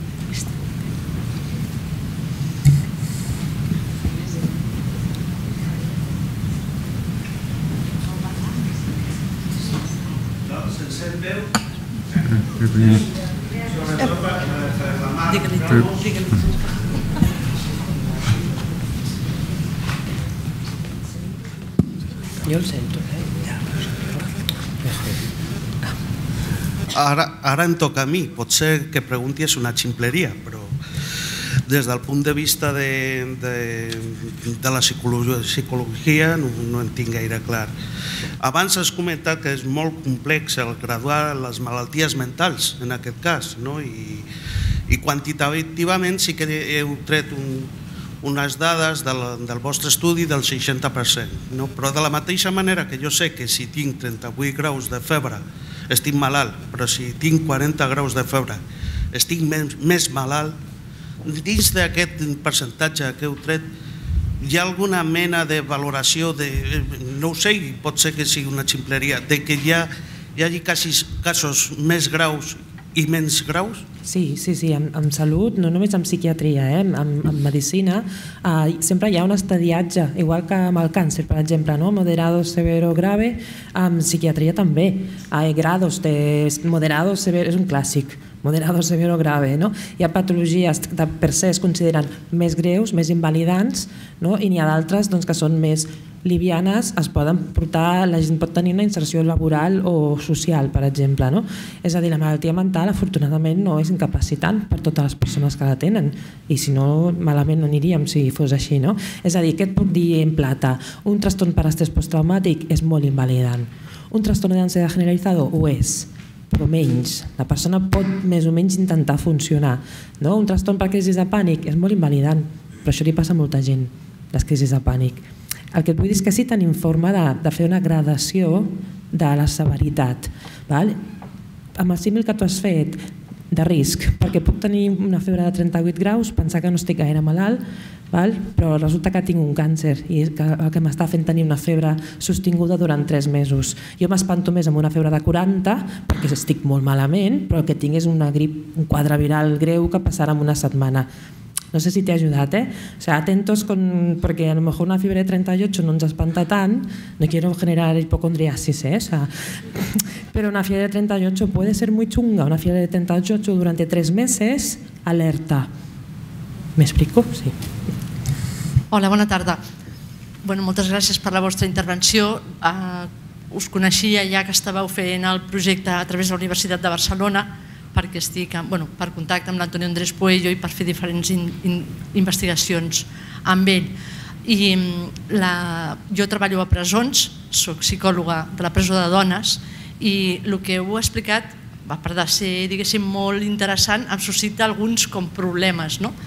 Digue-li tu, digue-li. Jo el sento, eh? Ara, ara em toca a mi. Potser que pregunti és una ximpleria, però des del punt de vista de, de, de la psicologia, psicologia no, no en tinc gaire clar. Abans has comentat que és molt complex el graduar les malalties mentals, en aquest cas, no? I, i quantitativament sí que heu tret un, unes dades del, del vostre estudi del seixanta per cent, no? Però de la mateixa manera que jo sé que si tinc trenta-vuit graus de febre estic malalt, però si tinc quaranta graus de febre estic més, més malalt, dins d'aquest percentatge que heu tret hi ha alguna mena de valoració de, no ho sé, pot ser que sigui una ximpleria, de que hi, ha, hi hagi casos, casos més graus i menys graus? Sí, sí, sí, en, en salut, no només en psiquiatria, eh? en, en medicina, eh, sempre hi ha un estadiatge, igual que amb el càncer, per exemple, no? Moderado, severo, grave, en psiquiatria també, hay grados de moderado, severo, és un clàssic, moderado, severo, grave, no? Hi ha patologies que per ser es consideren més greus, més invalidants, no? I n'hi ha d'altres doncs, que són més livianes, es poden portar, la gent pot tenir una inserció laboral o social, per exemple, no? És a dir, la malaltia mental afortunadament no és incapacitant per totes les persones que la tenen, i si no malament no aniríem si fos així, no? És a dir, què et puc dir en plata? Un trastorn per estrès posttraumàtic és molt invalidant, un trastorn d'ansietat generalitzado ho és, però menys. La persona pot més o menys intentar funcionar, no? Un trastorn per crisi de pànic és molt invalidant, però això li passa a molta gent, les crisis de pànic. El que et vull dir és que sí tenim forma de, de fer una gradació de la severitat. Val? Amb el símil que tu has fet de risc, perquè puc tenir una febre de trenta-vuit graus, pensar que no estic gaire malalt, val? Però resulta que tinc un càncer i que, que m'està fent tenir una febre sostinguda durant tres mesos. Jo m'espanto més amb una febre de quaranta perquè estic molt malament, però el que tinc és una grip, un quadre viral greu que passarà en una setmana. No sé si t'he ajudat, ¿eh? O sea, atentos con, porque a lo mejor una fiebre de treinta y ocho no nos espanta tan, no quiero generar hipocondriasis, ¿eh? O sea, pero una fiebre de treinta y ocho puede ser muy chunga, una fiebre de treinta y ocho durante tres meses, alerta. ¿Me explico? Sí. Hola, bona tarda. Bueno, moltes gràcies per la vostra intervenció. Uh, us coneixia ja que estàveu fent el projecte a través de la Universitat de Barcelona, perquè estic bueno, per contacte amb l'Antonio Andrés Puello i per fer diferents in, in, investigacions amb ell. I la, jo treballo a presons, soc psicòloga de la presó de dones i el que heu explicat, a part de ser diguéssim molt interessant, em suscita alguns com problemes. No?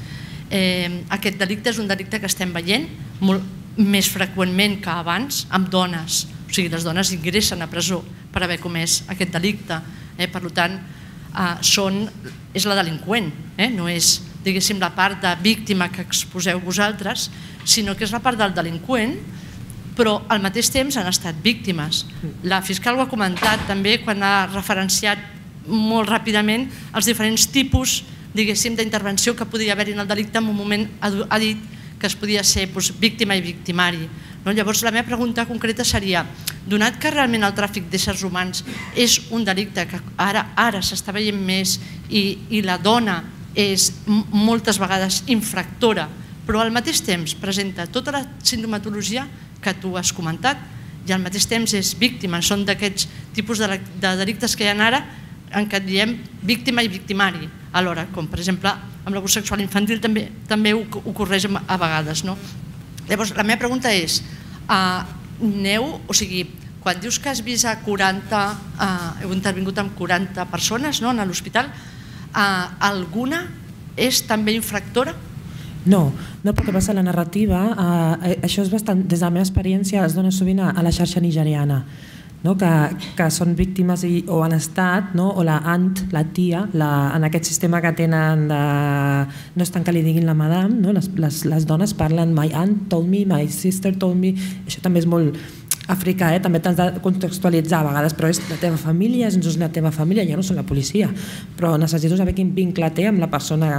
Eh, aquest delicte és un delicte que estem veient molt més freqüentment que abans amb dones, o sigui, les dones ingressen a presó per haver comès aquest delicte, eh, per tant Uh, són, és la delinqüent, eh? No és diguéssim la part de víctima que exposeu vosaltres, sinó que és la part del delinqüent, però al mateix temps han estat víctimes. La fiscal ho ha comentat també quan ha referenciat molt ràpidament els diferents tipus diguéssim d'intervenció que podia haver-hi en el delicte. En un moment ha dit que es podia ser doncs, víctima i victimari. No? Llavors la meva pregunta concreta seria, donat que realment el tràfic d'éssers humans és un delicte que ara, ara s'està veient més i, i la dona és moltes vegades infractora, però al mateix temps presenta tota la sintomatologia que tu has comentat i al mateix temps és víctima, són d'aquests tipus de, de delictes que hi ha ara en què diem víctima i victimari alhora, com per exemple amb l'abús sexual infantil també, també ocorreix a vegades. No? Llavors, la meva pregunta és, uh, aneu, o sigui, quan dius que has vist a quaranta, uh, heu intervingut amb quaranta persones no, a l'hospital, uh, alguna és també infractora? No, no, perquè passa la narrativa, uh, això és bastant, des de la meva experiència es dona sovint a la xarxa nigeriana, no? que, que són víctimes i, o han estat, no? O la aunt, la tia, la, en aquest sistema que tenen de, no és tant que li diguin la madame, no? les, les, les dones parlen my aunt told me, my sister told me, això també és molt africà, eh? També t'has de contextualitzar a vegades, però és la teva família, és la teva família, jo no soc la policia, però necessito saber quin vincle té amb la persona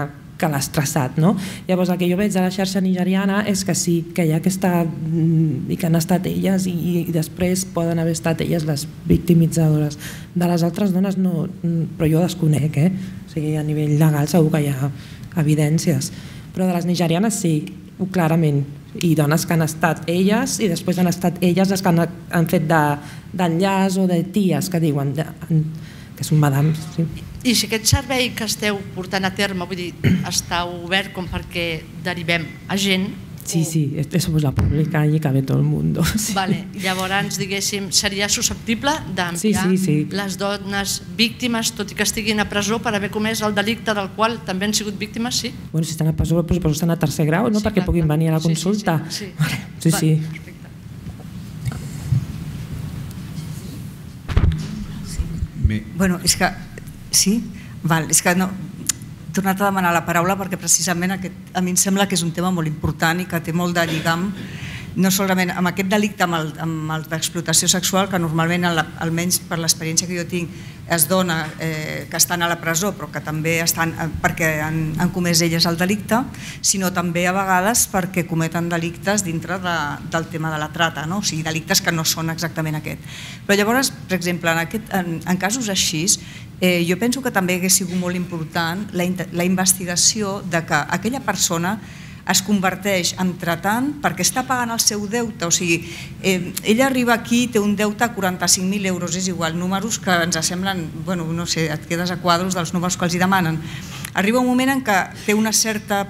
que l'ha estressat, no? Llavors el que jo veig de la xarxa nigeriana és que sí, que hi ha aquesta... i que han estat elles i, i després poden haver estat elles les victimitzadores. De les altres dones no, però jo desconec, eh? O sigui, a nivell legal segur que hi ha evidències, però de les nigerianes sí, clarament, i dones que han estat elles i després han estat elles les que han, han fet d'enllaç o de ties que diuen de, que són madams. Sí. I si aquest servei que esteu portant a terme, vull dir, està obert com perquè derivem a gent... Sí, sí, somos la pública y cabe todo el mundo. Sí. Vale, llavors, diguéssim, seria susceptible d'enviar sí, sí, sí. les dones víctimes, tot i que estiguin a presó, per haver comès el delicte del qual també han sigut víctimes, sí? Bueno, si estan a presó, però estan a tercer grau, no? Sí, perquè clar, puguin venir a la consulta. Sí, sí, sí. Vale, sí, vale, sí. Perfecte. Bueno, és que... Sí? Val, és que no... He tornat a demanar la paraula perquè precisament aquest, a mi em sembla que és un tema molt important i que té molt de lligam, no solament amb aquest delicte, amb el, amb el d'explotació sexual, que normalment, almenys per l'experiència que jo tinc, es dona eh, que estan a la presó, però que també estan perquè han, han comès elles el delicte, sinó també a vegades perquè cometen delictes dintre de, del tema de la trata, no? O sigui, delictes que no són exactament aquest. Però llavors, per exemple, en, aquest, en, en casos així, eh, jo penso que també hagués sigut molt important la, la investigació de que aquella persona es converteix en tratant perquè està pagant el seu deute, o sigui, eh, ella arriba aquí i té un deute a quaranta-cinc mil euros, és igual, números que ens semblen, bueno, no sé, et quedes a quadros dels números que els hi demanen. Arriba un moment en què té una certa...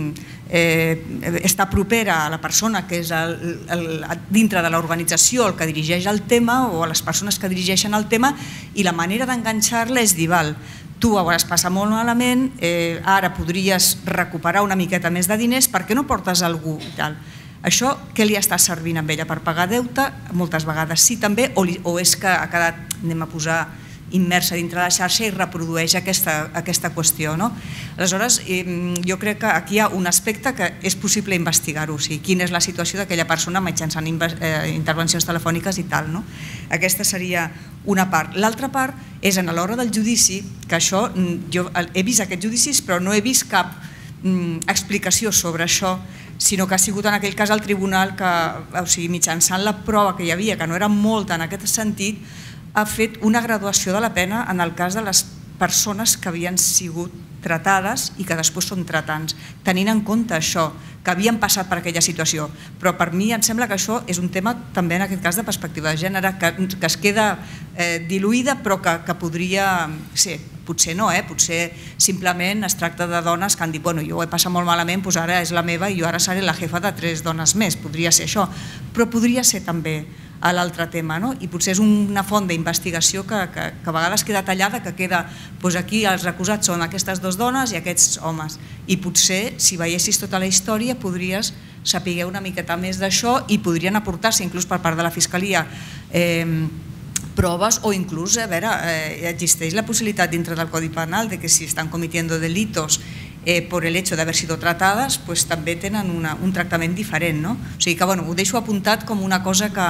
Eh, està propera a la persona que és el, el, dintre de l'organització el que dirigeix el tema o a les persones que dirigeixen el tema i la manera d'enganxar-la és dir, val, tu ho hauràs passat molt malament, eh, ara podries recuperar una miqueta més de diners, per què no portes algú i tal? Això què li està servint amb ella? Per pagar deute? Moltes vegades sí també, o, li, o és que ha quedat, anem a posar, immersa dintre de la xarxa i reprodueix aquesta, aquesta qüestió, no? Aleshores, eh, jo crec que aquí hi ha un aspecte que és possible investigar-ho, o sigui, quina és la situació d'aquella persona mitjançant eh, intervencions telefòniques i tal, no? Aquesta seria una part. L'altra part és en l'hora del judici, que això, jo he vist aquests judicis però no he vist cap mm, explicació sobre això, sinó que ha sigut en aquell cas el tribunal que, o sigui, mitjançant la prova que hi havia, que no era molta en aquest sentit, ha fet una graduació de la pena en el cas de les persones que havien sigut tratades i que després són tratants, tenint en compte això, que havien passat per aquella situació. Però per mi em sembla que això és un tema també en aquest cas de perspectiva de gènere, que, que es queda eh, diluïda però que, que podria ser, potser no, eh? Potser simplement es tracta de dones que han dit, bueno, jo ho he passat molt malament, doncs ara és la meva i jo ara seré la jefa de tres dones més, podria ser això, però podria ser també a l'altre tema, no? I potser és una font d'investigació que, que, que a vegades queda tallada, que queda, doncs aquí els acusats són aquestes dues dones i aquests homes, i potser si veiessis tota la història podries saber una miqueta més d'això i podrien aportar-se inclús per part de la Fiscalia eh, proves o inclús, a veure, eh, existeix la possibilitat dintre del Codi Penal de que si estan cometiendo delitos Eh, por el hecho de haber sido tratadas, pues també tenen una, un tractament diferent, ¿no? O sigui que, bueno, ho deixo apuntat com una cosa que...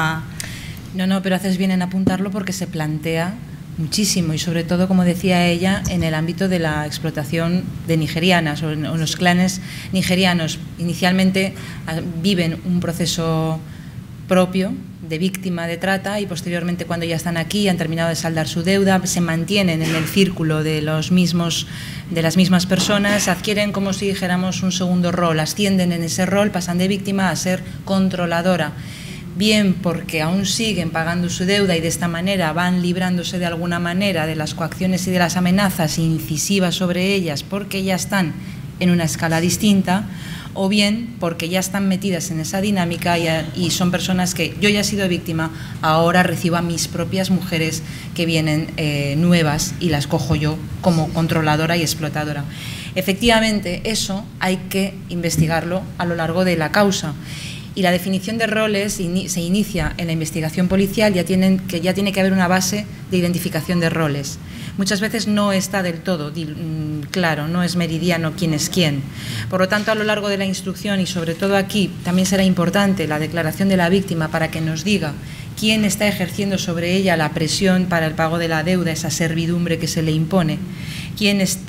No, no, pero haces bien en apuntarlo porque se plantea muchísimo y sobre todo, como decía ella, en el ámbito de la explotación de nigerianas o en los clanes nigerianos. Inicialmente viven un proceso propio de víctima de trata y posteriormente cuando ya están aquí y han terminado de saldar su deuda, se mantienen en el círculo de, los mismos, de las mismas personas, adquieren como si dijéramos un segundo rol, ascienden en ese rol, pasan de víctima a ser controladora, bien porque aún siguen pagando su deuda y de esta manera van librándose de alguna manera de las coacciones y de las amenazas incisivas sobre ellas porque ya están en una escala distinta, o bien porque ya están metidas en esa dinámica y, y son personas que yo ya he sido víctima, ahora recibo a mis propias mujeres que vienen eh, nuevas y las cojo yo como controladora y explotadora. Efectivamente, eso hay que investigarlo a lo largo de la causa. Y la definición de roles se inicia en la investigación policial, ya tienen, que ya tiene que haber una base de identificación de roles. Muchas veces no está del todo claro, no es meridiano quién es quién. Por lo tanto, a lo largo de la instrucción y sobre todo aquí, también será importante la declaración de la víctima para que nos diga quién está ejerciendo sobre ella la presión para el pago de la deuda, esa servidumbre que se le impone, quién está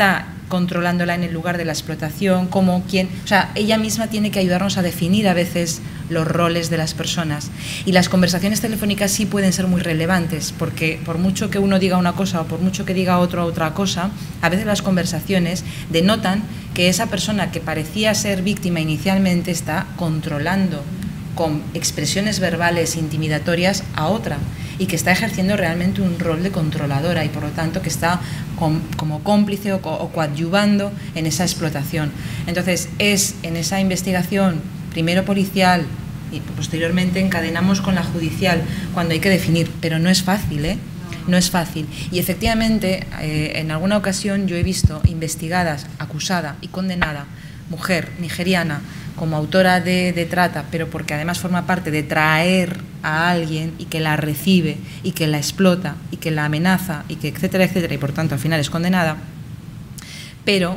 controlándola en el lugar de la explotación, como quien, o sea, ella misma tiene que ayudarnos a definir a veces los roles de las personas. Y las conversaciones telefónicas sí pueden ser muy relevantes, porque por mucho que uno diga una cosa o por mucho que diga otro otra cosa, a veces las conversaciones denotan que esa persona que parecía ser víctima inicialmente está controlando con expresiones verbales intimidatorias a otra y que está ejerciendo realmente un rol de controladora y por lo tanto que está com, como cómplice o, o coadyuvando en esa explotación. Entonces es en esa investigación, primero policial y posteriormente encadenamos con la judicial, cuando hay que definir, pero no es fácil, ¿eh? No es fácil. Y efectivamente, eh, en alguna ocasión yo he visto investigadas, acusada y condenada, mujer nigeriana, como autora de, de trata, pero porque además forma parte de traer a alguien y que la recibe y que la explota y que la amenaza y que etcétera, etcétera, y por tanto al final es condenada, pero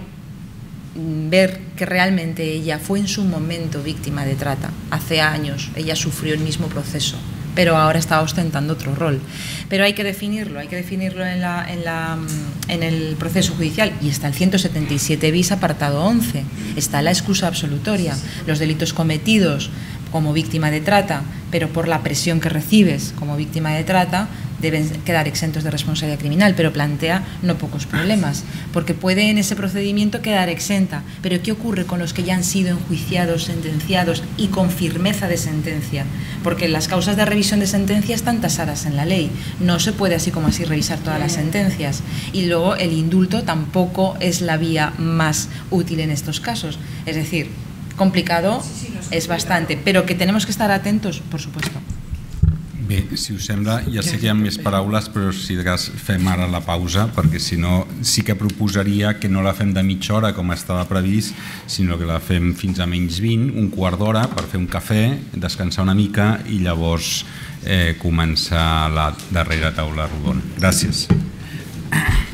ver que realmente ella fue en su momento víctima de trata, hace años, ella sufrió el mismo proceso, pero ahora está ostentando otro rol. Pero hay que definirlo, hay que definirlo en, la, en, la, en el proceso judicial y está el ciento setenta y siete bis apartado once, está la excusa absolutoria, los delitos cometidos como víctima de trata, pero por la presión que recibes como víctima de trata, deben quedar exentos de responsabilidad criminal, pero plantea no pocos problemas, porque puede en ese procedimiento quedar exenta. Pero ¿qué ocurre con los que ya han sido enjuiciados, sentenciados y con firmeza de sentencia? Porque las causas de revisión de sentencia están tasadas en la ley, no se puede así como así revisar todas las sentencias. Y luego el indulto tampoco es la vía más útil en estos casos. Es decir, complicado és bastante, però que tenemos que estar atentos, por supuesto. Bé, si us sembla, ja sé que hi ha més paraules, però si de cas fem ara la pausa, perquè si no sí que proposaria que no la fem de mitja hora com estava previst, sinó que la fem fins a menys vint, un quart d'hora, per fer un cafè, descansar una mica i llavors eh, començar la darrera taula rodona. Gràcies.